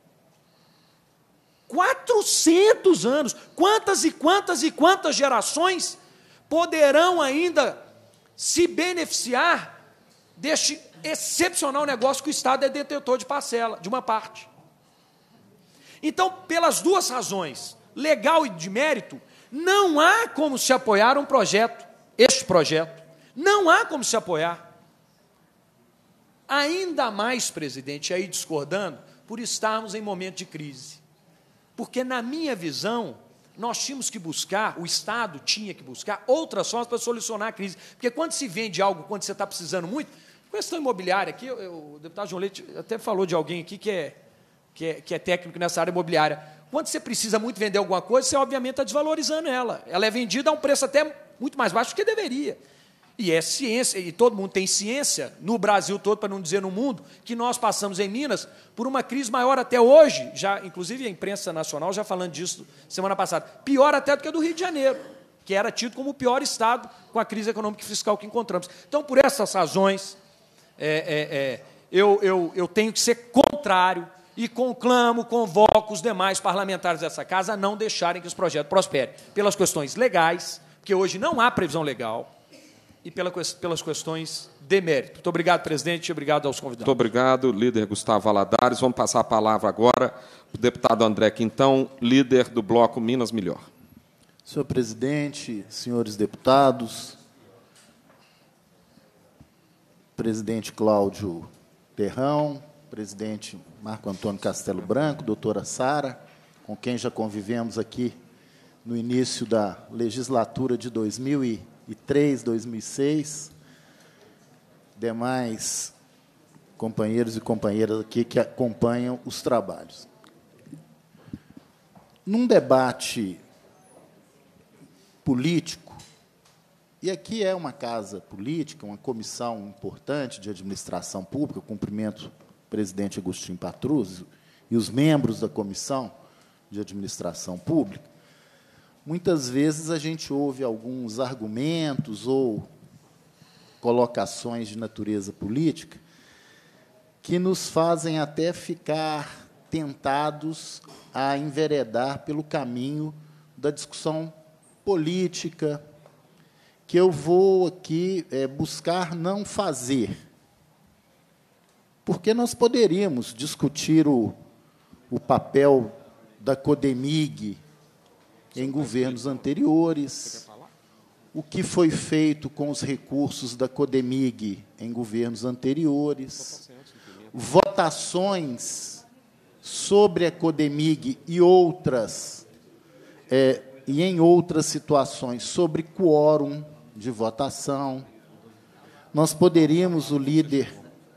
400 anos. Quantas e quantas e quantas gerações poderão ainda se beneficiar deste excepcional negócio que o Estado é detentor de parcela, de uma parte? Então, pelas 2 razões, legal e de mérito, não há como se apoiar um projeto, este projeto. Não há como se apoiar. Ainda mais, presidente, aí discordando, por estarmos em momento de crise. Porque, na minha visão, nós tínhamos que buscar, o Estado tinha que buscar outras formas para solucionar a crise. Porque quando se vende algo, quando você está precisando muito, questão imobiliária aqui, o deputado João Leite até falou de alguém aqui que é técnico nessa área imobiliária. Quando você precisa muito vender alguma coisa, você obviamente está desvalorizando ela. Ela é vendida a um preço até muito mais baixo do que deveria. E é ciência, e todo mundo tem ciência, no Brasil todo, para não dizer no mundo, que nós passamos em Minas por uma crise maior até hoje, já, inclusive a imprensa nacional já falando disso semana passada, pior até do que a do Rio de Janeiro. que era tido como o pior Estado com a crise econômica e fiscal que encontramos. Então, por essas razões, eu tenho que ser contrário e convoco os demais parlamentares dessa casa a não deixarem que esse projeto prospere, pelas questões legais, porque hoje não há previsão legal, e pelas questões de mérito. Muito obrigado, presidente, e obrigado aos convidados. Muito obrigado, líder Gustavo Valadares. Vamos passar a palavra agora para o deputado André Quintão, líder do bloco Minas Melhor. Senhor presidente, senhores deputados, presidente Cláudio Terrão, presidente Marco Antônio Castelo Branco, doutora Sara, com quem já convivemos aqui no início da legislatura de 2003, 2006, demais companheiros e companheiras aqui que acompanham os trabalhos. Num debate político, e aqui é uma casa política, uma comissão importante de administração pública, cumprimento o presidente Agostinho Patruzzo e os membros da comissão de administração pública, muitas vezes a gente ouve alguns argumentos ou colocações de natureza política que nos fazem até ficar tentados a enveredar pelo caminho da discussão política, que eu vou aqui buscar não fazer. Porque nós poderíamos discutir o papel da CODEMIG em governos anteriores, o que foi feito com os recursos da CODEMIG em governos anteriores, votações sobre a CODEMIG e outras, e em outras situações, sobre quórum de votação. Nós poderíamos, o líder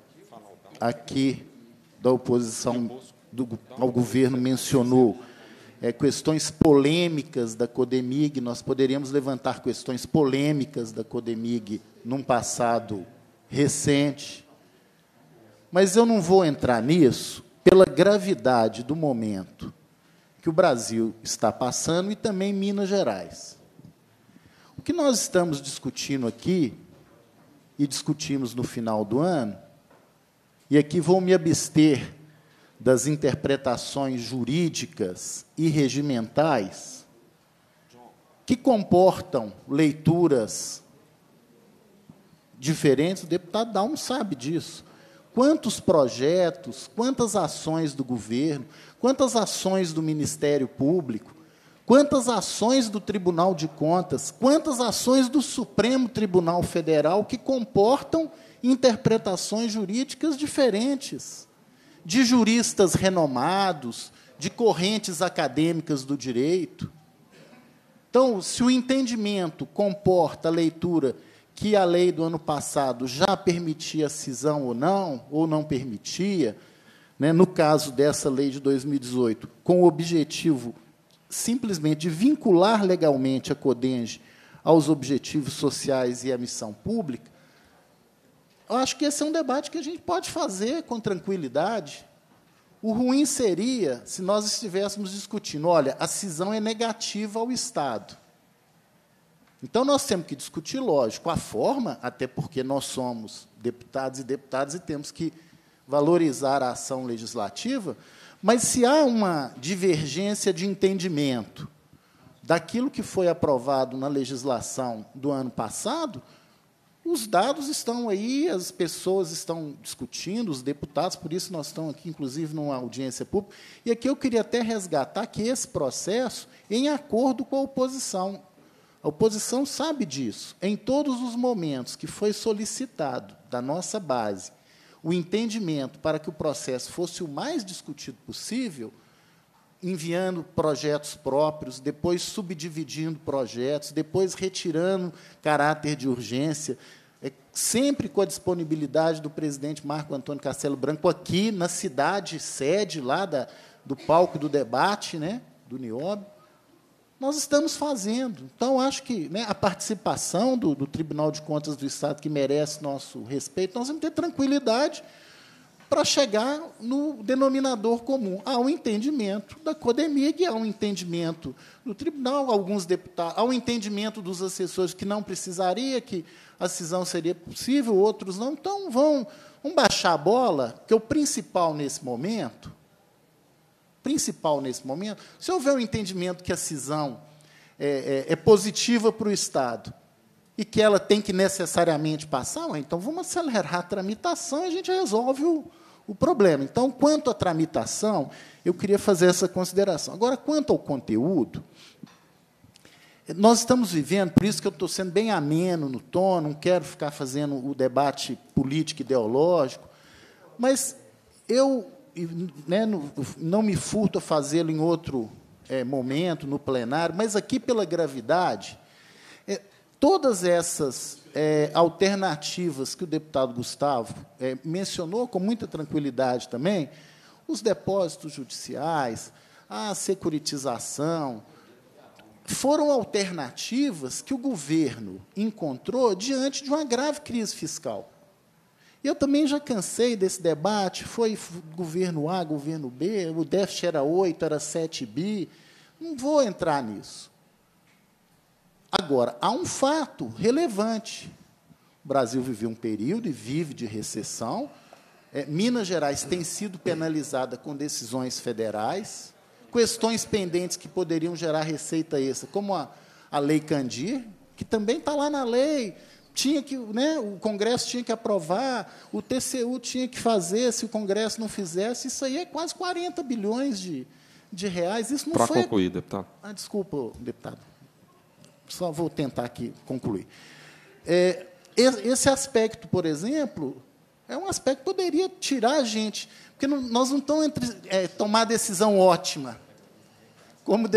aqui da oposição ao governo mencionou questões polêmicas da CODEMIG, nós poderíamos levantar questões polêmicas da CODEMIG num passado recente, mas eu não vou entrar nisso pela gravidade do momento que o Brasil está passando e também Minas Gerais. O que nós estamos discutindo aqui, e discutimos no final do ano, e aqui vou me abster das interpretações jurídicas e regimentais que comportam leituras diferentes. O deputado Dalmo sabe disso. Quantos projetos, quantas ações do governo, quantas ações do Ministério Público, quantas ações do Tribunal de Contas, quantas ações do Supremo Tribunal Federal que comportam interpretações jurídicas diferentes, de juristas renomados, de correntes acadêmicas do direito. Então, se o entendimento comporta a leitura que a lei do ano passado já permitia cisão ou não permitia, né, no caso dessa lei de 2018, com o objetivo simplesmente de vincular legalmente a CODENGE aos objetivos sociais e à missão pública, eu acho que esse é um debate que a gente pode fazer com tranquilidade. O ruim seria se nós estivéssemos discutindo, olha, a cisão é negativa ao Estado. Então, nós temos que discutir, lógico, a forma, até porque nós somos deputados e temos que valorizar a ação legislativa, mas se há uma divergência de entendimento daquilo que foi aprovado na legislação do ano passado, os dados estão aí, as pessoas estão discutindo, os deputados, por isso nós estamos aqui, inclusive, numa audiência pública. E aqui eu queria até resgatar que esse processo, em acordo com a oposição, a oposição sabe disso. Em todos os momentos que foi solicitado da nossa base o entendimento para que o processo fosse o mais discutido possível, enviando projetos próprios, depois subdividindo projetos, depois retirando caráter de urgência, sempre com a disponibilidade do presidente Marco Antônio Castelo Branco, aqui na cidade sede lá do palco do debate, né, do NIOB, nós estamos fazendo. Então, acho que, né, a participação do Tribunal de Contas do Estado, que merece nosso respeito, nós vamos ter tranquilidade para chegar no denominador comum. Há um entendimento da CODEMIG, há um entendimento do tribunal, alguns deputados, há um entendimento dos assessores que não precisaria, que a cisão seria possível, outros não. Então, vão baixar a bola, porque o principal nesse momento, se houver um entendimento que a cisão é positiva para o Estado e que ela tem que necessariamente passar, então vamos acelerar a tramitação e a gente resolve o problema. Então, quanto à tramitação, eu queria fazer essa consideração. Agora, quanto ao conteúdo, nós estamos vivendo, por isso que eu estou sendo bem ameno no tom, não quero ficar fazendo o debate político ideológico, mas eu não me furto a fazê-lo em outro momento, no plenário, mas aqui, pela gravidade, todas essas alternativas que o deputado Gustavo mencionou com muita tranquilidade também, os depósitos judiciais, a securitização, foram alternativas que o governo encontrou diante de uma grave crise fiscal. Eu também já cansei desse debate, foi governo A, governo B, o déficit era 8, era 7 bi, não vou entrar nisso. Agora, há um fato relevante. O Brasil viveu um período e vive de recessão. Minas Gerais tem sido penalizada com decisões federais, questões pendentes que poderiam gerar receita extra, como a Lei Candir, que também está lá na lei, o Congresso tinha que aprovar, o TCU tinha que fazer, se o Congresso não fizesse, isso aí é quase 40 bilhões de reais. Isso não foi... Para concluir, deputado. Desculpa, deputado. Só vou tentar aqui concluir. Esse aspecto, por exemplo, é um aspecto que poderia tirar a gente, porque nós não estamos entre tomar decisão ótima. Como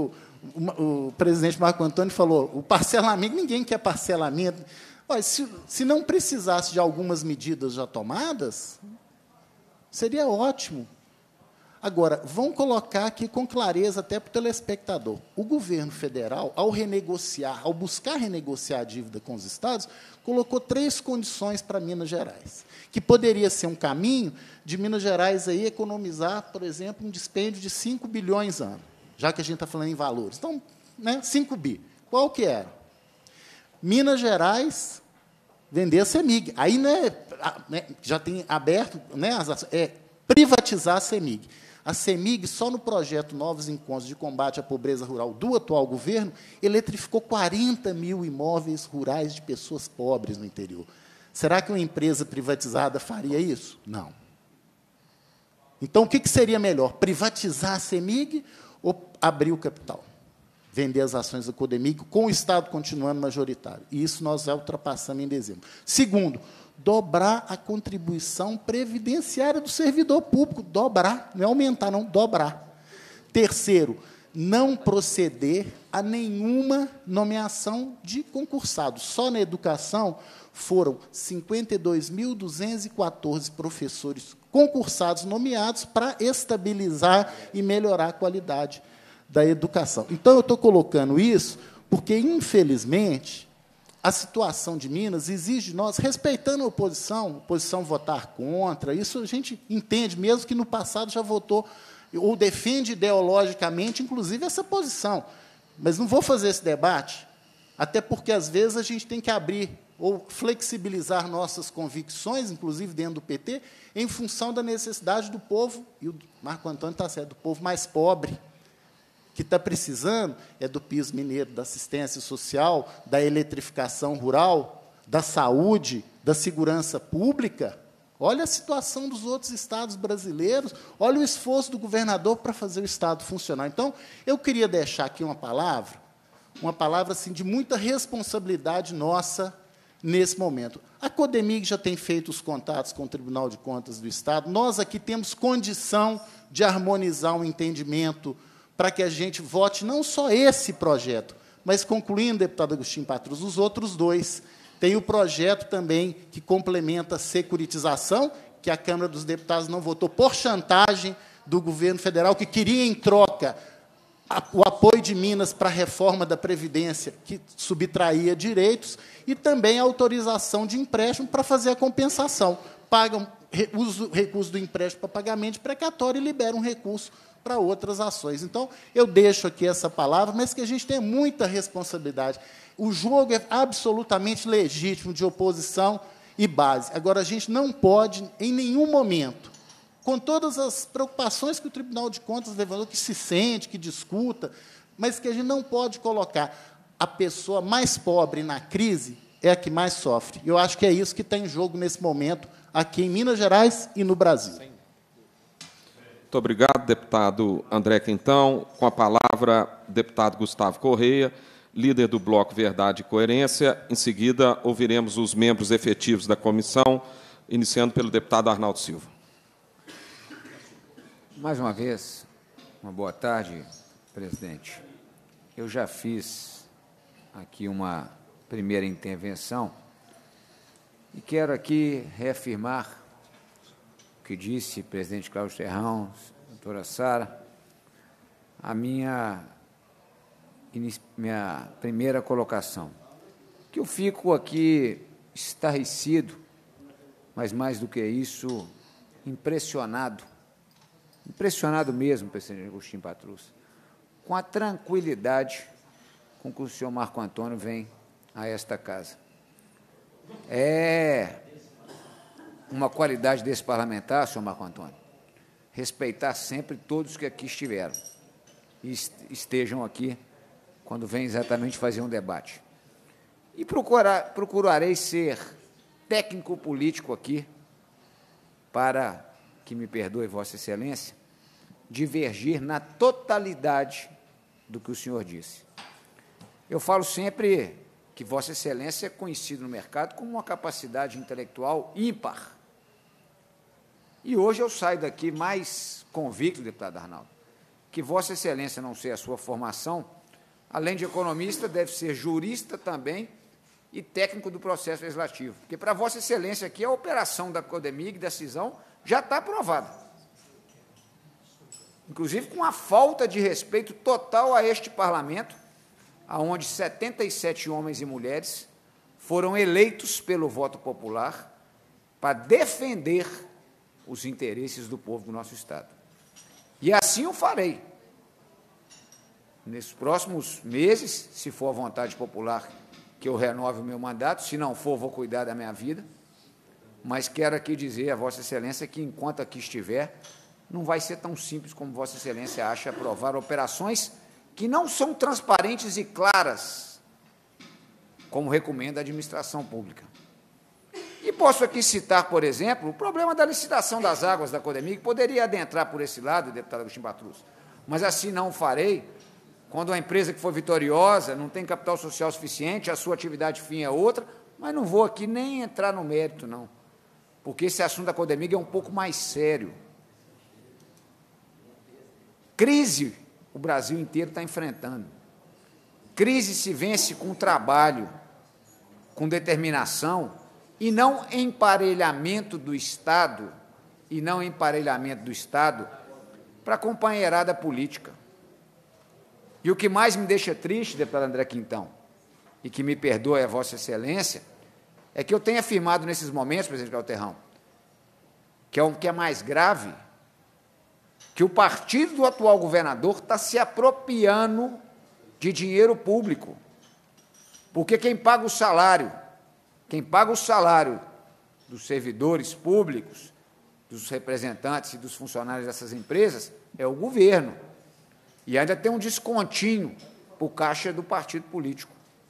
o presidente Marco Antônio falou, o parcelamento, ninguém quer parcelamento. Olha, se não precisasse de algumas medidas já tomadas, seria ótimo. Agora, vamos colocar aqui com clareza até para o telespectador. O governo federal, ao buscar renegociar a dívida com os estados, colocou 3 condições para Minas Gerais, que poderia ser um caminho de Minas Gerais aí economizar, por exemplo, um dispêndio de 5 bilhões ano, já que a gente está falando em valores. Então, 5 bi. Qual que era? Minas Gerais vender a CEMIG. Aí já tem aberto privatizar a CEMIG. A CEMIG, só no projeto Novos Encontros de Combate à Pobreza Rural do atual governo, eletrificou 40 mil imóveis rurais de pessoas pobres no interior. Será que uma empresa privatizada faria isso? Não. Então, o que seria melhor? Privatizar a CEMIG ou abrir o capital? Vender as ações da CODEMIG, com o Estado continuando majoritário. E isso nós já ultrapassamos em dezembro. Segundo, dobrar a contribuição previdenciária do servidor público. Dobrar, não é aumentar, não, dobrar. Terceiro, não proceder a nenhuma nomeação de concursado. Só na educação foram 52.214 professores concursados nomeados para estabilizar e melhorar a qualidade da educação. Então, eu estou colocando isso porque, infelizmente, a situação de Minas exige de nós, respeitando a oposição votar contra, isso a gente entende, mesmo que no passado já votou, ou defende ideologicamente, inclusive, essa posição. Mas não vou fazer esse debate, até porque, às vezes, a gente tem que abrir ou flexibilizar nossas convicções, inclusive dentro do PT, em função da necessidade do povo, e o Marco Antônio está certo, do povo mais pobre, que está precisando do piso mineiro, da assistência social, da eletrificação rural, da saúde, da segurança pública. Olha a situação dos outros estados brasileiros, olha o esforço do governador para fazer o Estado funcionar. Então, eu queria deixar aqui uma palavra assim, de muita responsabilidade nossa nesse momento. A CODEMIG já tem feito os contatos com o Tribunal de Contas do Estado. Nós aqui temos condição de harmonizar um entendimento para que a gente vote não só esse projeto, mas, concluindo, deputado Agostinho Patrus, os outros 2. Tem o projeto também que complementa a securitização, que a Câmara dos Deputados não votou por chantagem do governo federal, que queria, em troca, o apoio de Minas para a reforma da Previdência, que subtraía direitos, e também a autorização de empréstimo para fazer a compensação. Pagam usa o recurso do empréstimo para pagamento precatório e libera um recurso para outras ações. Então, eu deixo aqui essa palavra, mas que a gente tem muita responsabilidade. O jogo é absolutamente legítimo de oposição e base. Agora, a gente não pode, em nenhum momento, com todas as preocupações que o Tribunal de Contas levantou, que se sente, que discuta, mas que a gente não pode colocar a pessoa mais pobre na crise é a que mais sofre. Eu acho que é isso que está em jogo nesse momento, aqui em Minas Gerais e no Brasil. Muito obrigado, deputado André Quintão. Com a palavra, deputado Gustavo Correia, líder do Bloco Verdade e Coerência. Em seguida, ouviremos os membros efetivos da comissão, iniciando pelo deputado Arnaldo Silva. Mais uma vez, uma boa tarde, presidente. Eu já fiz aqui uma primeira intervenção e quero aqui reafirmar o que disse o presidente Cláudio Terrão, doutora Sara, a minha primeira colocação, que eu fico aqui estarrecido, mas mais do que isso, impressionado mesmo, presidente Agostinho Patrus, com a tranquilidade com que o senhor Marco Antônio vem a esta casa. É uma qualidade desse parlamentar, senhor Marco Antônio, respeitar sempre todos que aqui estiveram e estejam aqui quando vem exatamente fazer um debate. E procurarei ser técnico-político aqui para, que me perdoe Vossa Excelência, divergir na totalidade do que o senhor disse. Eu falo sempre que Vossa Excelência é conhecido no mercado como uma capacidade intelectual ímpar. E hoje eu saio daqui mais convicto, deputado Arnaldo, que Vossa Excelência, não sei a sua formação, além de economista, deve ser jurista também e técnico do processo legislativo. Porque, para Vossa Excelência, aqui a operação da Codemig, da cisão, já está aprovada. Inclusive com a falta de respeito total a este parlamento, onde 77 homens e mulheres foram eleitos pelo voto popular para defender os interesses do povo do nosso Estado. E assim o farei. Nesses próximos meses, se for a vontade popular que eu renove o meu mandato, se não for, vou cuidar da minha vida, mas quero aqui dizer a Vossa Excelência que, enquanto aqui estiver, não vai ser tão simples como Vossa Excelência acha aprovar operações que não são transparentes e claras, como recomenda a administração pública. E posso aqui citar, por exemplo, o problema da licitação das águas da Codemig, que poderia adentrar por esse lado, deputado Agostinho Patrus, mas assim não farei. Quando uma empresa que for vitoriosa, não tem capital social suficiente, a sua atividade fim é outra, mas não vou aqui nem entrar no mérito, não, porque esse assunto da Codemig é um pouco mais sério. Crise o Brasil inteiro está enfrentando. Crise se vence com trabalho, com determinação, e não emparelhamento do Estado, para a companheirada política. E o que mais me deixa triste, deputado André Quintão, e que me perdoe a Vossa Excelência, é que eu tenho afirmado nesses momentos, presidente Cláudio Terrão, que é o que é mais grave, que o partido do atual governador está se apropriando de dinheiro público, porque quem paga o salário dos servidores públicos, dos representantes e dos funcionários dessas empresas, é o governo. E ainda tem um descontinho para o caixa do partido político.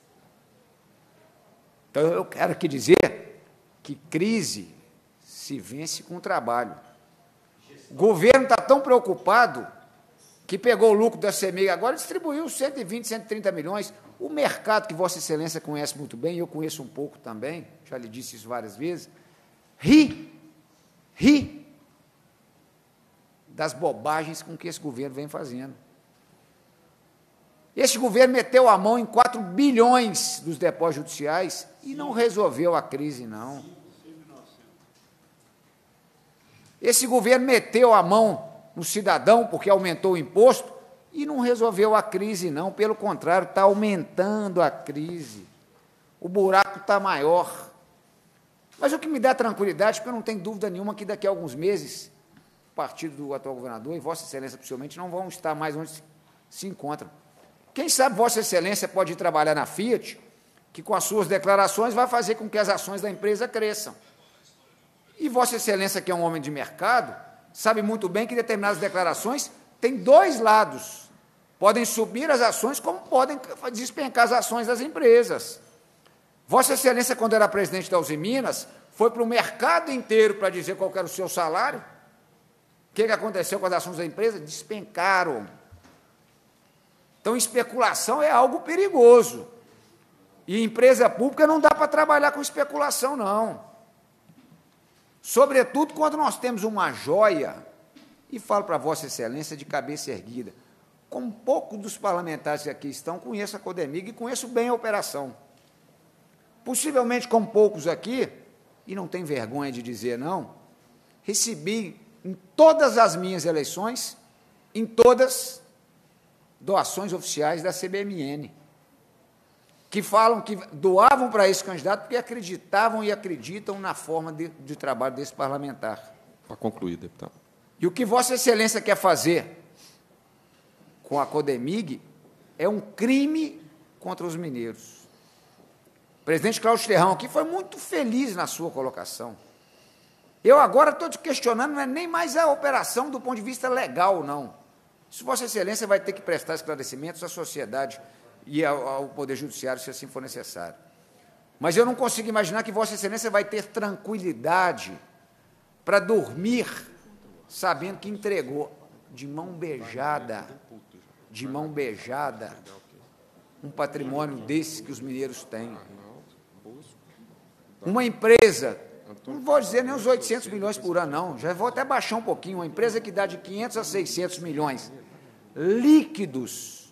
Então, eu quero aqui dizer que crise se vence com trabalho. O governo está tão preocupado que pegou o lucro da CEMIG agora e distribuiu 120, 130 milhões. O mercado, que Vossa Excelência conhece muito bem, eu conheço um pouco também, já lhe disse isso várias vezes, ri das bobagens com que esse governo vem fazendo. Esse governo meteu a mão em 4 bilhões dos depósitos judiciais e não resolveu a crise, não. Esse governo meteu a mão no cidadão porque aumentou o imposto e não resolveu a crise, não. Pelo contrário, está aumentando a crise. O buraco está maior. Mas o que me dá tranquilidade, porque eu não tenho dúvida nenhuma que daqui a alguns meses, o partido do atual governador e Vossa Excelência, possivelmente, não vão estar mais onde se encontram. Quem sabe Vossa Excelência pode ir trabalhar na Fiat, que com as suas declarações vai fazer com que as ações da empresa cresçam. E Vossa Excelência, que é um homem de mercado, sabe muito bem que determinadas declarações têm dois lados. Podem subir as ações, como podem despencar as ações das empresas. Vossa Excelência, quando era presidente da Uzi Minas, foi para o mercado inteiro para dizer qual era o seu salário. O que aconteceu com as ações da empresa? Despencaram. Então, especulação é algo perigoso. E empresa pública não dá para trabalhar com especulação, não. Sobretudo quando nós temos uma joia, e falo para Vossa Excelência de cabeça erguida, como poucos dos parlamentares que aqui estão, conheço a Codemig e conheço bem a operação. Possivelmente, como poucos aqui, e não tem vergonha de dizer não, recebi em todas as minhas eleições, em todas, doações oficiais da CBMN, que falam que doavam para esse candidato porque acreditavam e acreditam na forma de trabalho desse parlamentar. Para concluir, deputado. E o que Vossa Excelência quer fazer com a Codemig é um crime contra os mineiros. O presidente Cláudio Terrão aqui foi muito feliz na sua colocação. Eu agora estou te questionando, não é nem mais a operação do ponto de vista legal, não. Isso Vossa Excelência vai ter que prestar esclarecimentos à sociedade e ao Poder Judiciário, se assim for necessário. Mas eu não consigo imaginar que Vossa Excelência vai ter tranquilidade para dormir sabendo que entregou de mão beijada, um patrimônio desse que os mineiros têm. Uma empresa, não vou dizer nem os 800 milhões por ano, não, já vou até baixar um pouquinho, uma empresa que dá de 500 a 600 milhões líquidos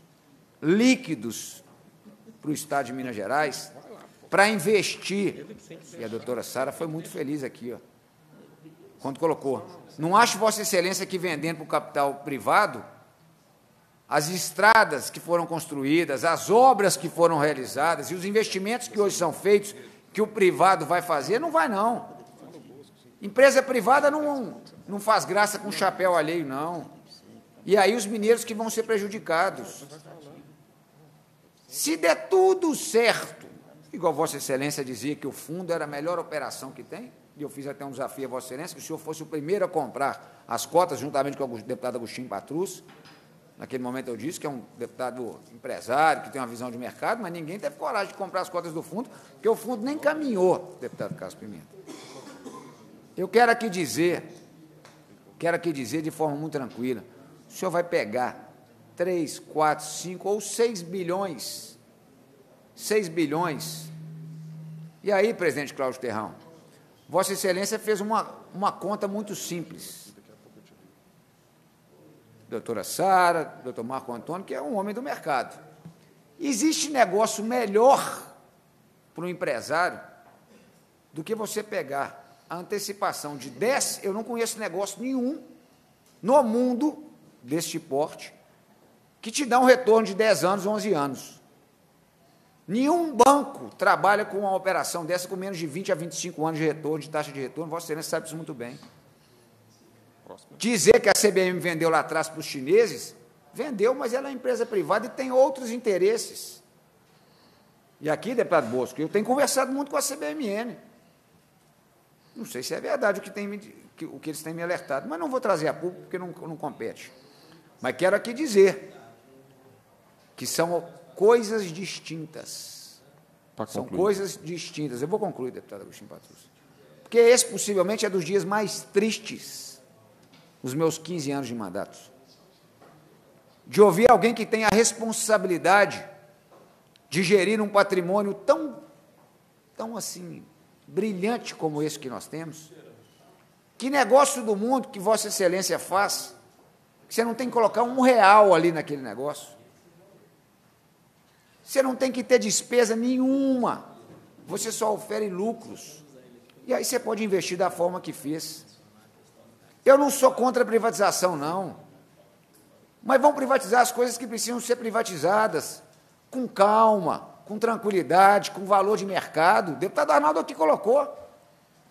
para o Estado de Minas Gerais, para investir, e a doutora Sara foi muito feliz aqui, ó, quando colocou. Não acho, Vossa Excelência, que vendendo para o capital privado, as estradas que foram construídas, as obras que foram realizadas e os investimentos que hoje são feitos, que o privado vai fazer, não vai, não. Empresa privada não faz graça com chapéu alheio, não. E aí os mineiros que vão ser prejudicados. Se der tudo certo, igual Vossa Excelência dizia que o fundo era a melhor operação que tem, e eu fiz até um desafio a Vossa Excelência, que o senhor fosse o primeiro a comprar as cotas, juntamente com o deputado Agostinho Patrus. Naquele momento eu disse que é um deputado empresário, que tem uma visão de mercado, mas ninguém teve coragem de comprar as cotas do fundo, porque o fundo nem caminhou, deputado Carlos Pimenta. Eu quero aqui dizer de forma muito tranquila, o senhor vai pegar 3, 4, 5 ou 6 bilhões. 6 bilhões. E aí, presidente Cláudio Terrão, Vossa Excelência fez uma conta muito simples. Doutora Sara, doutor Marco Antônio, que é um homem do mercado. Existe negócio melhor para o empresário do que você pegar a antecipação de 10, eu não conheço negócio nenhum no mundo deste porte que te dá um retorno de 10 anos, 11 anos. Nenhum banco trabalha com uma operação dessa com menos de 20 a 25 anos de retorno, de taxa de retorno. Vossa Excelência sabe isso muito bem. Dizer que a CBM vendeu lá atrás para os chineses, vendeu, mas ela é empresa privada e tem outros interesses. E aqui, deputado Bosco, eu tenho conversado muito com a CBMN. Não sei se é verdade o que eles têm me alertado, mas não vou trazer a público porque não compete. Mas quero aqui dizer que são coisas distintas. São coisas distintas. Eu vou concluir, deputado Agostinho Patrus. Porque esse, possivelmente, é dos dias mais tristes nos meus 15 anos de mandato. De ouvir alguém que tem a responsabilidade de gerir um patrimônio tão assim, brilhante como esse que nós temos. Que negócio do mundo que Vossa Excelência faz, que você não tem que colocar R$1 ali naquele negócio. Você não tem que ter despesa nenhuma. Você só ofere lucros. E aí você pode investir da forma que fez. Eu não sou contra a privatização, não. Mas vão privatizar as coisas que precisam ser privatizadas, com calma, com tranquilidade, com valor de mercado. O deputado Arnaldo aqui colocou.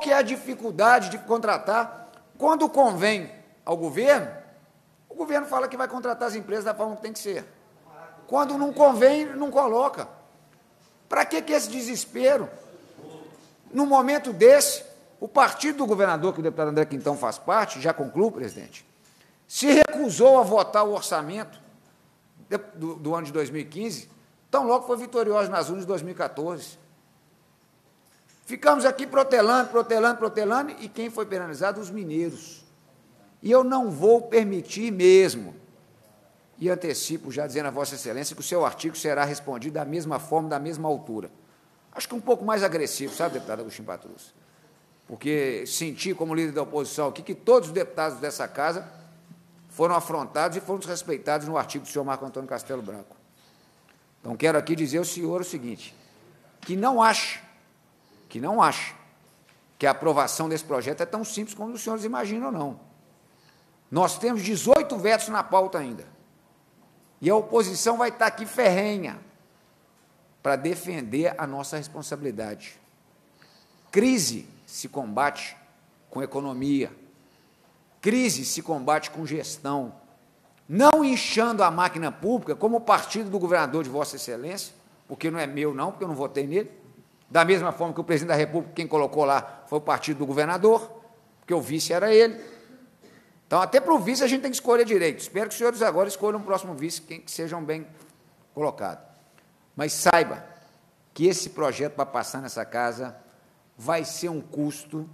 que é a dificuldade de contratar? Quando convém ao governo, o governo fala que vai contratar as empresas da forma que tem que ser. Quando não convém, não coloca. Para que esse desespero? Num momento desse, o partido do governador, que o deputado André Quintão faz parte, já concluo, presidente, se recusou a votar o orçamento do ano de 2015, tão logo foi vitorioso nas urnas de 2014. Ficamos aqui protelando, e quem foi penalizado? Os mineiros. E eu não vou permitir mesmo, e antecipo já dizendo a Vossa Excelência que o seu artigo será respondido da mesma forma, da mesma altura. Acho que um pouco mais agressivo, sabe, deputado Agostinho Patrus? Porque senti, como líder da oposição aqui, que todos os deputados dessa casa foram afrontados e foram desrespeitados no artigo do senhor Marco Antônio Castelo Branco. Então, quero aqui dizer ao senhor o seguinte, que não ache que a aprovação desse projeto é tão simples como os senhores imaginam, não. Nós temos 18 vetos na pauta ainda. E a oposição vai estar aqui ferrenha para defender a nossa responsabilidade. Crise se combate com economia. Crise se combate com gestão. Não inchando a máquina pública, como o partido do governador de Vossa Excelência, porque não é meu, não, porque eu não votei nele. Da mesma forma que o presidente da República, quem colocou lá foi o partido do governador, porque o vice era ele. Então, até para o vice a gente tem que escolher direito. Espero que os senhores agora escolham um próximo vice, que sejam bem colocados. Mas saiba que esse projeto para passar nessa casa vai ser um custo,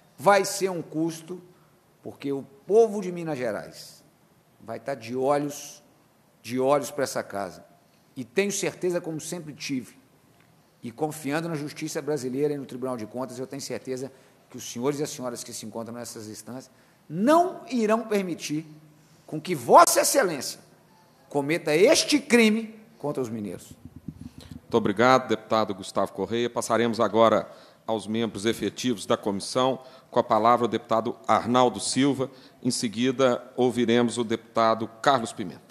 porque o povo de Minas Gerais vai estar de olhos para essa casa. E tenho certeza, como sempre tive, e confiando na justiça brasileira e no Tribunal de Contas, eu tenho certeza que os senhores e as senhoras que se encontram nessas instâncias não irão permitir com que Vossa Excelência cometa este crime contra os mineiros. Muito obrigado, deputado Gustavo Correia. Passaremos agora aos membros efetivos da comissão. Com a palavra, o deputado Arnaldo Silva. Em seguida, ouviremos o deputado Carlos Pimenta.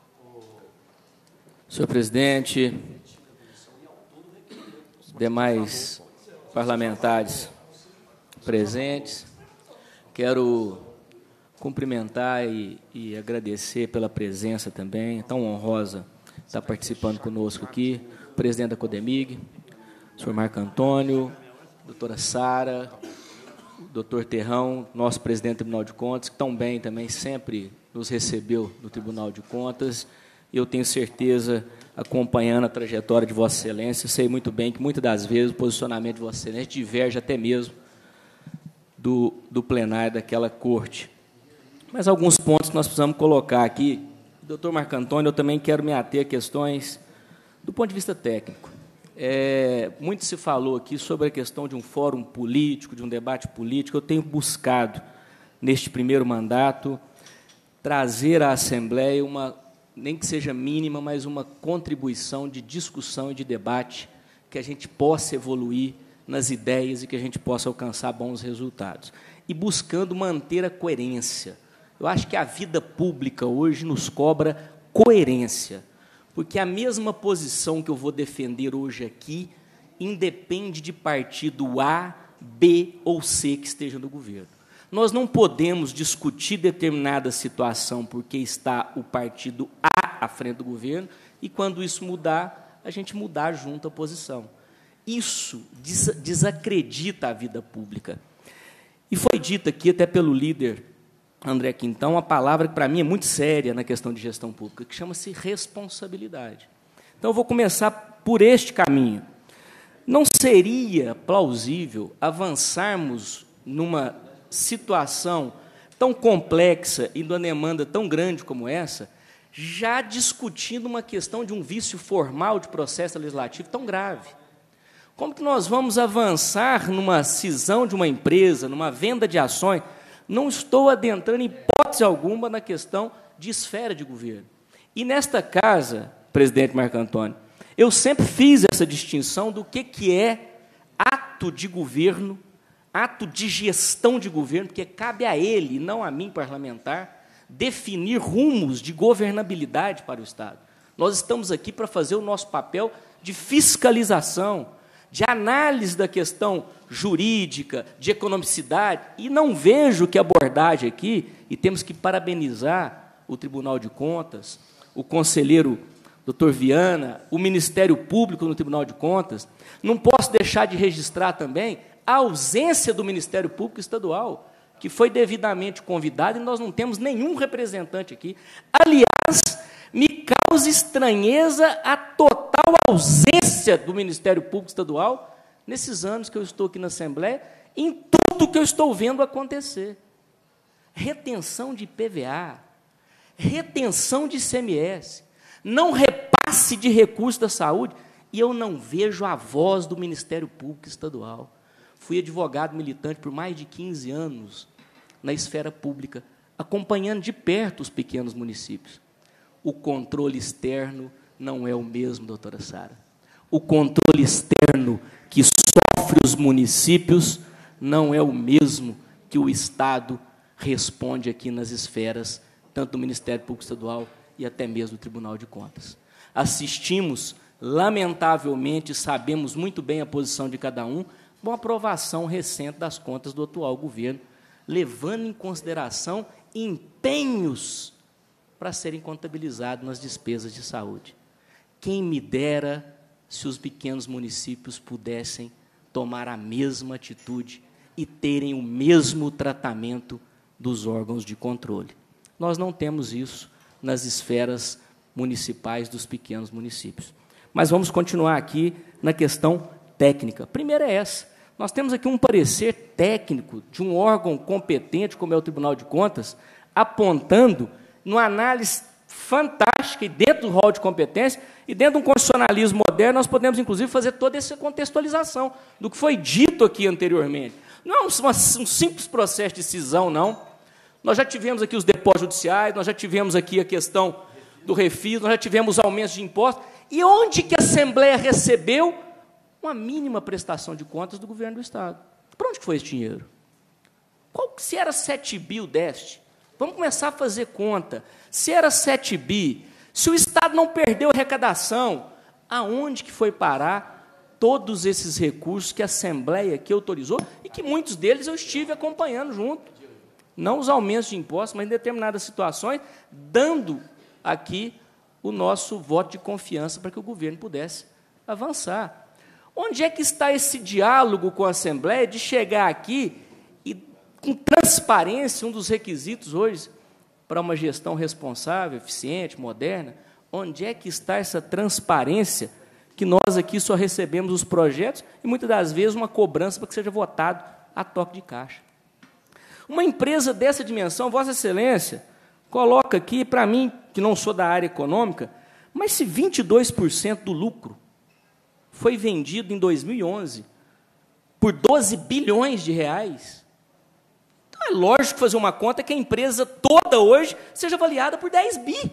Senhor presidente, demais parlamentares presentes, quero cumprimentar e agradecer pela presença também, tão honrosa, estar participando conosco aqui, o presidente da CODEMIG, o senhor Marco Antônio, a doutora Sara, o doutor Terrão, nosso presidente do Tribunal de Contas, que tão bem também sempre nos recebeu no Tribunal de Contas. Eu tenho certeza, acompanhando a trajetória de Vossa Excelência, sei muito bem que, muitas das vezes, o posicionamento de Vossa Excelência diverge até mesmo do plenário daquela corte. Mas alguns pontos que nós precisamos colocar aqui. Doutor Marco Antônio, eu também quero me ater a questões do ponto de vista técnico. Muito se falou aqui sobre a questão de um fórum político, de um debate político. Eu tenho buscado, neste primeiro mandato, trazer à Assembleia uma, nem que seja mínima, mas uma contribuição de discussão e de debate, que a gente possa evoluir nas ideias e que a gente possa alcançar bons resultados. E buscando manter a coerência. Eu acho que a vida pública hoje nos cobra coerência, porque a mesma posição que eu vou defender hoje aqui independe de partido A, B ou C que esteja no governo. Nós não podemos discutir determinada situação porque está o partido A à frente do governo e, quando isso mudar, a gente mudar junto a posição. Isso desacredita a vida pública. E foi dito aqui, até pelo líder André Quintão, uma palavra que, para mim, é muito séria na questão de gestão pública, que chama-se responsabilidade. Então, eu vou começar por este caminho. Não seria plausível avançarmos numa situação tão complexa e de uma demanda tão grande como essa, já discutindo uma questão de um vício formal de processo legislativo tão grave? Como que nós vamos avançar numa cisão de uma empresa, numa venda de ações? Não estou adentrando, em hipótese alguma, na questão de esfera de governo. E, nesta casa, presidente Marco Antônio, eu sempre fiz essa distinção do que é ato de governo, ato de gestão de governo, porque cabe a ele, não a mim, parlamentar, definir rumos de governabilidade para o Estado. Nós estamos aqui para fazer o nosso papel de fiscalização, de análise da questão jurídica, de economicidade, e não vejo que a abordagem aqui, e temos que parabenizar o Tribunal de Contas, o conselheiro Dr. Viana, o Ministério Público no Tribunal de Contas, não posso deixar de registrar também a ausência do Ministério Público Estadual, que foi devidamente convidado, e nós não temos nenhum representante aqui. Aliás, me causa estranheza a total ausência do Ministério Público Estadual nesses anos que eu estou aqui na Assembleia, em tudo que eu estou vendo acontecer. Retenção de IPVA, retenção de ICMS, não repasse de recursos da saúde, e eu não vejo a voz do Ministério Público Estadual. Fui advogado militante por mais de 15 anos na esfera pública, acompanhando de perto os pequenos municípios. O controle externo não é o mesmo, doutora Sara. O controle externo que sofre os municípios não é o mesmo que o Estado responde aqui nas esferas, tanto do Ministério Público Estadual e até mesmo do Tribunal de Contas. Assistimos, lamentavelmente, sabemos muito bem a posição de cada um, uma aprovação recente das contas do atual governo, levando em consideração empenhos para serem contabilizados nas despesas de saúde. Quem me dera se os pequenos municípios pudessem tomar a mesma atitude e terem o mesmo tratamento dos órgãos de controle. Nós não temos isso nas esferas municipais dos pequenos municípios. Mas vamos continuar aqui na questão técnica. A primeira é essa. Nós temos aqui um parecer técnico de um órgão competente, como é o Tribunal de Contas, apontando, numa análise fantástica, e dentro do rol de competência, e dentro de um constitucionalismo moderno, nós podemos, inclusive, fazer toda essa contextualização do que foi dito aqui anteriormente. Não é um simples processo de cisão, não. Nós já tivemos aqui os depósitos judiciais, nós já tivemos aqui a questão do refis, nós já tivemos aumentos de impostos. E onde que a Assembleia recebeu uma mínima prestação de contas do governo do Estado? Para onde foi esse dinheiro? Se era 7 bi o déficit, vamos começar a fazer conta. Se era 7 bi, se o Estado não perdeu a arrecadação, aonde que foi parar todos esses recursos que a Assembleia aqui autorizou e que muitos deles eu estive acompanhando junto? Não os aumentos de impostos, mas em determinadas situações, dando aqui o nosso voto de confiança para que o governo pudesse avançar. Onde é que está esse diálogo com a Assembleia de chegar aqui e, com transparência, um dos requisitos hoje para uma gestão responsável, eficiente, moderna, onde é que está essa transparência que nós aqui só recebemos os projetos e, muitas das vezes, uma cobrança para que seja votado a toque de caixa? Uma empresa dessa dimensão, Vossa Excelência, coloca aqui, para mim, que não sou da área econômica, mas se 22% do lucro foi vendido em 2011 por 12 bilhões de reais, então é lógico fazer uma conta que a empresa toda hoje seja avaliada por 10 bi.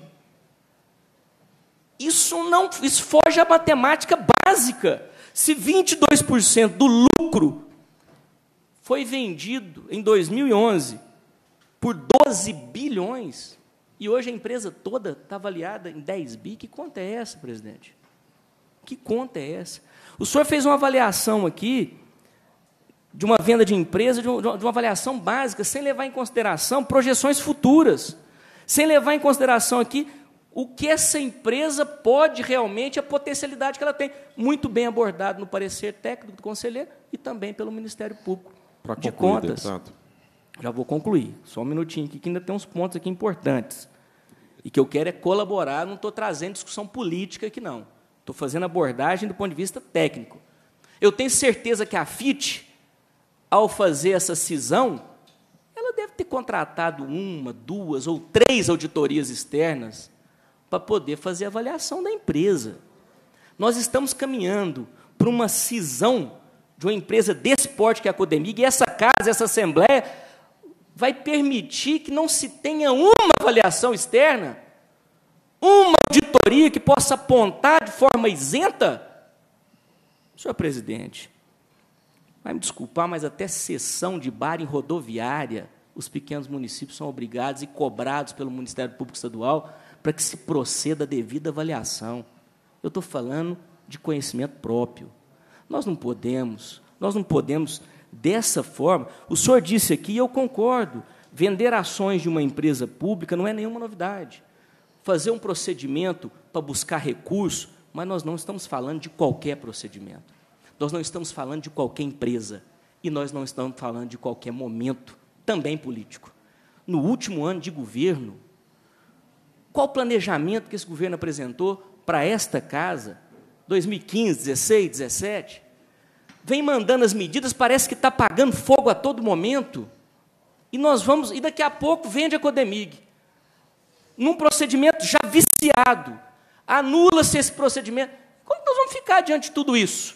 Isso foge à matemática básica. Se 22% do lucro foi vendido em 2011 por 12 bilhões, e hoje a empresa toda está avaliada em 10 bi, que conta é essa, presidente? Que conta é essa? O senhor fez uma avaliação aqui, de uma venda de empresa, de uma avaliação básica, sem levar em consideração projeções futuras, sem levar em consideração aqui o que essa empresa pode realmente, a potencialidade que ela tem, muito bem abordado no parecer técnico do conselheiro e também pelo Ministério Público de Contas. Deputado. Já vou concluir, só um minutinho aqui, que ainda tem uns pontos aqui importantes, e que eu quero é colaborar, não estou trazendo discussão política aqui, não. Estou fazendo abordagem do ponto de vista técnico. Eu tenho certeza que a FIT, ao fazer essa cisão, ela deve ter contratado 1, 2 ou 3 auditorias externas para poder fazer a avaliação da empresa. Nós estamos caminhando para uma cisão de uma empresa desse porte que é a Codemig, e essa casa, essa Assembleia, vai permitir que não se tenha uma avaliação externa, uma auditoria que possa apontar de forma isenta? Senhor presidente, vai me desculpar, mas até sessão de bar em rodoviária, os pequenos municípios são obrigados e cobrados pelo Ministério Público Estadual para que se proceda a devida avaliação. Eu estou falando de conhecimento próprio. Nós não podemos dessa forma. O senhor disse aqui, e eu concordo, vender ações de uma empresa pública não é nenhuma novidade. Fazer um procedimento para buscar recurso, mas nós não estamos falando de qualquer procedimento. Nós não estamos falando de qualquer empresa. E nós não estamos falando de qualquer momento, também político. No último ano de governo, qual o planejamento que esse governo apresentou para esta casa, 2015, 16, 17? Vem mandando as medidas, parece que está apagando fogo a todo momento. E daqui a pouco vende a Codemig. Num procedimento já viciado. Anula-se esse procedimento. Como nós vamos ficar diante de tudo isso?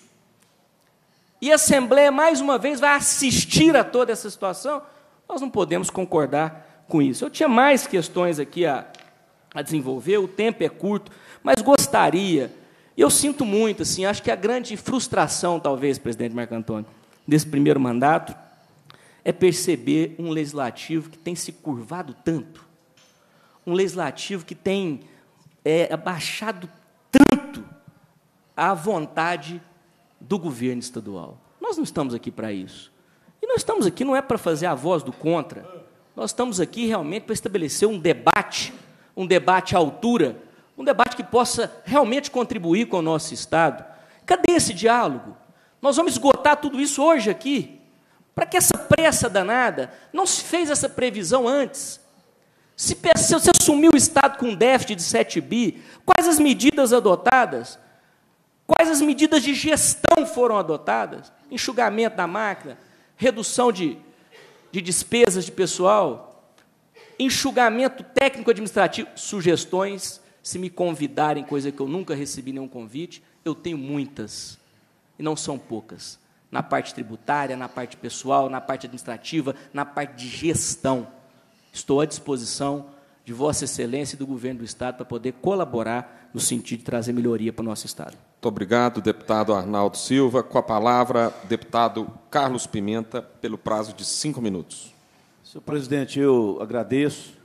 E a Assembleia, mais uma vez, vai assistir a toda essa situação? Nós não podemos concordar com isso. Eu tinha mais questões aqui a desenvolver, o tempo é curto, mas gostaria, e eu sinto muito, assim, acho que a grande frustração, talvez, presidente Marco Antônio, desse primeiro mandato, é perceber um legislativo que tem se curvado tanto, um legislativo que tem abaixado tanto a vontade do governo estadual. Nós não estamos aqui para isso. E nós estamos aqui não é para fazer a voz do contra, nós estamos aqui realmente para estabelecer um debate à altura, um debate que possa realmente contribuir com o nosso Estado. Cadê esse diálogo? Nós vamos esgotar tudo isso hoje aqui. Para que essa pressa danada? Não se fez essa previsão antes. Se você assumiu o Estado com um déficit de 7 bi, quais as medidas adotadas? Quais as medidas de gestão foram adotadas? Enxugamento da máquina, redução de despesas de pessoal, enxugamento técnico-administrativo, sugestões, se me convidarem, coisa que eu nunca recebi nenhum convite, eu tenho muitas, e não são poucas, na parte tributária, na parte pessoal, na parte administrativa, na parte de gestão. Estou à disposição de Vossa Excelência e do Governo do Estado para poder colaborar no sentido de trazer melhoria para o nosso Estado. Muito obrigado, deputado Arnaldo Silva. Com a palavra, deputado Carlos Pimenta, pelo prazo de 5 minutos. Senhor presidente, eu agradeço.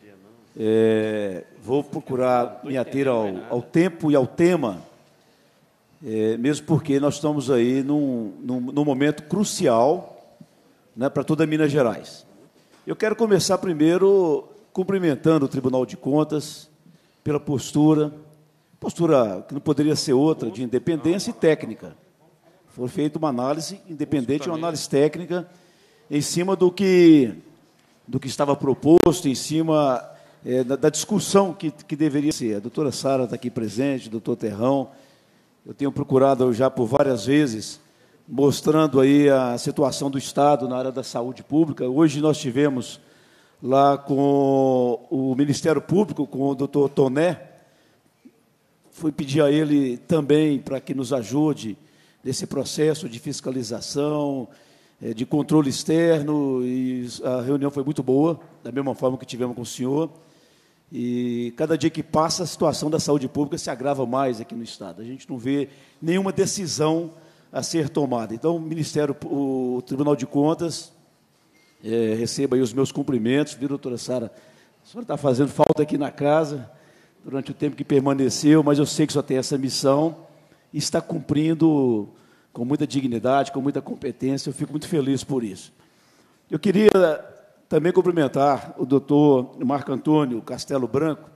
Vou procurar me ater ao tempo e ao tema, mesmo porque nós estamos aí num momento crucial, né, para toda Minas Gerais. Eu quero começar primeiro cumprimentando o Tribunal de Contas pela postura que não poderia ser outra, de independência e técnica. Foi feita uma análise independente, uma análise técnica, em cima do que estava proposto, em cima da discussão que deveria ser. A doutora Sara está aqui presente, o doutor Terrão. Eu tenho procurado já por várias vezes, mostrando aí a situação do Estado na área da saúde pública. Hoje nós tivemos lá com o Ministério Público, com o doutor Toné. Fui pedir a ele também para que nos ajude nesse processo de fiscalização, de controle externo, e a reunião foi muito boa, da mesma forma que tivemos com o senhor. E cada dia que passa, a situação da saúde pública se agrava mais aqui no Estado. A gente não vê nenhuma decisão a ser tomada. Então, o Tribunal de Contas, receba aí os meus cumprimentos. Viu, doutora Sara? A senhora está fazendo falta aqui na casa durante o tempo que permaneceu, mas eu sei que só tem essa missão e está cumprindo com muita dignidade, com muita competência. Eu fico muito feliz por isso. Eu queria também cumprimentar o doutor Marco Antônio Castelo Branco.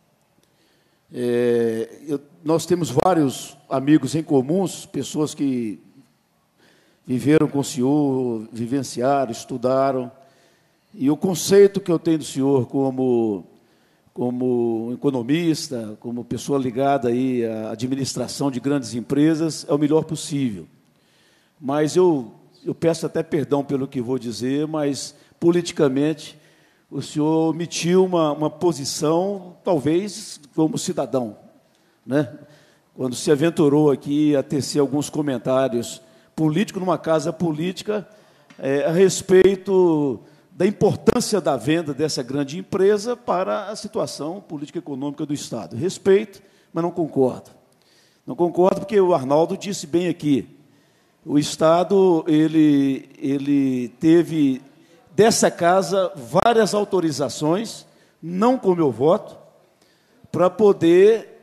Nós temos vários amigos em comuns, pessoas que viveram com o senhor, vivenciaram, estudaram, e o conceito que eu tenho do senhor como economista, como pessoa ligada aí à administração de grandes empresas, é o melhor possível. Mas eu peço até perdão pelo que vou dizer, mas politicamente o senhor omitiu uma posição, talvez como cidadão, né? Quando se aventurou aqui a tecer alguns comentários políticos numa casa política a respeito da importância da venda dessa grande empresa para a situação política e econômica do Estado. Respeito, mas não concordo. Não concordo porque o Arnaldo disse bem aqui, o Estado ele teve dessa casa várias autorizações, não com meu voto, para poder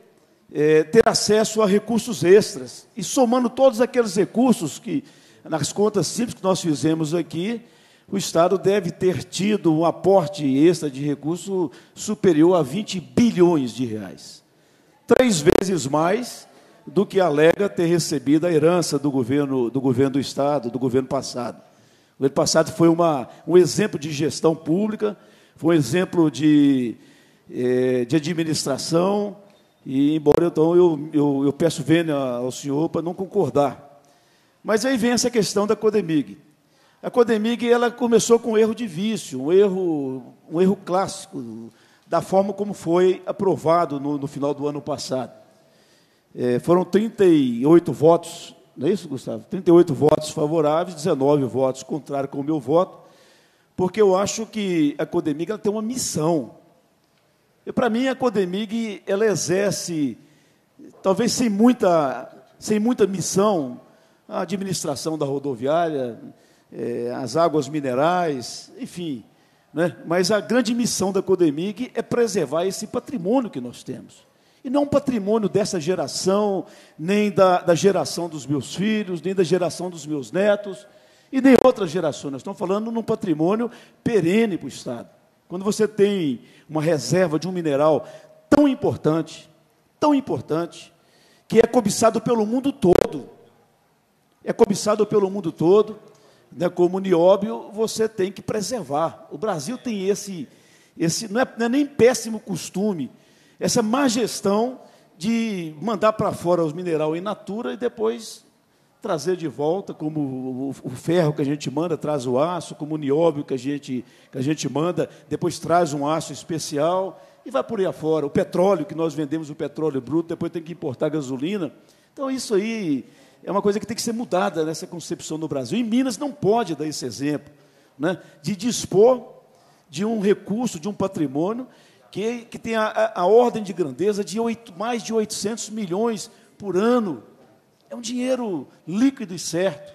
ter acesso a recursos extras. E somando todos aqueles recursos que, nas contas simples que nós fizemos aqui, o Estado deve ter tido um aporte extra de recurso superior a 20 bilhões de reais. 3 vezes mais do que alega ter recebido a herança do governo do Estado, do governo passado. O governo passado foi um exemplo de gestão pública, foi um exemplo de administração, e, embora então eu peço vênia ao senhor para não concordar. Mas aí vem essa questão da Codemig. A Codemig ela começou com um erro de vício, um erro clássico, da forma como foi aprovado no final do ano passado. Foram 38 votos, não é isso, Gustavo? 38 votos favoráveis, 19 votos contrários com o meu voto, porque eu acho que a Codemig ela tem uma missão. E, para mim, a Codemig ela exerce, talvez sem muita missão, a administração da rodoviária, as águas minerais, enfim. Né? Mas a grande missão da Codemig é preservar esse patrimônio que nós temos. E não um patrimônio dessa geração, nem da geração dos meus filhos, nem da geração dos meus netos, e nem outras gerações. Nós estamos falando num patrimônio perene para o Estado. Quando você tem uma reserva de um mineral tão importante, que é cobiçado pelo mundo todo, né, como o nióbio, você tem que preservar. O Brasil tem esse não é nem péssimo costume, essa má gestão de mandar para fora os minerais in natura e depois trazer de volta, como o ferro que a gente manda traz o aço, como o nióbio que a gente manda, depois traz um aço especial e vai por aí afora. O petróleo, que nós vendemos o petróleo bruto, depois tem que importar gasolina. Então, isso aí é uma coisa que tem que ser mudada nessa concepção no Brasil. E Minas não pode dar esse exemplo, né, de dispor de um recurso, de um patrimônio que tem a ordem de grandeza de mais de 800 milhões por ano. É um dinheiro líquido e certo.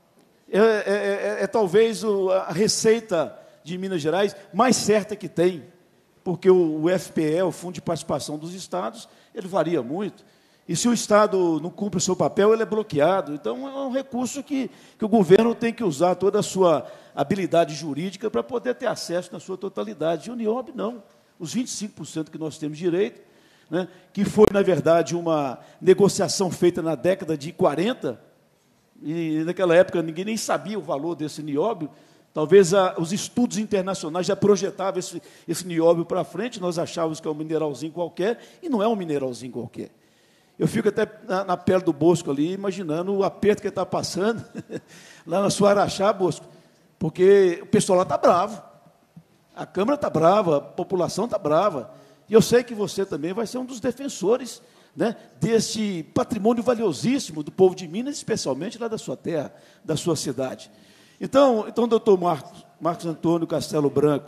Talvez a receita de Minas Gerais mais certa que tem, porque o FPE, o Fundo de Participação dos Estados, ele varia muito. E se o Estado não cumpre o seu papel, ele é bloqueado. Então, é um recurso que o governo tem que usar toda a sua habilidade jurídica para poder ter acesso na sua totalidade. E o NIOB, não. Os 25% que nós temos direito, né, que foi, na verdade, uma negociação feita na década de 40, e naquela época ninguém nem sabia o valor desse nióbio. Talvez os estudos internacionais já projetavam esse nióbio para frente, nós achávamos que é um mineralzinho qualquer, e não é um mineralzinho qualquer. Eu fico até na pele do Bosco ali, imaginando o aperto que ele está passando, lá na sua Araxá, Bosco, porque o pessoal lá está bravo, a Câmara está brava, a população está brava, e eu sei que você também vai ser um dos defensores, né, deste patrimônio valiosíssimo do povo de Minas, especialmente lá da sua terra, da sua cidade. Então doutor Marcos Antônio Castelo Branco,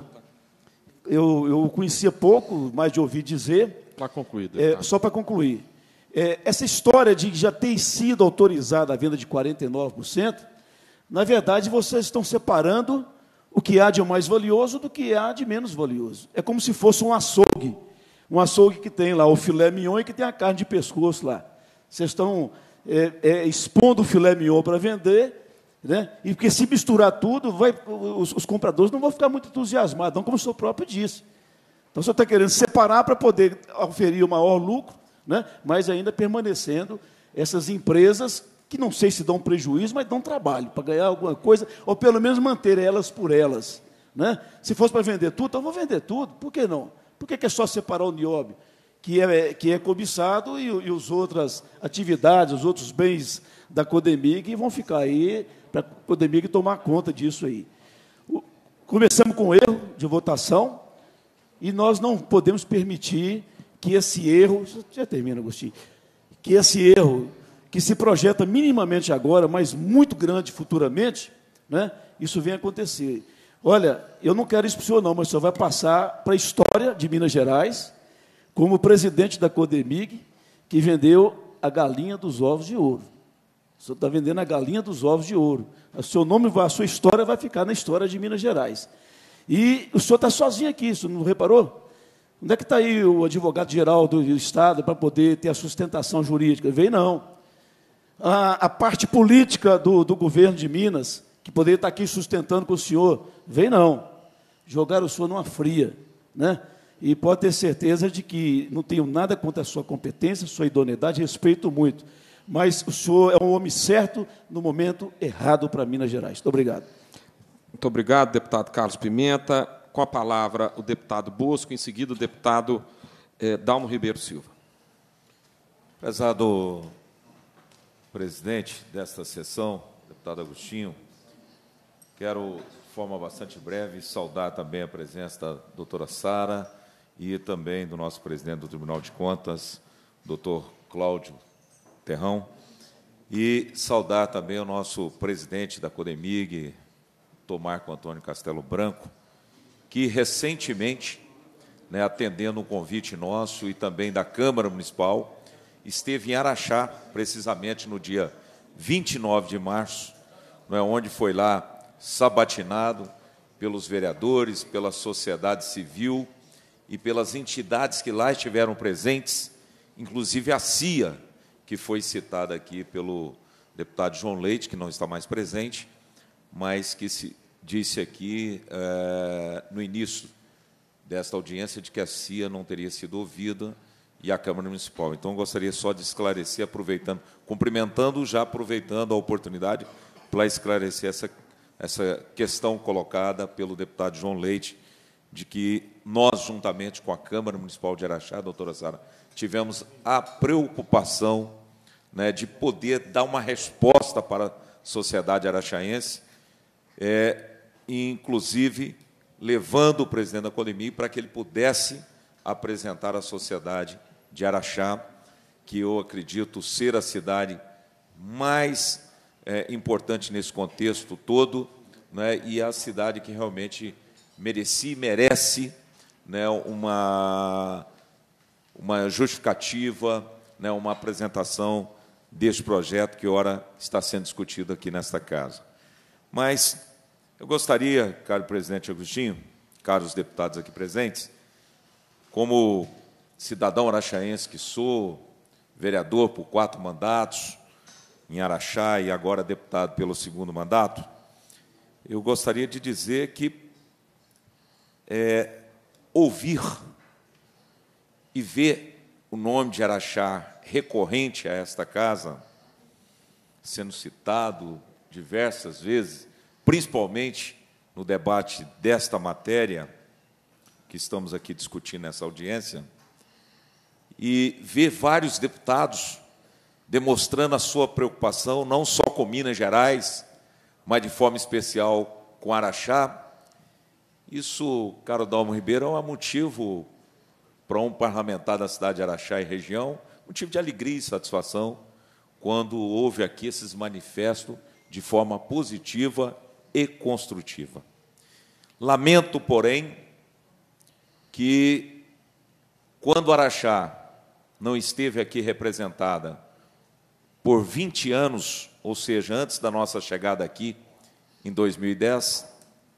eu conhecia pouco, mas de ouvir dizer. Para concluir. Só para concluir. Essa história de já ter sido autorizada a venda de 49%, na verdade, vocês estão separando o que há de mais valioso do que há de menos valioso. É como se fosse um açougue que tem lá o filé mignon e que tem a carne de pescoço lá. Vocês estão expondo o filé mignon para vender, né? E porque se misturar tudo, os compradores não vão ficar muito entusiasmados, não, como o senhor próprio disse. Então, o senhor está querendo separar para poder oferir o maior lucro, né? Mas ainda permanecendo essas empresas que não sei se dão prejuízo, mas dão trabalho para ganhar alguma coisa, ou pelo menos manter elas por elas. Né? Se fosse para vender tudo, então eu vou vender tudo. Por que não? Por que é só separar o nióbio, que é cobiçado, e as outras atividades, os outros bens da Codemig vão ficar aí para a Codemig tomar conta disso aí. Começamos com erro de votação, e nós não podemos permitir que esse erro... Já termina, Agostinho. Que esse erro, que se projeta minimamente agora, mas muito grande futuramente, né, isso vem acontecer. Olha, eu não quero isso para o senhor, não, mas o senhor vai passar para a história de Minas Gerais como presidente da Codemig, que vendeu a galinha dos ovos de ouro. O senhor está vendendo a galinha dos ovos de ouro. O seu nome, a sua história vai ficar na história de Minas Gerais. E o senhor está sozinho aqui, o senhor não reparou? Onde é que está aí o advogado-geral do Estado para poder ter a sustentação jurídica? Veio não. A parte política do governo de Minas, que poderia estar aqui sustentando com o senhor, veio não. Jogaram o senhor numa fria, né? E pode ter certeza de que não tenho nada contra a sua competência, sua idoneidade, respeito muito. Mas o senhor é um homem certo no momento errado para Minas Gerais. Muito obrigado. Muito obrigado, deputado Carlos Pimenta. Com a palavra, o deputado Bosco, em seguida, o deputado Dalmo Ribeiro Silva. Prezado presidente desta sessão, deputado Agostinho, quero, de forma bastante breve, saudar também a presença da doutora Sara e também do nosso presidente do Tribunal de Contas, doutor Cláudio Terrão, e saudar também o nosso presidente da CODEMIG, Marco Antônio Castelo Branco, que recentemente, atendendo um convite nosso e também da Câmara Municipal, esteve em Araxá, precisamente no dia 29 de março, onde foi lá sabatinado pelos vereadores, pela sociedade civil e pelas entidades que lá estiveram presentes, inclusive a CIA, que foi citada aqui pelo deputado João Leite, que não está mais presente, mas que se disse aqui, no início desta audiência, de que a CIA não teria sido ouvida e a Câmara Municipal. Então, gostaria só de esclarecer, aproveitando a oportunidade para esclarecer essa questão colocada pelo deputado João Leite, de que nós, juntamente com a Câmara Municipal de Araxá, doutora Sara, tivemos a preocupação de poder dar uma resposta para a sociedade araxaense, inclusive levando o presidente da CODEMIG para que ele pudesse apresentar à sociedade de Araxá, que eu acredito ser a cidade mais importante nesse contexto todo, e a cidade que realmente merecia e merece uma justificativa, uma apresentação deste projeto que, ora, está sendo discutido aqui nesta casa. Mas eu gostaria, caro presidente Agostinho, caros deputados aqui presentes, como cidadão araxaense que sou, vereador por 4 mandatos em Araxá e agora deputado pelo 2º mandato, eu gostaria de dizer que ouvir e ver o nome de Araxá recorrente a esta casa, sendo citado diversas vezes, principalmente no debate desta matéria que estamos aqui discutindo nessa audiência, e ver vários deputados demonstrando a sua preocupação, não só com Minas Gerais, mas de forma especial com Araxá. Isso, caro Dalmo Ribeiro, é um motivo para um parlamentar da cidade de Araxá e região, motivo de alegria e satisfação, quando houve aqui esses manifestos de forma positiva e construtiva. Lamento, porém, que, quando Araxá não esteve aqui representada por 20 anos, ou seja, antes da nossa chegada aqui, em 2010,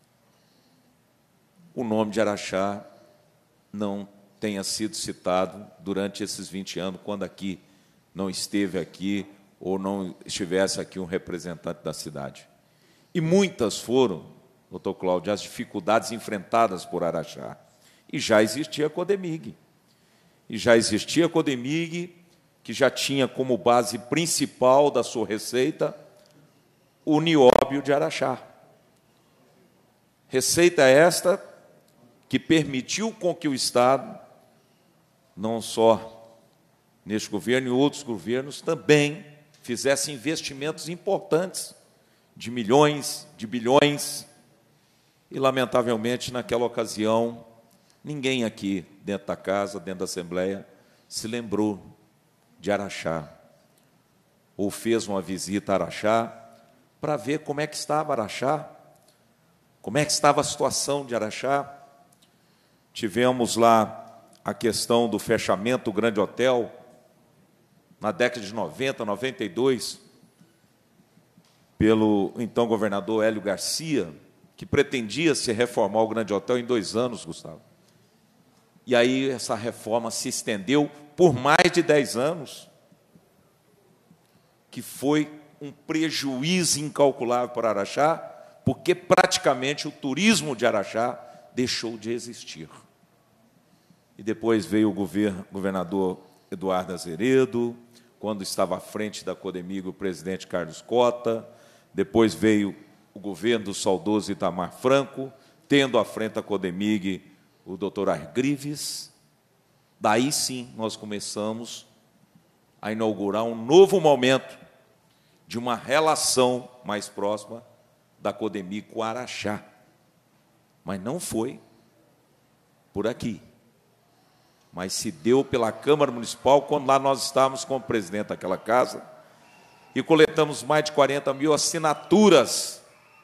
o nome de Araxá não tenha sido citado durante esses 20 anos, quando aqui não esteve aqui ou não estivesse aqui um representante da cidade. E muitas foram, doutor Cláudio, as dificuldades enfrentadas por Araxá. E já existia a CODEMIG. Que já tinha como base principal da sua receita o nióbio de Araxá. Receita esta que permitiu com que o Estado, não só neste governo e outros governos, também fizesse investimentos importantes de milhões, de bilhões, e, lamentavelmente, naquela ocasião, ninguém aqui, dentro da casa, dentro da Assembleia, se lembrou de Araxá, ou fez uma visita a Araxá para ver como é que estava Araxá, como é que estava a situação de Araxá. Tivemos lá a questão do fechamento do Grande Hotel, na década de 90, 92, pelo então governador Hélio Garcia, que pretendia se reformar o Grande Hotel em 2 anos, Gustavo. e aí essa reforma se estendeu por mais de 10 anos, que foi um prejuízo incalculável para Araxá, porque praticamente o turismo de Araxá deixou de existir. E depois veio o governador Eduardo Azeredo, quando estava à frente da Codemig o presidente Carlos Cota, depois veio o governo do saudoso Itamar Franco, tendo à frente da Codemig o doutor Argrives. Daí sim nós começamos a inaugurar um novo momento de uma relação mais próxima da Codemig com Araxá. Mas não foi por aqui, mas se deu pela Câmara Municipal, quando lá nós estávamos como presidente daquela casa, e coletamos mais de 40 mil assinaturas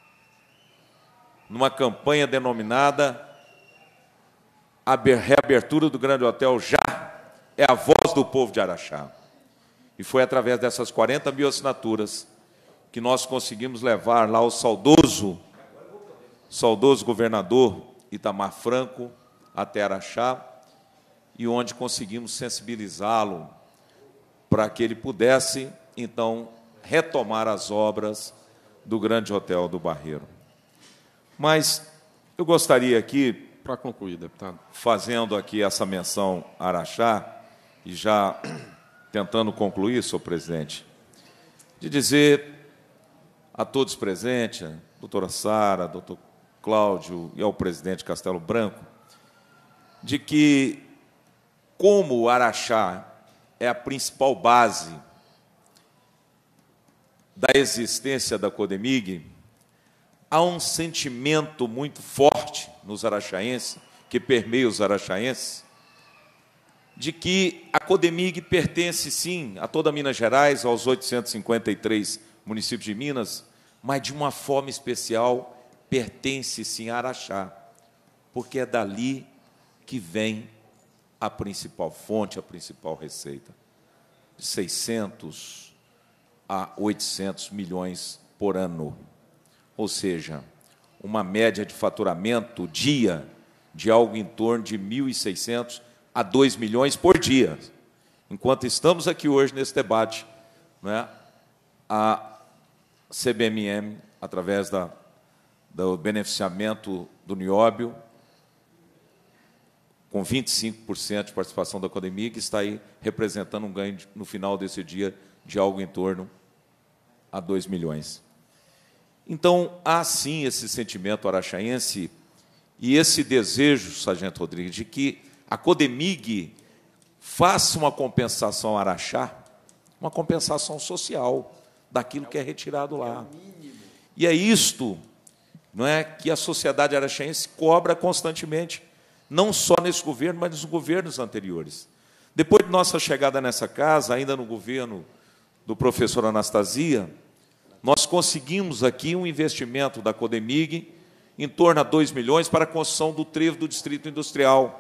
numa campanha denominada A Reabertura do Grande Hotel Já é a Voz do Povo de Araxá. E foi através dessas 40 mil assinaturas que nós conseguimos levar lá o saudoso governador Itamar Franco até Araxá, e onde conseguimos sensibilizá-lo para que ele pudesse, então, retomar as obras do Grande Hotel do Barreiro. Mas eu gostaria aqui, para concluir, deputado, fazendo aqui essa menção a Araxá, e já tentando concluir, senhor presidente, de dizer a todos presentes, a doutora Sara, doutor Cláudio e ao presidente Castelo Branco, de que, como o Araxá é a principal base da existência da Codemig, há um sentimento muito forte nos araxaenses, que permeia os araxaenses, de que a Codemig pertence, sim, a toda Minas Gerais, aos 853 municípios de Minas, mas, de uma forma especial, pertence, sim, a Araxá, porque é dali que vem a principal fonte, a principal receita, de 600 a 800 milhões por ano. Ou seja, uma média de faturamento dia de algo em torno de 1.600 a 2 milhões por dia. Enquanto estamos aqui hoje nesse debate, né, a CBMM, através do beneficiamento do Nióbio, com 25% de participação da Codemig, está aí representando um ganho, no final desse dia, de algo em torno a 2 milhões. Então, há sim esse sentimento araxaense e esse desejo, sargento Rodrigues, de que a Codemig faça uma compensação ao Araxá, uma compensação social daquilo que é retirado lá. E é isto, não é, que a sociedade araxaense cobra constantemente, não só nesse governo, mas nos governos anteriores. Depois de nossa chegada nessa casa, ainda no governo do professor Anastasia, nós conseguimos aqui um investimento da Codemig em torno a 2 milhões para a construção do trevo do Distrito Industrial.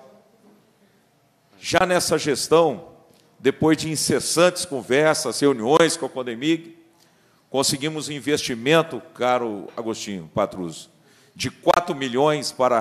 Já nessa gestão, depois de incessantes conversas, reuniões com a Codemig, conseguimos um investimento, caro Agostinho Patrus, de 4 milhões para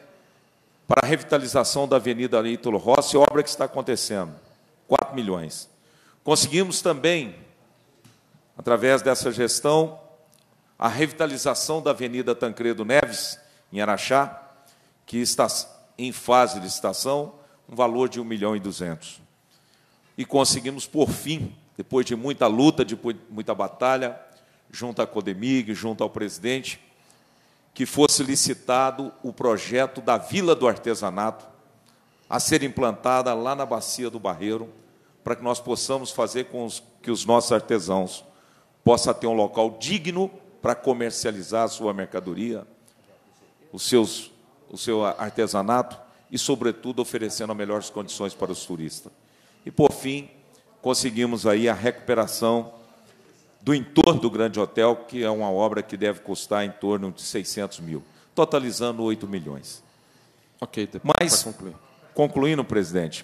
a revitalização da Avenida Ítalo Rossi, obra que está acontecendo, 4 milhões. Conseguimos também, através dessa gestão, a revitalização da Avenida Tancredo Neves, em Araxá, que está em fase de licitação, um valor de 1.200.000. E conseguimos, por fim, depois de muita luta, de muita batalha, junto à Codemig, junto ao presidente, que fosse licitado o projeto da Vila do Artesanato, a ser implantada lá na Bacia do Barreiro, para que nós possamos fazer com que os nossos artesãos possam ter um local digno para comercializar a sua mercadoria, o seu artesanato e, sobretudo, oferecendo as melhores condições para os turistas. E, por fim, conseguimos aí a recuperação do entorno do Grande Hotel, que é uma obra que deve custar em torno de 600 mil, totalizando 8 milhões. Ok, deputado, mas, para concluir. Concluindo, presidente,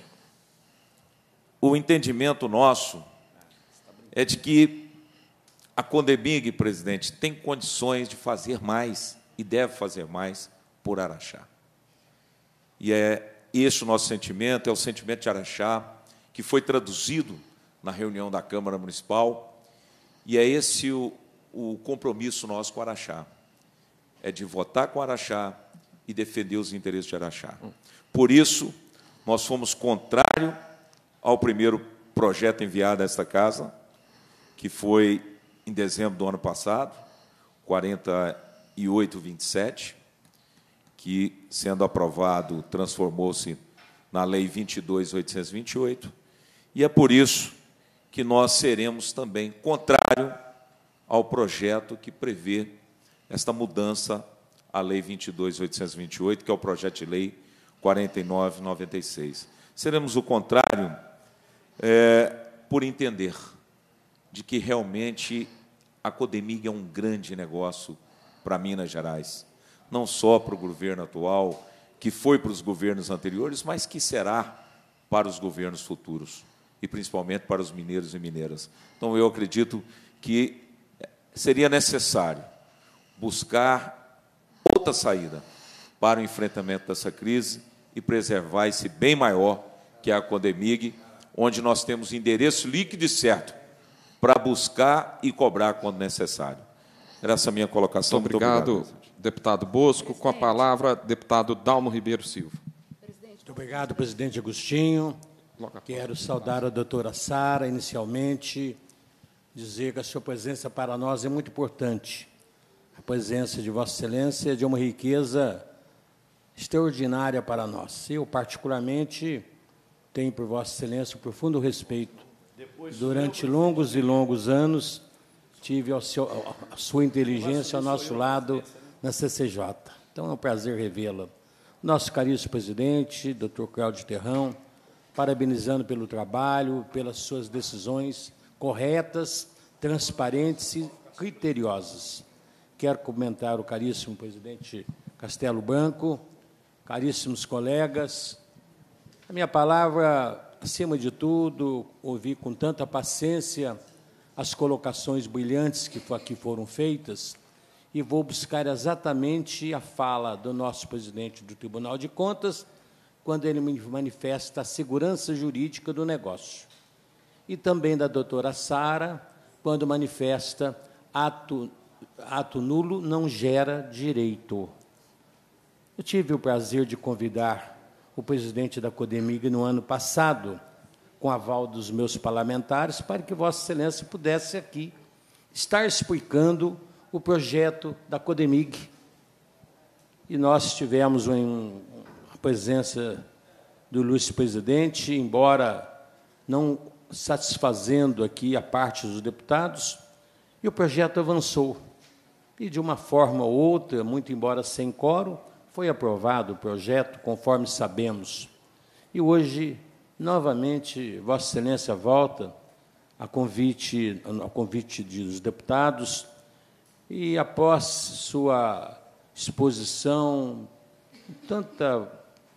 o entendimento nosso é de que a Codemig, presidente, tem condições de fazer mais e deve fazer mais por Araxá. E é esse o nosso sentimento, é o sentimento de Araxá, que foi traduzido na reunião da Câmara Municipal, e é esse o compromisso nosso com Araxá, é de votar com Araxá e defender os interesses de Araxá. Por isso, nós fomos contrário ao primeiro projeto enviado a esta casa, que foi em dezembro do ano passado, 4827, que, sendo aprovado, transformou-se na Lei 22.828, e é por isso que nós seremos também contrário ao projeto que prevê esta mudança à Lei 22.828, que é o projeto de Lei 4996. Seremos o contrário por entender de que realmente a Codemig é um grande negócio para Minas Gerais, não só para o governo atual, que foi para os governos anteriores, mas que será para os governos futuros, e principalmente para os mineiros e mineiras. Então, eu acredito que seria necessário buscar outra saída para o enfrentamento dessa crise e preservar esse bem maior que é a Codemig, onde nós temos endereço líquido e certo para buscar e cobrar quando necessário. Era essa a minha colocação. Muito obrigado, deputado Bosco. Com a palavra, deputado Dalmo Ribeiro Silva. Muito obrigado, presidente Agostinho. Quero saudar a doutora Sara, inicialmente, dizer que a sua presença para nós é muito importante. A presença de Vossa Excelência é de uma riqueza extraordinária para nós. Eu, particularmente, tenho por Vossa Excelência um profundo respeito. Durante longos e longos anos, tive a sua inteligência ao nosso lado na CCJ. Então, é um prazer revê-la. Nosso caríssimo presidente, doutor Cláudio Terrão, parabenizando pelo trabalho, pelas suas decisões corretas, transparentes e criteriosas. Quero cumprimentar o caríssimo presidente Castelo Branco, caríssimos colegas. A minha palavra, acima de tudo, ouvi com tanta paciência as colocações brilhantes que aqui foram feitas e vou buscar exatamente a fala do nosso presidente do Tribunal de Contas, quando ele manifesta a segurança jurídica do negócio. E também da doutora Sara, quando manifesta ato nulo não gera direito. Eu tive o prazer de convidar o presidente da Codemig no ano passado, com aval dos meus parlamentares, para que Vossa Excelência pudesse aqui estar explicando o projeto da Codemig. E nós tivemos a presença do ilustre presidente, embora não satisfazendo aqui a parte dos deputados, e o projeto avançou. E, de uma forma ou outra, muito embora sem quórum, foi aprovado o projeto, conforme sabemos. E hoje, novamente, Vossa Excelência volta a convite dos deputados e, após sua exposição, tanta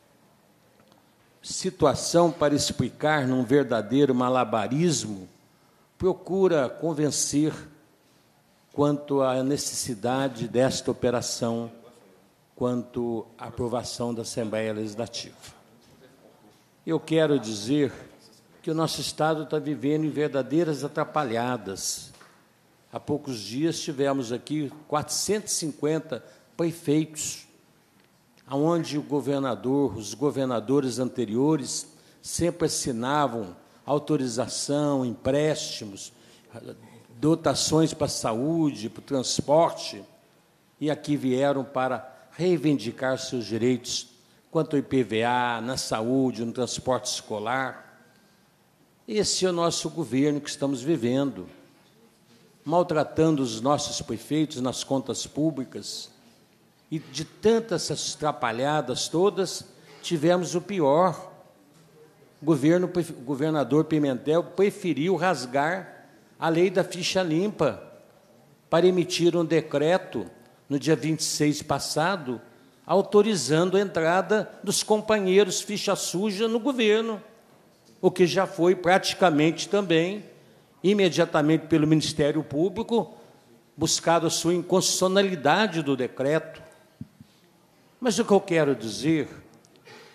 situação para explicar num verdadeiro malabarismo, procura convencer quanto à necessidade desta operação, quanto à aprovação da Assembleia Legislativa. Eu quero dizer que o nosso Estado está vivendo em verdadeiras atrapalhadas. Há poucos dias tivemos aqui 450 prefeitos, onde o governador, os governadores anteriores, sempre assinavam autorização, empréstimos, dotações para a saúde, para o transporte, e aqui vieram para reivindicar seus direitos quanto ao IPVA, na saúde, no transporte escolar. Esse é o nosso governo que estamos vivendo, maltratando os nossos prefeitos nas contas públicas. E de tantas atrapalhadas todas, tivemos o pior. O governador Pimentel preferiu rasgar a lei da ficha limpa para emitir um decreto no dia 26 passado, autorizando a entrada dos companheiros ficha suja no governo, o que já foi praticamente também, imediatamente pelo Ministério Público, buscado a sua inconstitucionalidade do decreto. Mas o que eu quero dizer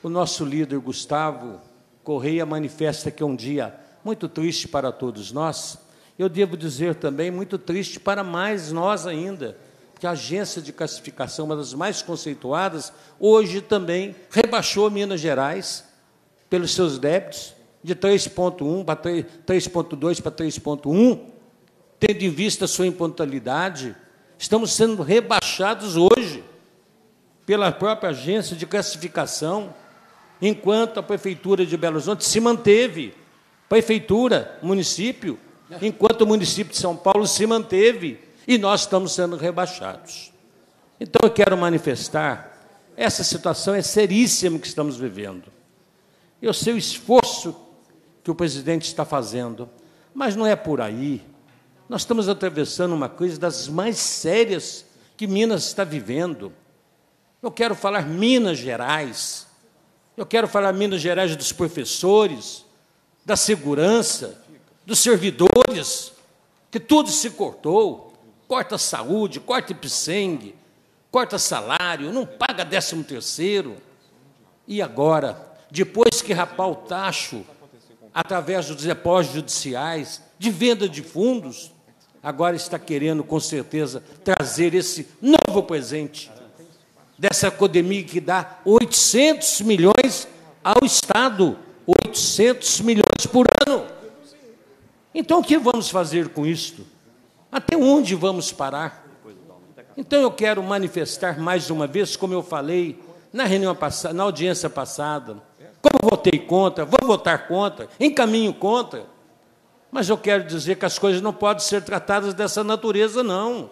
o nosso líder Gustavo Correia manifesta que é um dia muito triste para todos nós. Eu devo dizer também muito triste para mais nós ainda, que a agência de classificação, uma das mais conceituadas, hoje também rebaixou Minas Gerais pelos seus débitos, de 3,1 para 3,2 para 3,1, tendo em vista a sua impontualidade. Estamos sendo rebaixados hoje pela própria agência de classificação, enquanto a Prefeitura de Belo Horizonte se manteve, Prefeitura, município, enquanto o município de São Paulo se manteve, e nós estamos sendo rebaixados. Então, eu quero manifestar, essa situação é seríssima que estamos vivendo. Eu sei o esforço que o presidente está fazendo, mas não é por aí. Nós estamos atravessando uma crise das mais sérias que Minas está vivendo. Eu quero falar Minas Gerais, eu quero falar Minas Gerais dos professores, da segurança, dos servidores, que tudo se cortou, corta saúde, corta IPSENG, corta salário, não paga 13º. E agora, depois que rapar o tacho, através dos depósitos judiciais, de venda de fundos, agora está querendo, com certeza, trazer esse novo presente, dessa epidemia que dá 800 milhões ao Estado, 800 milhões por ano. Então, o que vamos fazer com isto? Até onde vamos parar? Então, eu quero manifestar mais uma vez, como eu falei na reunião passada, na audiência passada, como votei contra, vou votar contra, encaminho contra, mas eu quero dizer que as coisas não podem ser tratadas dessa natureza, não.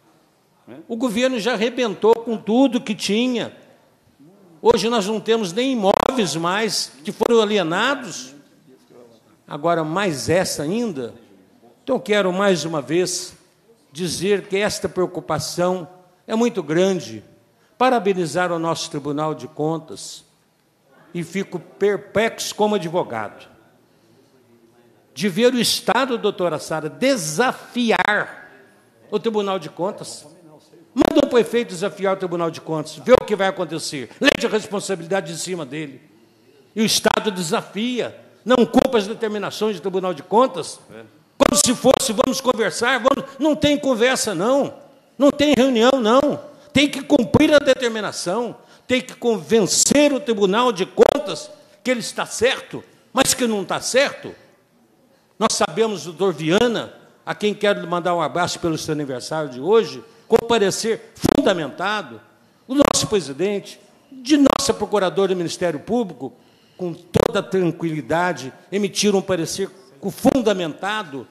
O governo já arrebentou com tudo que tinha. Hoje nós não temos nem imóveis mais que foram alienados. Agora, mais essa ainda. Então, quero mais uma vez dizer que esta preocupação é muito grande. Parabenizar o nosso Tribunal de Contas e fico perplexo como advogado de ver o Estado, doutora Sara, desafiar o Tribunal de Contas. Manda o prefeito desafiar o Tribunal de Contas, vê o que vai acontecer, leve a responsabilidade em cima dele. E o Estado desafia, não cumpre as determinações do Tribunal de Contas, como se fosse, vamos conversar, não tem conversa, não tem reunião, não. Tem que cumprir a determinação, tem que convencer o Tribunal de Contas que ele está certo, mas que não está certo. Nós sabemos do doutor Viana, a quem quero mandar um abraço pelo seu aniversário de hoje, com parecer fundamentado, o nosso presidente, de nossa procuradora do Ministério Público, com toda tranquilidade, emitiram um parecer fundamentado.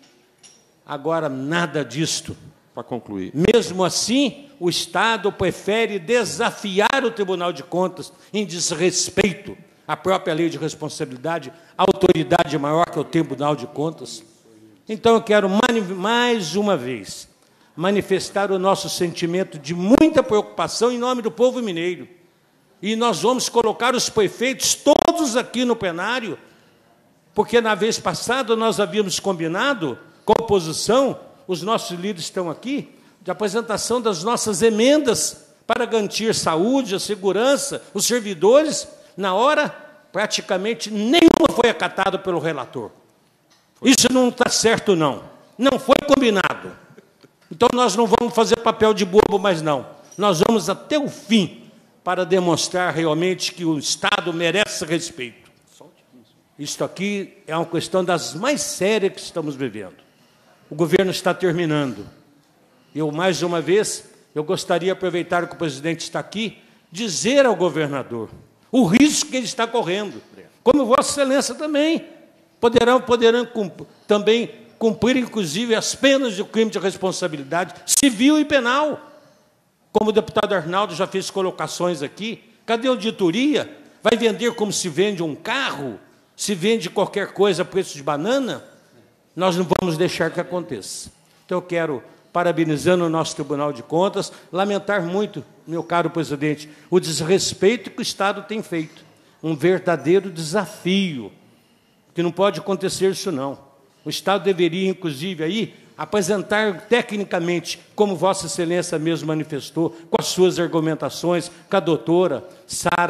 Agora, nada disto. Para concluir. Mesmo assim, o Estado prefere desafiar o Tribunal de Contas em desrespeito à própria lei de responsabilidade, a autoridade maior que é o Tribunal de Contas. Então, eu quero mais uma vez manifestar o nosso sentimento de muita preocupação em nome do povo mineiro. E nós vamos colocar os prefeitos todos aqui no plenário, porque na vez passada nós havíamos combinado com a oposição, os nossos líderes estão aqui, de apresentação das nossas emendas para garantir saúde, a segurança, os servidores. Na hora, praticamente nenhuma foi acatada pelo relator. Isso não está certo, não. Não foi combinado. Então, nós não vamos fazer papel de bobo, mas não. Nós vamos até o fim para demonstrar realmente que o Estado merece respeito. Isto aqui é uma questão das mais sérias que estamos vivendo. O governo está terminando. Eu, mais uma vez, eu gostaria de aproveitar que o presidente está aqui, dizer ao governador o risco que ele está correndo, como Vossa Excelência também. Poderão também cumprir, inclusive, as penas do crime de responsabilidade civil e penal. Como o deputado Arnaldo já fez colocações aqui, cadê a auditoria? Vai vender como se vende um carro? Se vende qualquer coisa a preço de banana? Nós não vamos deixar que aconteça. Então, eu quero, parabenizando o nosso Tribunal de Contas, lamentar muito, meu caro presidente, o desrespeito que o Estado tem feito. Um verdadeiro desafio, que não pode acontecer isso, não. O Estado deveria, inclusive, aí, apresentar tecnicamente, como Vossa Excelência mesmo manifestou, com as suas argumentações, com a doutora Sara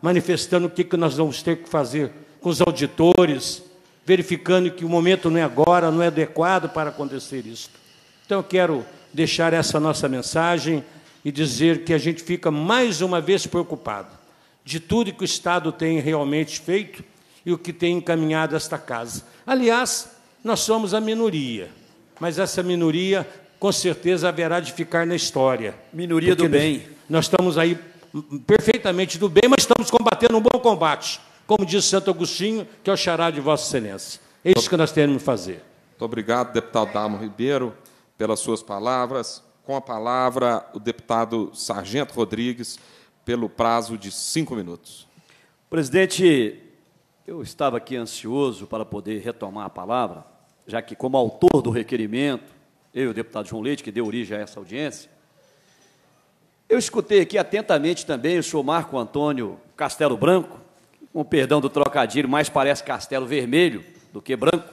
manifestando o que nós vamos ter que fazer com os auditores, verificando que o momento não é agora, não é adequado para acontecer isso. Então, eu quero deixar essa nossa mensagem e dizer que a gente fica mais uma vez preocupado de tudo que o Estado tem realmente feito e o que tem encaminhado esta casa. Aliás, nós somos a minoria, mas essa minoria, com certeza, haverá de ficar na história. Minoria do bem. Nós estamos aí perfeitamente do bem, mas estamos combatendo um bom combate, como diz Santo Agostinho, que é o xará de Vossa Excelência. É isso que nós temos que fazer. Muito obrigado, deputado Dalmo Ribeiro, pelas suas palavras. Com a palavra, o deputado Sargento Rodrigues, pelo prazo de 5 minutos. Presidente, eu estava aqui ansioso para poder retomar a palavra, já que, como autor do requerimento, eu e o deputado João Leite, que deu origem a essa audiência, eu escutei aqui atentamente também o senhor Marco Antônio Castelo Branco, com perdão do trocadilho, mais parece Castelo Vermelho do que branco,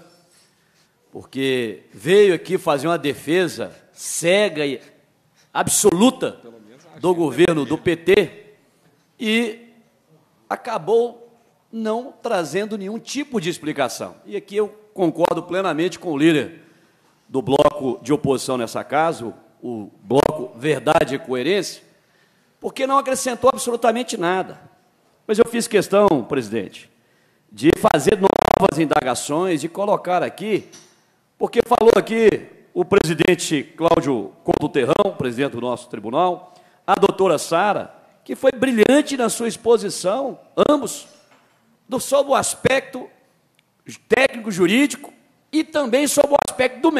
porque veio aqui fazer uma defesa cega e absoluta do governo do PT e acabou não trazendo nenhum tipo de explicação. E aqui eu concordo plenamente com o líder do bloco de oposição nessa casa, o bloco Verdade e Coerência, porque não acrescentou absolutamente nada. Mas eu fiz questão, presidente, de fazer novas indagações, de colocar aqui, porque falou aqui o presidente Cláudio Couto Terrão, presidente do nosso tribunal, a doutora Sara, que foi brilhante na sua exposição, ambos, sobre o aspecto técnico-jurídico e também sobre o aspecto do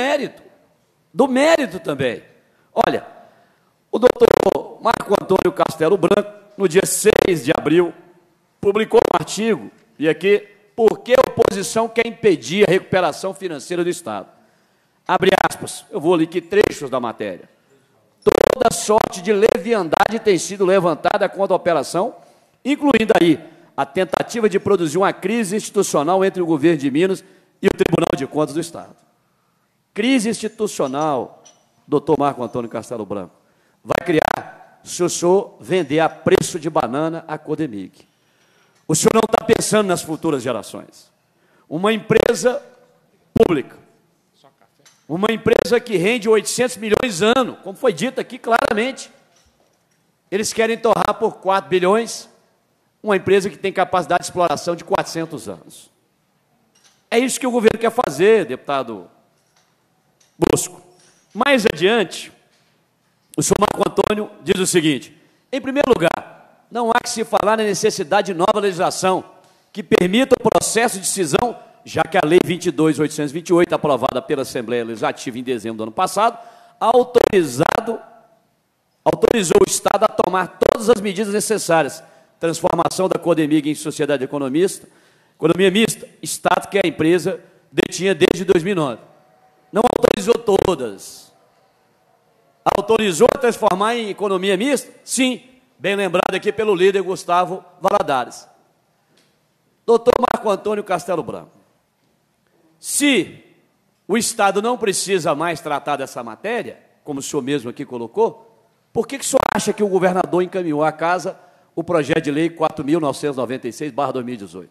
mérito também. Olha, o doutor Marco Antônio Castelo Branco, no dia 6 de abril, publicou um artigo, e aqui, por que a oposição quer impedir a recuperação financeira do Estado? Abre aspas, eu vou ler aqui trechos da matéria. Toda sorte de leviandade tem sido levantada contra a operação, incluindo aí a tentativa de produzir uma crise institucional entre o governo de Minas e o Tribunal de Contas do Estado. Crise institucional, doutor Marco Antônio Castelo Branco, vai criar se o senhor vender a preço de banana a Codemig. O senhor não está pensando nas futuras gerações. Uma empresa pública, uma empresa que rende 800 milhões ano, como foi dito aqui claramente. Eles querem torrar por 4 bilhões uma empresa que tem capacidade de exploração de 400 anos. É isso que o governo quer fazer, deputado Bosco. Mais adiante, o senhor Marco Antônio diz o seguinte: em primeiro lugar, não há que se falar na necessidade de nova legislação que permita o processo de decisão, já que a Lei 22.828, aprovada pela Assembleia Legislativa em dezembro do ano passado, autorizou o Estado a tomar todas as medidas necessárias. Transformação da Codemig em sociedade economia mista, Estado que a empresa detinha desde 2009. Não autorizou todas. Autorizou a transformar em economia mista? Sim, bem lembrado aqui pelo líder Gustavo Valadares. Doutor Marco Antônio Castelo Branco, se o Estado não precisa mais tratar dessa matéria, como o senhor mesmo aqui colocou, por que o senhor acha que o governador encaminhou à casa o projeto de lei 4.996/2018?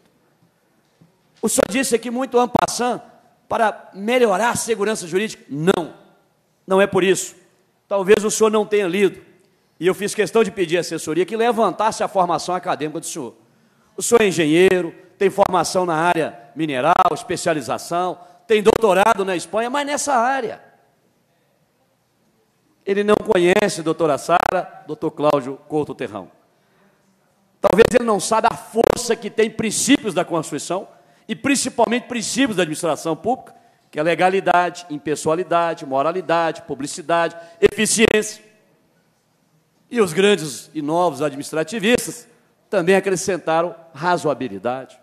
O senhor disse aqui muito en passant para melhorar a segurança jurídica. Não, não é por isso. Talvez o senhor não tenha lido, e eu fiz questão de pedir à assessoria que levantasse a formação acadêmica do senhor. O senhor é engenheiro, tem formação na área mineral, especialização, tem doutorado na Espanha, mas nessa área. Ele não conhece, doutora Sara, doutor Cláudio Couto Terrão. Talvez ele não saiba a força que tem princípios da Constituição e principalmente princípios da administração pública, que é legalidade, impessoalidade, moralidade, publicidade, eficiência. E os grandes e novos administrativistas também acrescentaram razoabilidade.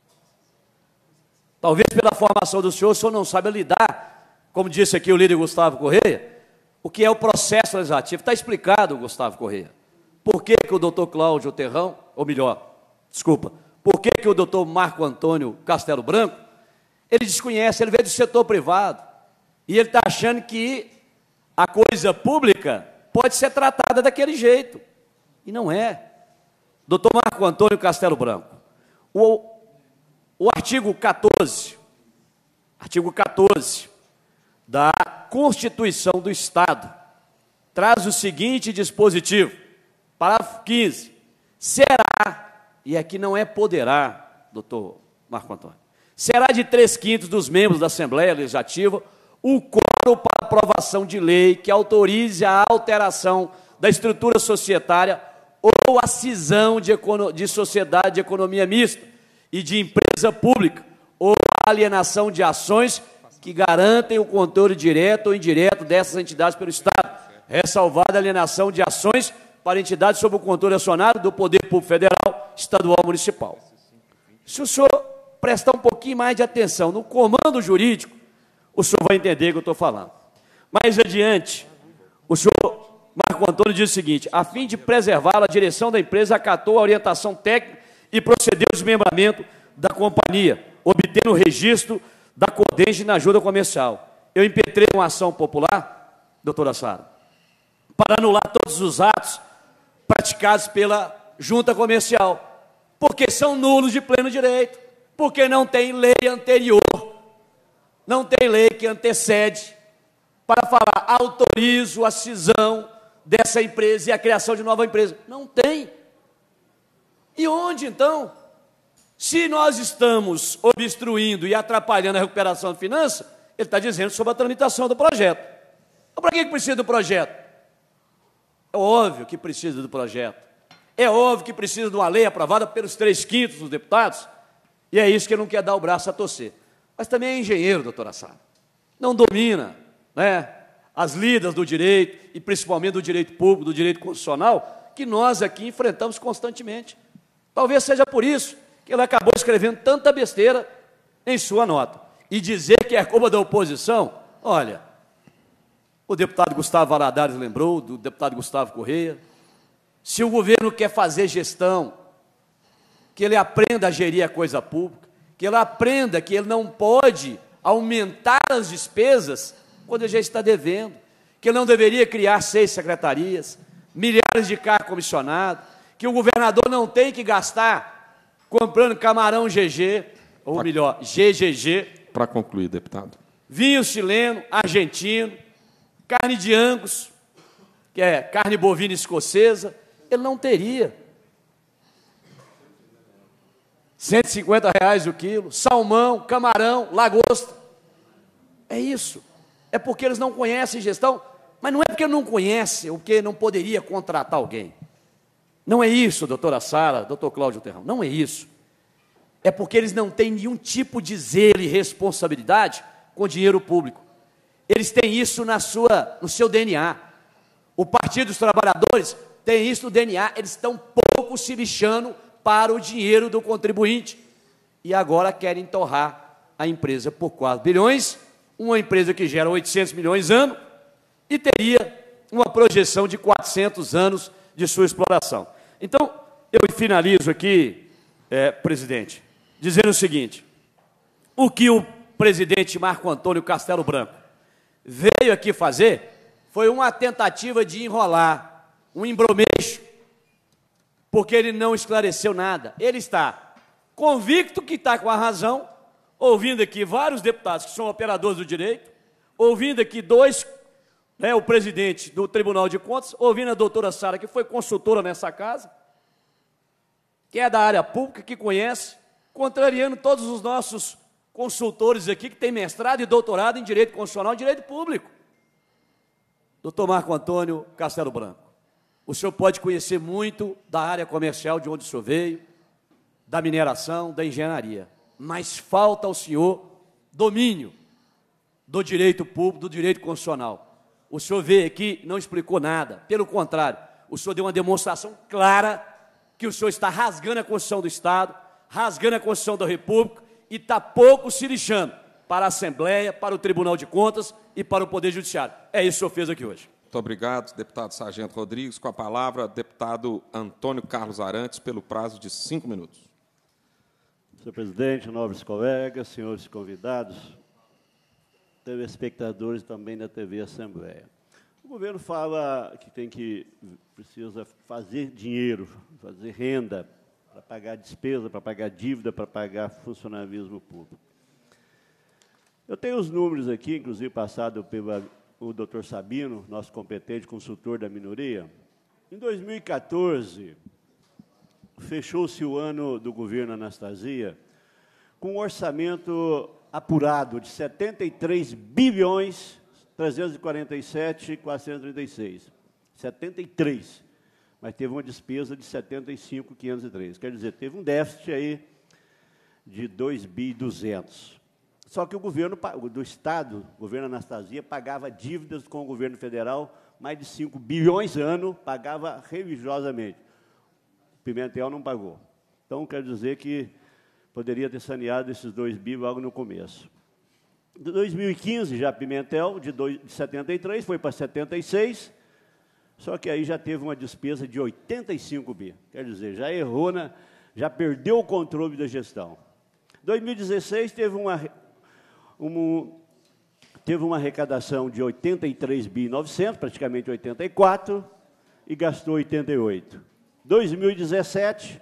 Talvez pela formação do senhor, o senhor não sabe lidar, como disse aqui o líder Gustavo Correia, o que é o processo legislativo. Está explicado, Gustavo Correia. Por que o doutor Cláudio Terrão, ou melhor, desculpa, por que o doutor Marco Antônio Castelo Branco, ele desconhece, ele veio do setor privado, e ele está achando que a coisa pública pode ser tratada daquele jeito, e não é. Doutor Marco Antônio Castelo Branco, o artigo 14 da Constituição do Estado traz o seguinte dispositivo, parágrafo 15, será, e aqui não é poderá, doutor Marco Antônio, será de 3/5 dos membros da Assembleia Legislativa o quórum para aprovação de lei que autorize a alteração da estrutura societária ou a cisão de sociedade de economia mista e de empresa pública ou a alienação de ações que garantem o controle direto ou indireto dessas entidades pelo Estado, ressalvada a alienação de ações para entidades sob o controle acionário do Poder Público Federal, Estadual ou Municipal. Se o senhor prestar um pouquinho mais de atenção no comando jurídico, o senhor vai entender o que eu estou falando. Mais adiante, o senhor Marco Antônio diz o seguinte: a fim de preservá-la, a direção da empresa acatou a orientação técnica e procedeu ao desmembramento da companhia, obtendo o registro da Codenge na ajuda comercial. Eu impetrei uma ação popular, doutora Sara, para anular todos os atos praticados pela junta comercial, porque são nulos de pleno direito, porque não tem lei anterior, não tem lei que antecede para falar autorizo a cisão dessa empresa e a criação de nova empresa. Não tem. E onde, então? Se nós estamos obstruindo e atrapalhando a recuperação da finança, ele está dizendo sobre a tramitação do projeto. Então, para que precisa do projeto? É óbvio que precisa do projeto. É óbvio que precisa de uma lei aprovada pelos 3/5 dos deputados, e é isso que ele não quer dar o braço a torcer. Mas também é engenheiro, doutora Sara. Não domina, né, as lidas do direito, e principalmente do direito público, do direito constitucional, que nós aqui enfrentamos constantemente. Talvez seja por isso que ele acabou escrevendo tanta besteira em sua nota. E dizer que é culpa da oposição, olha, o deputado Gustavo Valadares lembrou, do deputado Gustavo Correia, se o governo quer fazer gestão, que ele aprenda a gerir a coisa pública, que ele aprenda que ele não pode aumentar as despesas quando ele já está devendo, que ele não deveria criar 6 secretarias, milhares de carros comissionados, que o governador não tem que gastar comprando camarão GG, ou melhor, GGG. Para concluir, deputado. Vinho chileno, argentino, carne de Angus, que é carne bovina escocesa, ele não teria. R$150 o quilo, salmão, camarão, lagosta. É isso. É porque eles não conhecem gestão, mas não é porque não conhecem ou porque não poderia contratar alguém. Não é isso, doutora Sara, doutor Cláudio Terrão, não é isso. É porque eles não têm nenhum tipo de zelo e responsabilidade com dinheiro público. Eles têm isso no seu DNA. O Partido dos Trabalhadores tem isso no DNA, eles estão pouco se lixando para o dinheiro do contribuinte. E agora querem torrar a empresa por 4 bilhões, uma empresa que gera 800 milhões ano e teria uma projeção de 400 anos de sua exploração. Então, eu finalizo aqui, presidente, dizendo o seguinte: o que o presidente Marco Antônio Castelo Branco veio aqui fazer foi uma tentativa de enrolar, um embromeixo, porque ele não esclareceu nada. Ele está convicto que está com a razão, ouvindo aqui vários deputados que são operadores do direito, ouvindo aqui o presidente do Tribunal de Contas, ouvindo a doutora Sara, que foi consultora nessa casa, que é da área pública, que conhece, contrariando todos os nossos consultores aqui, que têm mestrado e doutorado em Direito Constitucional e Direito Público. Doutor Marco Antônio Castelo Branco, o senhor pode conhecer muito da área comercial de onde o senhor veio, da mineração, da engenharia, mas falta ao senhor domínio do direito público, do direito constitucional. O senhor veio aqui e não explicou nada, pelo contrário, o senhor deu uma demonstração clara que o senhor está rasgando a Constituição do Estado, rasgando a Constituição da República e está pouco se lixando para a Assembleia, para o Tribunal de Contas e para o Poder Judiciário. É isso que o senhor fez aqui hoje. Muito obrigado, deputado Sargento Rodrigues. Com a palavra, deputado Antônio Carlos Arantes, pelo prazo de 5 minutos. Senhor presidente, nobres colegas, senhores convidados, telespectadores também da TV Assembleia. O governo fala que precisa fazer dinheiro, fazer renda para pagar despesa, para pagar dívida, para pagar funcionalismo público. Eu tenho os números aqui, inclusive passado pelo doutor Sabino, nosso competente consultor da minoria. Em 2014, fechou-se o ano do governo Anastasia com um orçamento apurado de 73 bilhões 347.436. 73. Mas teve uma despesa de 75.503. Quer dizer, teve um déficit aí de 2.200. Só que o governo do Estado, o governo Anastasia, pagava dívidas com o governo federal, mais de 5 bilhões ano, pagava religiosamente. O Pimentel não pagou. Então, quer dizer que poderia ter saneado esses 2 bilhões logo no começo. De 2015, já Pimentel, de 73, foi para 76, só que aí já teve uma despesa de 85 bi. Quer dizer, já errou, já perdeu o controle da gestão. 2016 teve uma arrecadação de 83.900 bi, praticamente 84, e gastou 88. 2017,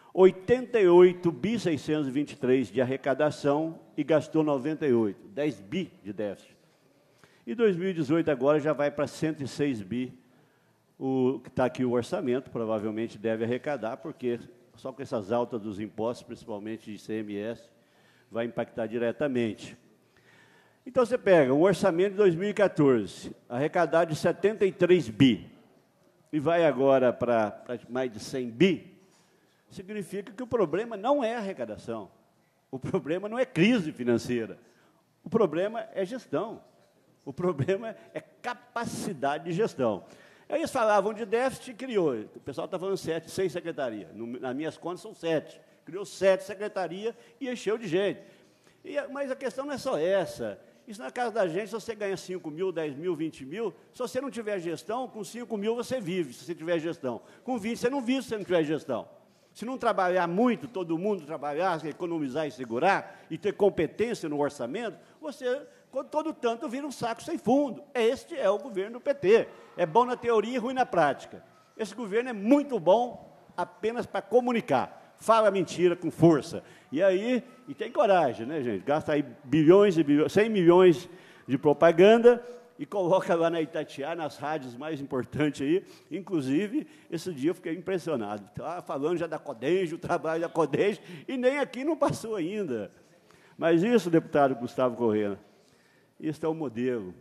88.623 bi de arrecadação e gastou 98, 10 bi de déficit. E 2018 agora já vai para 106 bi, que está aqui o orçamento, provavelmente deve arrecadar, porque só com essas altas dos impostos, principalmente de ICMS, vai impactar diretamente. Então, você pega um orçamento de 2014, arrecadar de 73 bi, e vai agora para mais de 100 bi, significa que o problema não é arrecadação, o problema não é crise financeira, o problema é gestão, o problema é capacidade de gestão. Aí eles falavam de déficit, criou, o pessoal está falando 6 secretarias, nas minhas contas são 7, criou 7 secretarias e encheu de gente. Mas a questão não é só essa. Isso na casa da gente, se você ganha 5 mil, 10 mil, 20 mil, se você não tiver gestão, com 5 mil você vive, se você tiver gestão. Com 20 você não vive se você não tiver gestão. Se não trabalhar muito, todo mundo trabalhar, economizar e segurar, e ter competência no orçamento, você, todo tanto, vira um saco sem fundo. Este é o governo do PT. É bom na teoria e ruim na prática. Esse governo é muito bom apenas para comunicar. Fala mentira com força. E aí, e tem coragem, né, gente? Gasta aí bilhões e bilhões, 100 milhões de propaganda e coloca lá na Itatiaia, nas rádios mais importantes aí. Inclusive, esse dia eu fiquei impressionado. Estava falando já da CODENGE, o trabalho da CODENGE, e nem aqui não passou ainda. Mas isso, deputado Gustavo Corrêa, isso é um modelo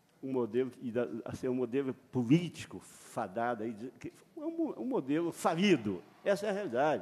assim, um modelo político fadado, aí, um modelo falido. Essa é a realidade.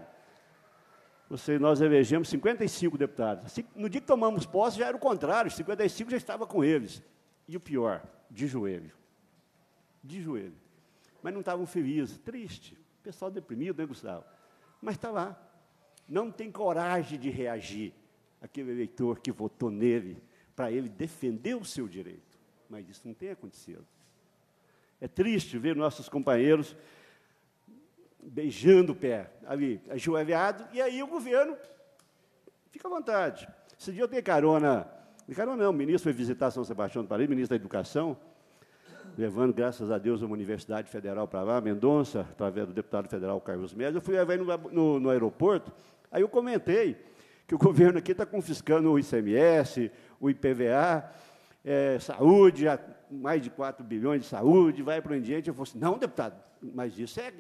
Nós elegemos 55 deputados. No dia que tomamos posse, já era o contrário, 55 já estava com eles. E o pior, de joelho. De joelho. Mas não estavam felizes, triste. Pessoal deprimido, né, Gustavo? Mas está lá. Não tem coragem de reagir aquele eleitor que votou nele para ele defender o seu direito. Mas isso não tem acontecido. É triste ver nossos companheiros beijando o pé, ali, ajoelhado, e aí o governo fica à vontade. Esse dia eu dei carona não, o ministro foi visitar São Sebastião do Paraíba, ministro da Educação, levando, graças a Deus, uma universidade federal para lá, Mendonça, através do deputado federal Carlos Médio. Eu fui levar ele no aeroporto, aí eu comentei que o governo aqui está confiscando o ICMS, o IPVA, saúde, mais de 4 bilhões de saúde, vai para o ambiente. Eu falei assim, não, deputado, mas isso é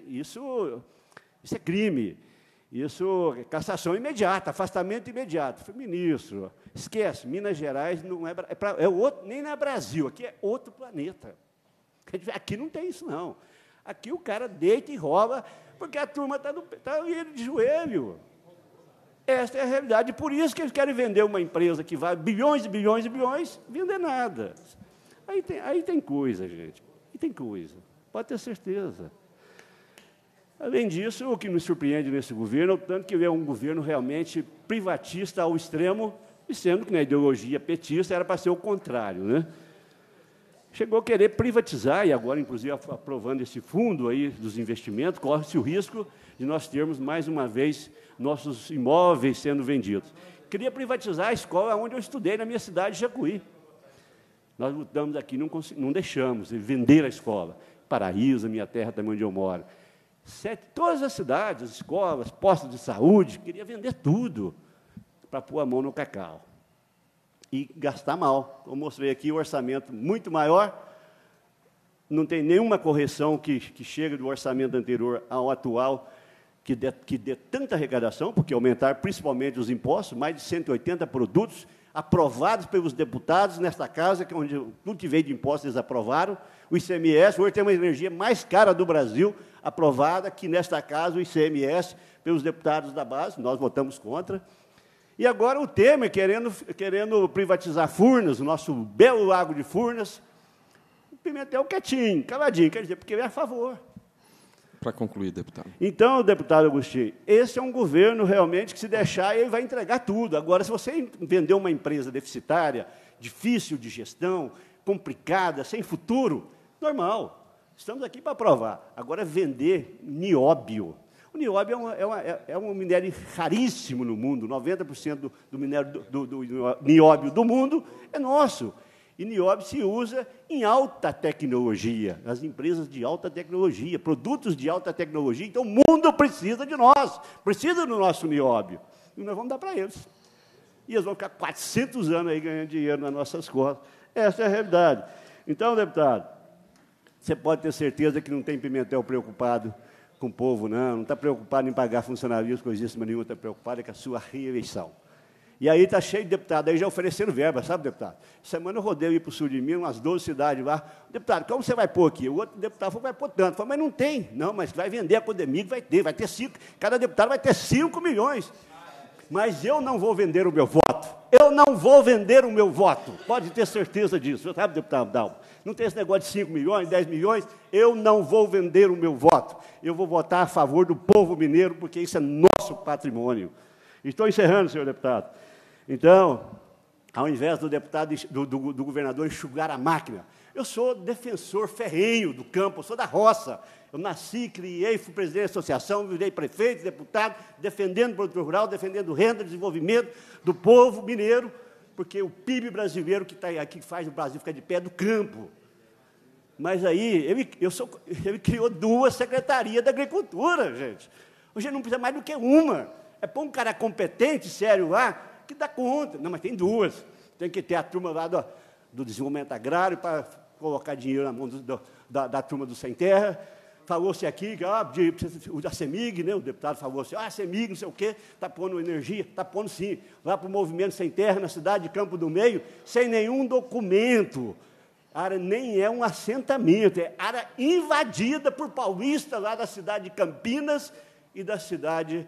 crime, isso é cassação imediata, afastamento imediato. Eu falei, ministro, esquece, Minas Gerais não é outro, nem na Brasil, aqui é outro planeta. Aqui não tem isso, não. Aqui o cara deita e rola, porque a turma está de joelho. Esta é a realidade, por isso que eles querem vender uma empresa que vale bilhões e bilhões e bilhões, vender nada. Aí tem coisa, gente, e tem coisa, pode ter certeza. Além disso, o que nos surpreende nesse governo é o tanto que ele é um governo realmente privatista ao extremo, e sendo que na ideologia petista era para ser o contrário, né? Chegou a querer privatizar, e agora, inclusive, aprovando esse fundo aí dos investimentos, corre-se o risco de nós termos, mais uma vez, nossos imóveis sendo vendidos. Queria privatizar a escola onde eu estudei, na minha cidade de Jacuí. Nós lutamos aqui, não deixamos vender a escola. Paraíso, minha terra também onde eu moro. Todas as cidades, as escolas, postos de saúde, queria vender tudo para pôr a mão no cacau. E gastar mal. Eu mostrei aqui o orçamento muito maior, não tem nenhuma correção que chega do orçamento anterior ao atual, que dê tanta arrecadação, porque aumentaram principalmente os impostos, mais de 180 produtos aprovados pelos deputados nesta casa, que é onde tudo que veio de impostos eles aprovaram. O ICMS, hoje tem uma energia mais cara do Brasil, aprovada, que nesta casa o ICMS, pelos deputados da base, nós votamos contra. E agora o Temer querendo privatizar Furnas, o nosso belo lago de Furnas, o Pimentel quietinho, caladinho, quer dizer, porque ele é a favor. Para concluir, deputado. Então, deputado Agostinho, esse é um governo realmente que, se deixar, ele vai entregar tudo. Agora, se você vender uma empresa deficitária, difícil de gestão, complicada, sem futuro, normal. Estamos aqui para provar. Agora, vender nióbio. O nióbio é um minério raríssimo no mundo. 90% do minério do nióbio do mundo é nosso. E nióbio se usa em alta tecnologia, nas empresas de alta tecnologia, produtos de alta tecnologia. Então, o mundo precisa de nós, precisa do nosso nióbio. E nós vamos dar para eles. E eles vão ficar 400 anos aí ganhando dinheiro nas nossas costas. Essa é a realidade. Então, deputado, você pode ter certeza que não tem Pimentel preocupado com o povo, não está preocupado em pagar funcionários, coisíssima nenhuma, está preocupado com a sua reeleição. E aí está cheio de deputado, aí já oferecendo verba, sabe, deputado? Semana eu rodei para o sul de Minas, umas 12 cidades lá. Deputado, como você vai pôr aqui? O outro deputado falou, vai pôr tanto. Eu falei, mas não tem. Não, mas vai vender a Codemig, vai ter 5. Cada deputado vai ter 5 milhões. Mas eu não vou vender o meu voto. Eu não vou vender o meu voto. Pode ter certeza disso, sabe, deputado Dalmo? Não tem esse negócio de 5 milhões, 10 milhões. Eu não vou vender o meu voto. Eu vou votar a favor do povo mineiro, porque isso é nosso patrimônio. Estou encerrando, senhor deputado. Então, ao invés do deputado, do governador enxugar a máquina, eu sou defensor ferrenho do campo, eu sou da roça. Eu nasci, criei, fui presidente da associação, virei prefeito, deputado, defendendo o produtor rural, defendendo renda, desenvolvimento do povo mineiro, porque o PIB brasileiro que está aqui, que faz o Brasil ficar de pé, é do campo. Mas aí, ele criou 2 secretarias da agricultura, gente. Hoje não precisa mais do que uma. É pôr um cara competente, sério lá, que dá conta. Não, mas tem 2. Tem que ter a turma lá do desenvolvimento agrário para colocar dinheiro na mão da turma do Sem Terra. Falou-se aqui que a CEMIG, né, o deputado falou assim, a CEMIG, não sei o quê, está pondo energia, está pondo sim, lá para o movimento Sem Terra, na cidade de Campo do Meio, sem nenhum documento. A área nem é um assentamento, é área invadida por paulistas lá da cidade de Campinas e da cidade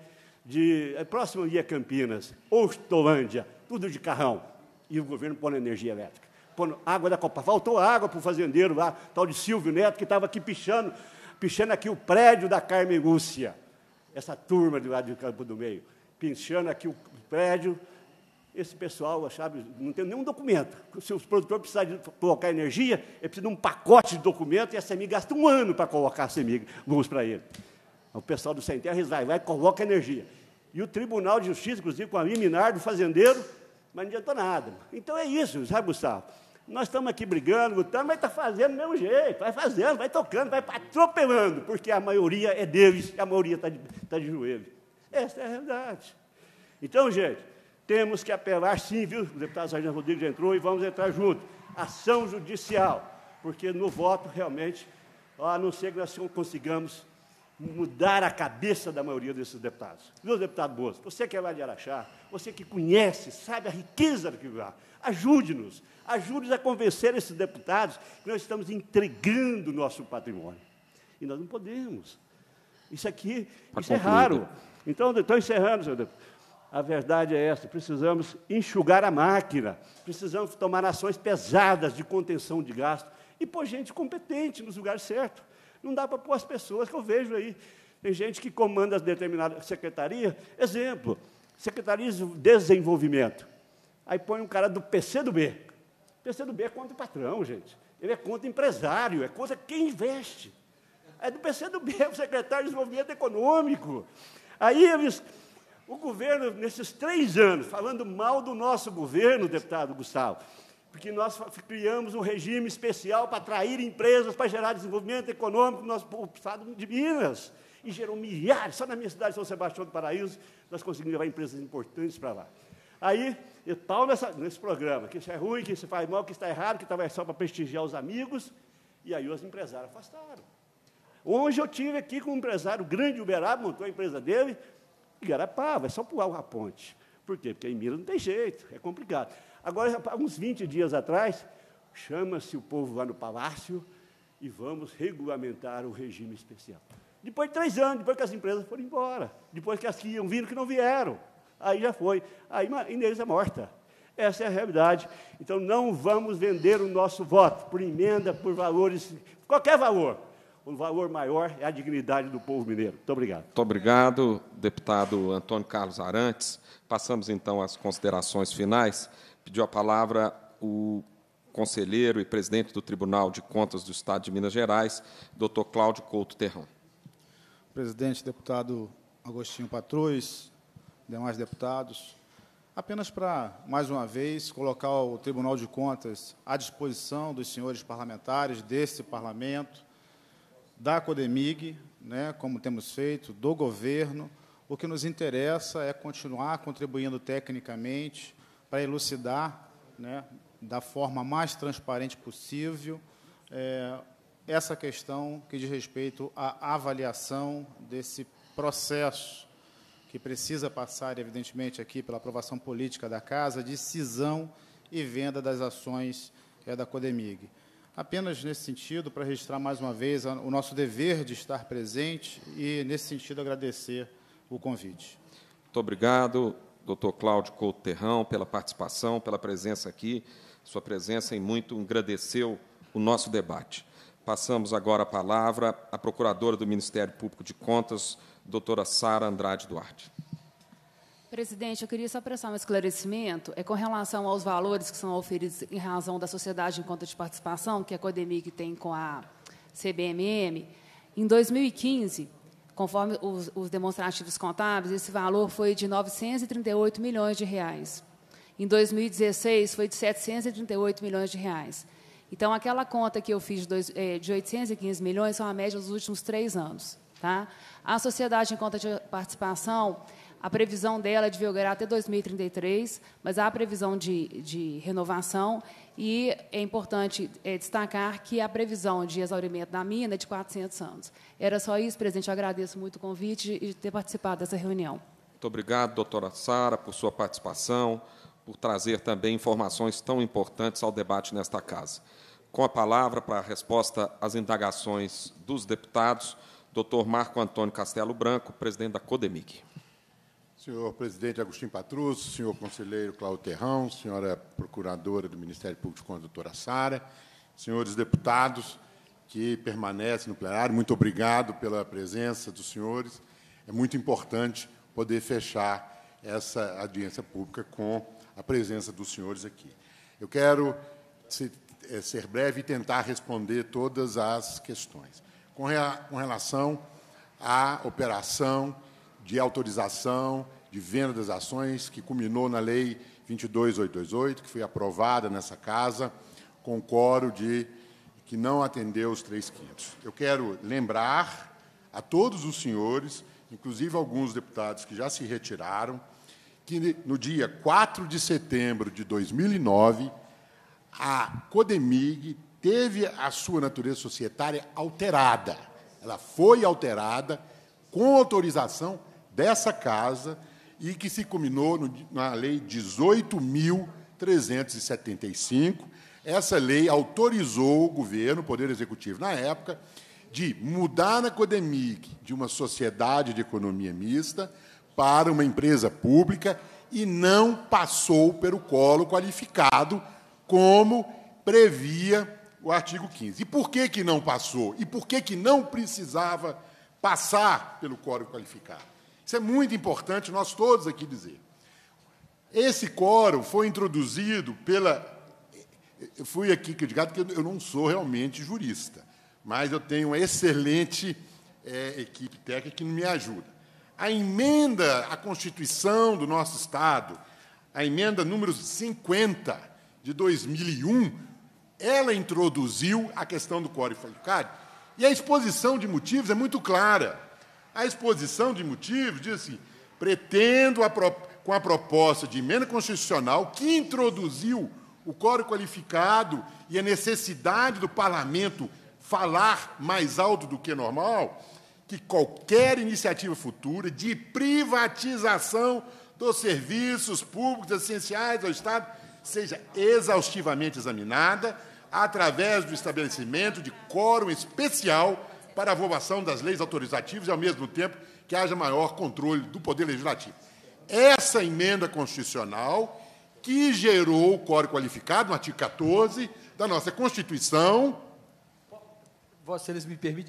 próximo ali a Campinas, Ostolândia, tudo de carrão. E o governo pondo energia elétrica, pondo água da Copa. Faltou água para o fazendeiro lá, tal de Silvio Neto, que estava aqui pichando aqui o prédio da Carmen Lúcia. Essa turma de lá de Campo do Meio, pichando aqui o prédio. Esse pessoal, sabe, não tem nenhum documento. Se os produtores precisarem colocar energia, ele precisa de um pacote de documentos e a CEMIG gasta 1 ano para colocar a CEMIG luz para ele. O pessoal do Sem Terra vai e coloca energia. E o Tribunal de Justiça, inclusive, com a liminar do fazendeiro, mas não adiantou nada. Então é isso, sabe, Gustavo? Nós estamos aqui brigando, lutando, mas está fazendo do mesmo jeito, vai fazendo, vai tocando, vai atropelando, porque a maioria é deles, e a maioria está de joelho. Essa é a realidade. Então, gente, temos que apelar, sim, viu? O deputado Sargento Rodrigues já entrou e vamos entrar junto. Ação judicial, porque no voto, realmente, a não ser que nós consigamos mudar a cabeça da maioria desses deputados. Viu, deputado Bozo? Você que é lá de Araxá, você que conhece, sabe a riqueza daquilo lá, ajude-nos a convencer esses deputados que nós estamos entregando o nosso patrimônio. E nós não podemos. Isso aqui, isso é raro. Então, estou encerrando, senhor deputado. A verdade é essa, precisamos enxugar a máquina, precisamos tomar ações pesadas de contenção de gasto e pôr gente competente nos lugares certos. Não dá para pôr as pessoas que eu vejo aí. Tem gente que comanda determinada secretaria. Exemplo, Secretaria de Desenvolvimento. Aí põe um cara do PCdoB. O PCdoB é contra o patrão, gente. Ele é contra o empresário, é contra quem investe. É do PCdoB, é o secretário de Desenvolvimento Econômico. Aí o governo, nesses 3 anos, falando mal do nosso governo, deputado Gustavo, porque nós criamos um regime especial para atrair empresas, para gerar desenvolvimento econômico no nosso estado de Minas, e gerou milhares, só na minha cidade, São Sebastião do Paraíso, nós conseguimos levar empresas importantes para lá. Aí, eu pau nesse programa, que isso é ruim, que isso faz mal, que isso está errado, que estava só para prestigiar os amigos, e aí os empresários afastaram. Hoje eu tive aqui com um empresário grande, Uberaba, montou a empresa dele, em Garapava, é só pular a ponte. Por quê? Porque em Minas não tem jeito, é complicado. Agora, uns 20 dias atrás, chama-se o povo lá no Palácio e vamos regulamentar o regime especial. Depois de 3 anos, depois que as empresas foram embora, depois que as que iam vindo, que não vieram, aí já foi. Aí Inês é morta. Essa é a realidade. Então, não vamos vender o nosso voto por emenda, por valores, qualquer valor. O valor maior é a dignidade do povo mineiro. Muito obrigado. Muito obrigado, deputado Antônio Carlos Arantes. Passamos, então, às considerações finais. Pediu a palavra o conselheiro e presidente do Tribunal de Contas do Estado de Minas Gerais, doutor Cláudio Couto Terrão. Presidente, deputado Agostinho Patrus, demais deputados, apenas para, mais uma vez, colocar o Tribunal de Contas à disposição dos senhores parlamentares deste parlamento, da CODEMIG, né, como temos feito, do governo. O que nos interessa é continuar contribuindo tecnicamente para elucidar, né, da forma mais transparente possível, essa questão que diz respeito à avaliação desse processo, que precisa passar, evidentemente, aqui pela aprovação política da Casa, de cisão e venda das ações da CODEMIG. Apenas nesse sentido, para registrar mais uma vez o nosso dever de estar presente e, nesse sentido, agradecer o convite. Muito obrigado, doutor Cláudio Couto Terrão, pela participação, pela presença aqui. Sua presença em muito engrandeceu o nosso debate. Passamos agora a palavra à procuradora do Ministério Público de Contas, doutora Sara Andrade Duarte. Presidente, eu queria só prestar um esclarecimento com relação aos valores que são oferidos em razão da sociedade em conta de participação, que a CODEMIG tem com a CBMM. Em 2015, conforme os demonstrativos contábeis, esse valor foi de R$ 938 milhões. Em 2016, foi de R$ 738 milhões. Então, aquela conta que eu fiz de 815 milhões são a média dos últimos 3 anos. Tá? A sociedade em conta de participação, a previsão dela é de vigorar até 2033, mas há a previsão de renovação, e é importante destacar que a previsão de exaurimento da mina é de 400 anos. Era só isso, presidente. Eu agradeço muito o convite e de ter participado dessa reunião. Muito obrigado, doutora Sara, por sua participação, por trazer também informações tão importantes ao debate nesta Casa. Com a palavra, para a resposta às indagações dos deputados, doutor Marco Antônio Castelo Branco, presidente da CODEMIG. Senhor presidente Agostinho Patrus, senhor conselheiro Cláudio Terrão, senhora procuradora do Ministério Público de Contas, doutora Sara, senhores deputados que permanecem no plenário, muito obrigado pela presença dos senhores. É muito importante poder fechar essa audiência pública com a presença dos senhores aqui. Eu quero ser breve e tentar responder todas as questões. Com relação à operação de autorização de venda das ações, que culminou na Lei 22.828, que foi aprovada nessa Casa, com quórum que não atendeu os 3 quintos. Eu quero lembrar a todos os senhores, inclusive alguns deputados que já se retiraram, que no dia 4 de setembro de 2009, a CODEMIG teve a sua natureza societária alterada. Ela foi alterada com autorização dessa Casa e que se culminou na Lei 18.375. Essa lei autorizou o governo, o Poder Executivo, na época, de mudar na CODEMIG de uma sociedade de economia mista para uma empresa pública e não passou pelo colo qualificado, como previa o artigo 15. E por que não passou? E por que não precisava passar pelo quórum qualificado? Isso é muito importante nós todos aqui dizer. Esse quórum foi introduzido pela... Eu fui aqui criticado porque eu não sou realmente jurista, mas eu tenho uma excelente equipe técnica que me ajuda. A emenda à Constituição do nosso Estado, a emenda número 50, de 2001, ela introduziu a questão do quórum qualificado, e a exposição de motivos é muito clara. A exposição de motivos diz assim: pretendo, com a proposta de emenda constitucional que introduziu o quórum qualificado e a necessidade do parlamento falar mais alto do que normal, que qualquer iniciativa futura de privatização dos serviços públicos essenciais ao Estado seja exaustivamente examinada através do estabelecimento de quórum especial para a aprovação das leis autorizativas e, ao mesmo tempo, que haja maior controle do Poder Legislativo. Essa emenda constitucional que gerou o quórum qualificado, no artigo 14 da nossa Constituição. Vossa Excelência me permite,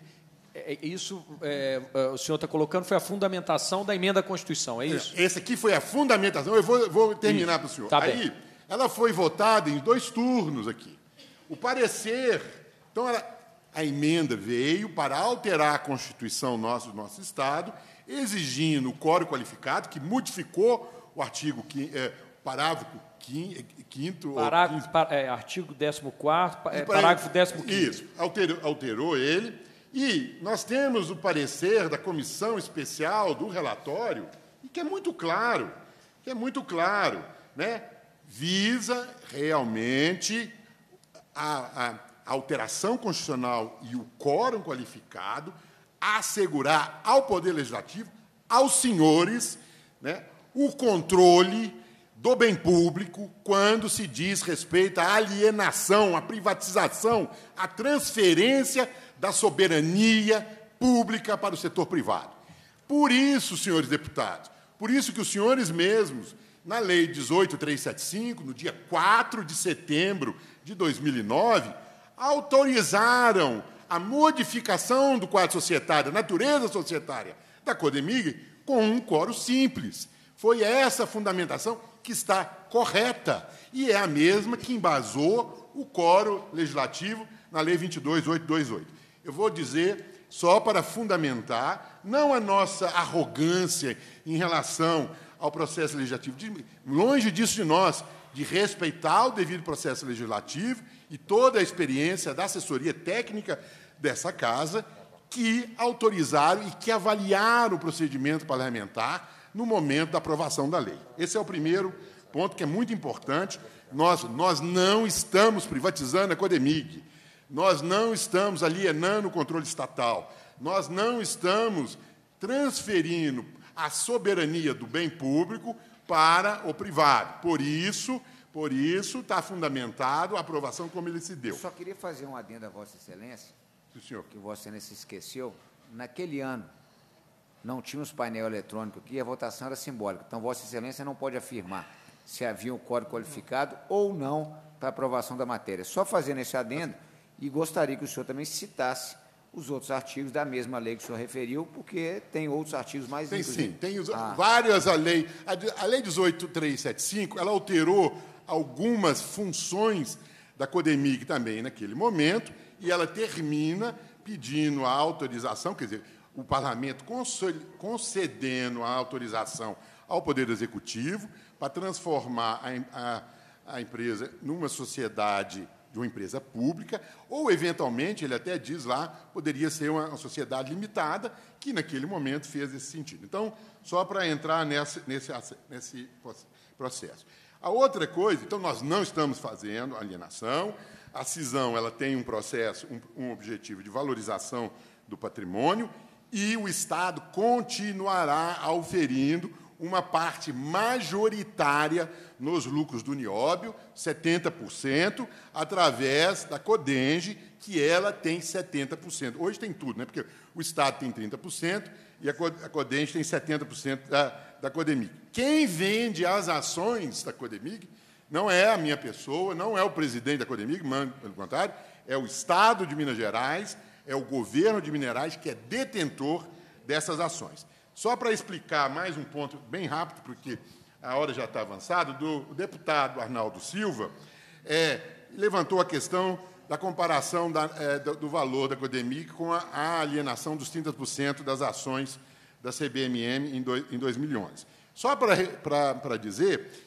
o senhor está colocando, foi a fundamentação da emenda à Constituição, é isso? Esse aqui foi a fundamentação. Eu vou terminar para o senhor. Tá aí, bem. ela foi votada em 2 turnos aqui. O parecer... Então, a emenda veio para alterar a Constituição do nosso Estado, exigindo o quórum qualificado, que modificou o artigo parágrafo 5º... artigo 14º, parágrafo 15º. Isso, alterou ele. E nós temos o parecer da comissão especial do relatório, que é muito claro, né? Visa realmente a alteração constitucional e o quórum qualificado assegurar ao Poder Legislativo, aos senhores, né, o controle do bem público quando se diz respeito à alienação, à privatização, à transferência da soberania pública para o setor privado. Por isso, senhores deputados, por isso que os senhores mesmos, na Lei 18.375, no dia 4 de setembro de 2009, autorizaram a modificação do quadro societário, a natureza societária da Codemig, com um quórum simples. Foi essa a fundamentação que está correta, e é a mesma que embasou o quórum legislativo na Lei 22.828. Eu vou dizer, só para fundamentar, não a nossa arrogância em relação ao processo legislativo, longe disso de nós, de respeitar o devido processo legislativo e toda a experiência da assessoria técnica dessa Casa, que autorizaram e que avaliaram o procedimento parlamentar no momento da aprovação da lei. Esse é o primeiro ponto que é muito importante. Nós não estamos privatizando a Codemig, nós não estamos alienando o controle estatal, nós não estamos transferindo a soberania do bem público para o privado. Por isso está fundamentado a aprovação como ele se deu. Eu só queria fazer um adendo a Vossa Excelência, senhor, que Vossa Excelência esqueceu. Naquele ano, não tínhamos painel eletrônico aqui, a votação era simbólica. Então, Vossa Excelência não pode afirmar se havia um quórum qualificado ou não para aprovação da matéria. Só fazendo esse adendo, e gostaria que o senhor também citasse os outros artigos da mesma lei que o senhor referiu, porque tem outros artigos mais... Tem sim, tem várias a lei. A Lei 18.375, ela alterou algumas funções da Codemig também naquele momento, e ela termina pedindo a autorização, quer dizer, o parlamento concedendo a autorização ao Poder Executivo para transformar a empresa numa sociedade, de uma empresa pública, ou, eventualmente, ele até diz lá, poderia ser uma sociedade limitada, que, naquele momento, fez esse sentido. Então, só para entrar nesse processo. A outra coisa, então, nós não estamos fazendo alienação, a cisão ela tem um processo, um objetivo de valorização do patrimônio, e o Estado continuará auferindo uma parte majoritária nos lucros do Nióbio, 70%, através da Codenge, que ela tem 70%. Hoje tem tudo, né? Porque o Estado tem 30% e a Codenge tem 70% da Codemig. Quem vende as ações da Codemig não é a minha pessoa, não é o presidente da Codemig, pelo contrário, é o Estado de Minas Gerais, é o governo de Minas Gerais que é detentor dessas ações. Só para explicar mais um ponto bem rápido, porque a hora já está avançada, o deputado Arnaldo Silva levantou a questão da comparação do valor da Codemig com a alienação dos 30% das ações da CBMM em 2011. Só para dizer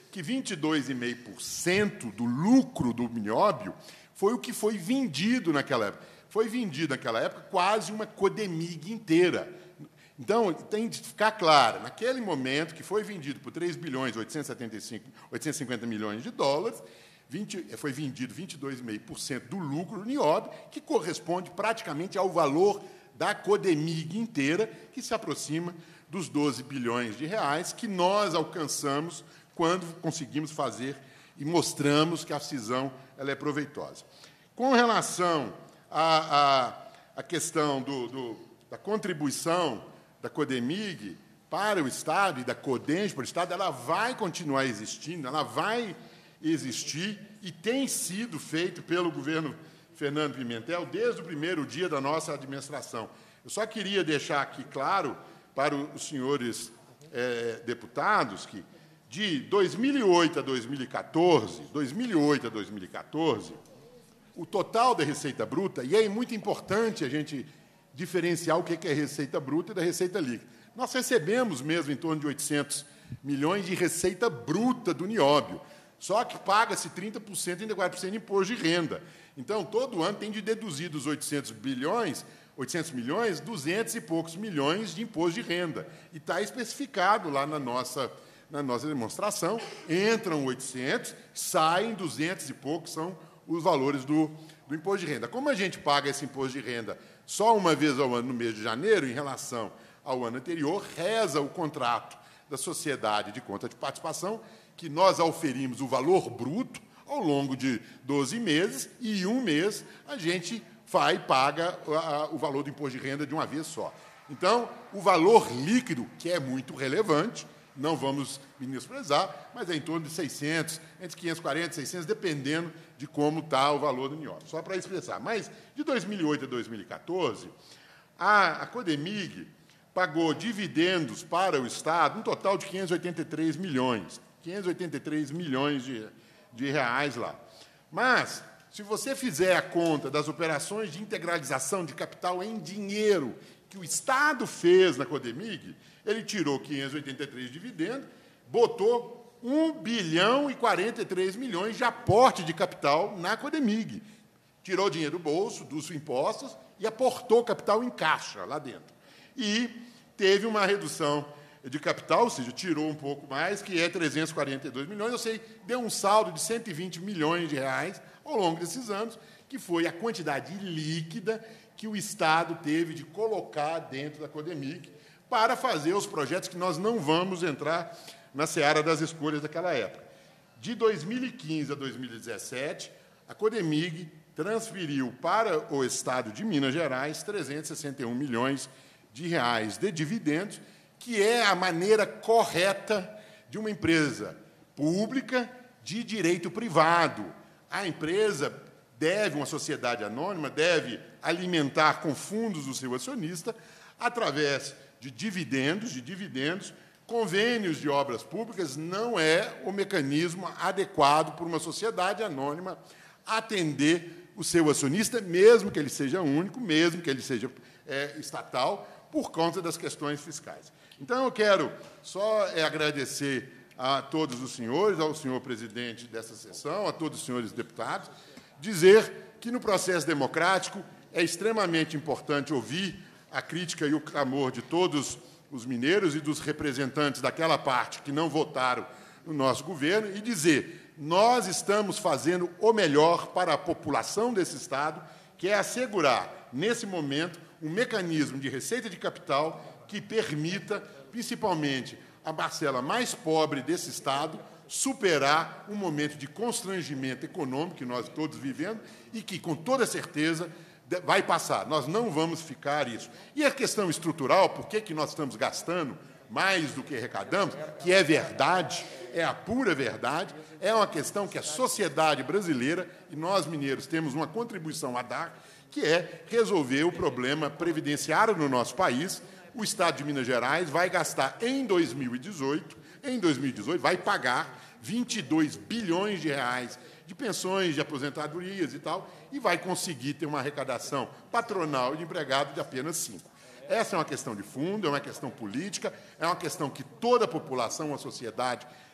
que 22,5% do lucro do Nióbio foi o que foi vendido naquela época. Foi vendido naquela época quase uma Codemig inteira. Então, tem de ficar claro, naquele momento que foi vendido por 3 bilhões 850 milhões de dólares, foi vendido 22,5% do lucro do Nióbio, que corresponde praticamente ao valor da Codemig inteira, que se aproxima dos 12 bilhões de reais que nós alcançamos quando conseguimos fazer e mostramos que a cisão ela é proveitosa. Com relação à questão da contribuição da Codemig para o Estado e da Codenge para o Estado, ela vai continuar existindo, ela vai existir e tem sido feito pelo governo Fernando Pimentel desde o primeiro dia da nossa administração. Eu só queria deixar aqui claro para os senhores deputados que, de 2008 a 2014, o total da receita bruta, e é muito importante a gente diferenciar o que é receita bruta e da receita líquida. Nós recebemos mesmo em torno de 800 milhões de receita bruta do Nióbio, só que paga-se 30% e ainda 40% de imposto de renda. Então, todo ano tem de deduzir dos 800 milhões, 200 e poucos milhões de imposto de renda. E está especificado lá na nossa demonstração, entram 800, saem 200 e poucos, são os valores do imposto de renda. Como a gente paga esse imposto de renda só uma vez ao ano, no mês de janeiro, em relação ao ano anterior, reza o contrato da Sociedade de Conta de Participação, que nós auferimos o valor bruto ao longo de 12 meses, e em um mês a gente vai e paga o valor do imposto de renda de uma vez só. Então, o valor líquido, que é muito relevante, não vamos menosprezar, mas é em torno de 600, entre 540 e 600, dependendo de como está o valor do Nióbio. Só para expressar. Mas, de 2008 a 2014, a Codemig pagou dividendos para o Estado, um total de 583 milhões de reais lá. Mas, se você fizer a conta das operações de integralização de capital em dinheiro que o Estado fez na Codemig, ele tirou 583 de dividendos, botou 1 bilhão e 43 milhões de aporte de capital na Codemig. Tirou o dinheiro do bolso, dos impostos, e aportou capital em caixa lá dentro. E teve uma redução de capital, ou seja, tirou um pouco mais, que é 342 milhões, ou seja, deu um saldo de 120 milhões de reais ao longo desses anos, que foi a quantidade líquida que o Estado teve de colocar dentro da Codemig para fazer os projetos que nós não vamos entrar na seara das escolhas daquela época. De 2015 a 2017, a Codemig transferiu para o Estado de Minas Gerais 361 milhões de reais de dividendos, que é a maneira correta de uma empresa pública de direito privado. A empresa deve, uma sociedade anônima, deve alimentar com fundos o seu acionista através de dividendos, convênios de obras públicas não é o mecanismo adequado para uma sociedade anônima atender o seu acionista, mesmo que ele seja único, mesmo que ele seja estatal, por conta das questões fiscais. Então, eu quero só agradecer a todos os senhores, ao senhor presidente dessa sessão, a todos os senhores deputados, dizer que, no processo democrático, é extremamente importante ouvir a crítica e o clamor de todos os mineiros e dos representantes daquela parte que não votaram no nosso governo e dizer: nós estamos fazendo o melhor para a população desse Estado, que é assegurar, nesse momento, um mecanismo de receita de capital que permita, principalmente, a parcela mais pobre desse Estado superar um momento de constrangimento econômico que nós todos vivemos e que, com toda certeza, vai passar. Nós não vamos ficar isso. E a questão estrutural, por que nós estamos gastando mais do que arrecadamos, que é verdade, é a pura verdade, é uma questão que a sociedade brasileira, e nós mineiros temos uma contribuição a dar, que é resolver o problema previdenciário no nosso país. O Estado de Minas Gerais vai gastar em 2018, vai pagar 22 bilhões de reais de pensões, de aposentadorias e tal, e vai conseguir ter uma arrecadação patronal de empregado de apenas 5. Essa é uma questão de fundo, é uma questão política, é uma questão que toda a população, a sociedade,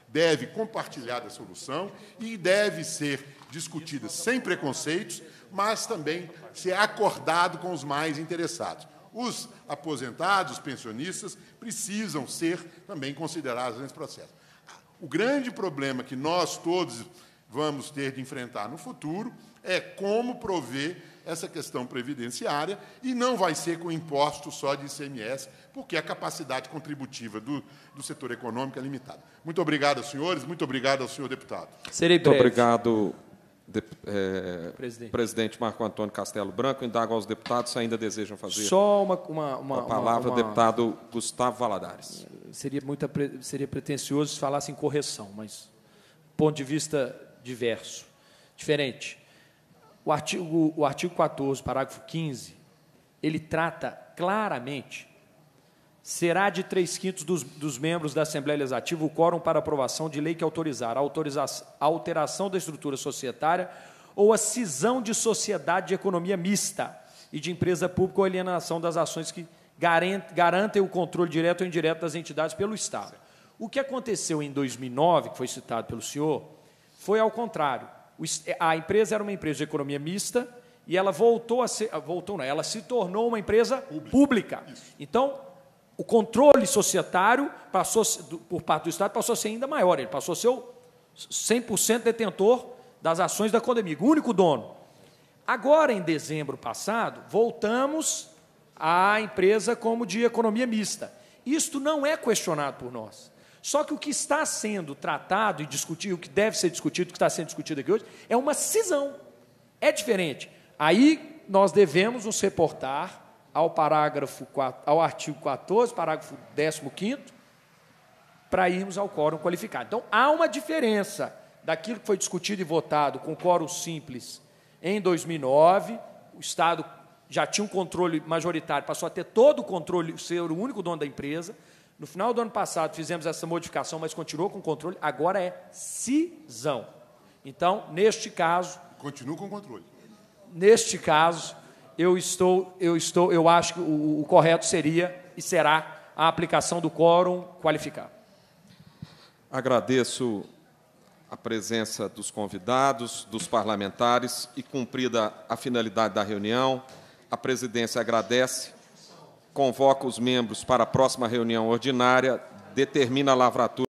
deve compartilhar da solução e deve ser discutida sem preconceitos, mas também ser acordado com os mais interessados. Os aposentados, os pensionistas, precisam ser também considerados nesse processo. O grande problema que nós todos vamos ter de enfrentar no futuro é como prover essa questão previdenciária, e não vai ser com imposto só de ICMS, porque a capacidade contributiva do setor econômico é limitada. Muito obrigado, senhores, muito obrigado ao senhor deputado. Serei breve. Muito obrigado, Presidente. presidente Marco Antônio Castelo Branco. Indago aos deputados se ainda desejam fazer Só a palavra, deputado Gustavo Valadares. Seria pretensioso se falasse em correção, mas do ponto de vista diferente. O artigo 14, parágrafo 15, ele trata claramente: será de 3/5 dos membros da Assembleia Legislativa o quórum para aprovação de lei que autorizar a alteração da estrutura societária ou a cisão de sociedade de economia mista e de empresa pública ou alienação das ações que garantem o controle direto ou indireto das entidades pelo Estado. O que aconteceu em 2009, que foi citado pelo senhor, foi ao contrário. A empresa era uma empresa de economia mista e ela ela se tornou uma empresa pública. Então, o controle societário por parte do Estado passou a ser ainda maior. Ele passou a ser o 100% detentor das ações da Codemig, o único dono. Agora, em dezembro passado, voltamos à empresa como de economia mista. Isto não é questionado por nós. Só que o que está sendo tratado e discutido, o que deve ser discutido, o que está sendo discutido aqui hoje, é uma cisão. É diferente. Aí nós devemos nos reportar ao artigo 14, parágrafo 15º, para irmos ao quórum qualificado. Então, há uma diferença daquilo que foi discutido e votado com quórum simples em 2009, o Estado já tinha um controle majoritário, passou a ter todo o controle, ser o único dono da empresa. No final do ano passado, fizemos essa modificação, mas continuou com controle, agora é cisão. Então, neste caso... Continua com controle. Neste caso, eu acho que o correto seria e será a aplicação do quórum qualificado. Agradeço a presença dos convidados, dos parlamentares, e cumprida a finalidade da reunião, a presidência agradece, convoca os membros para a próxima reunião ordinária, determina a lavratura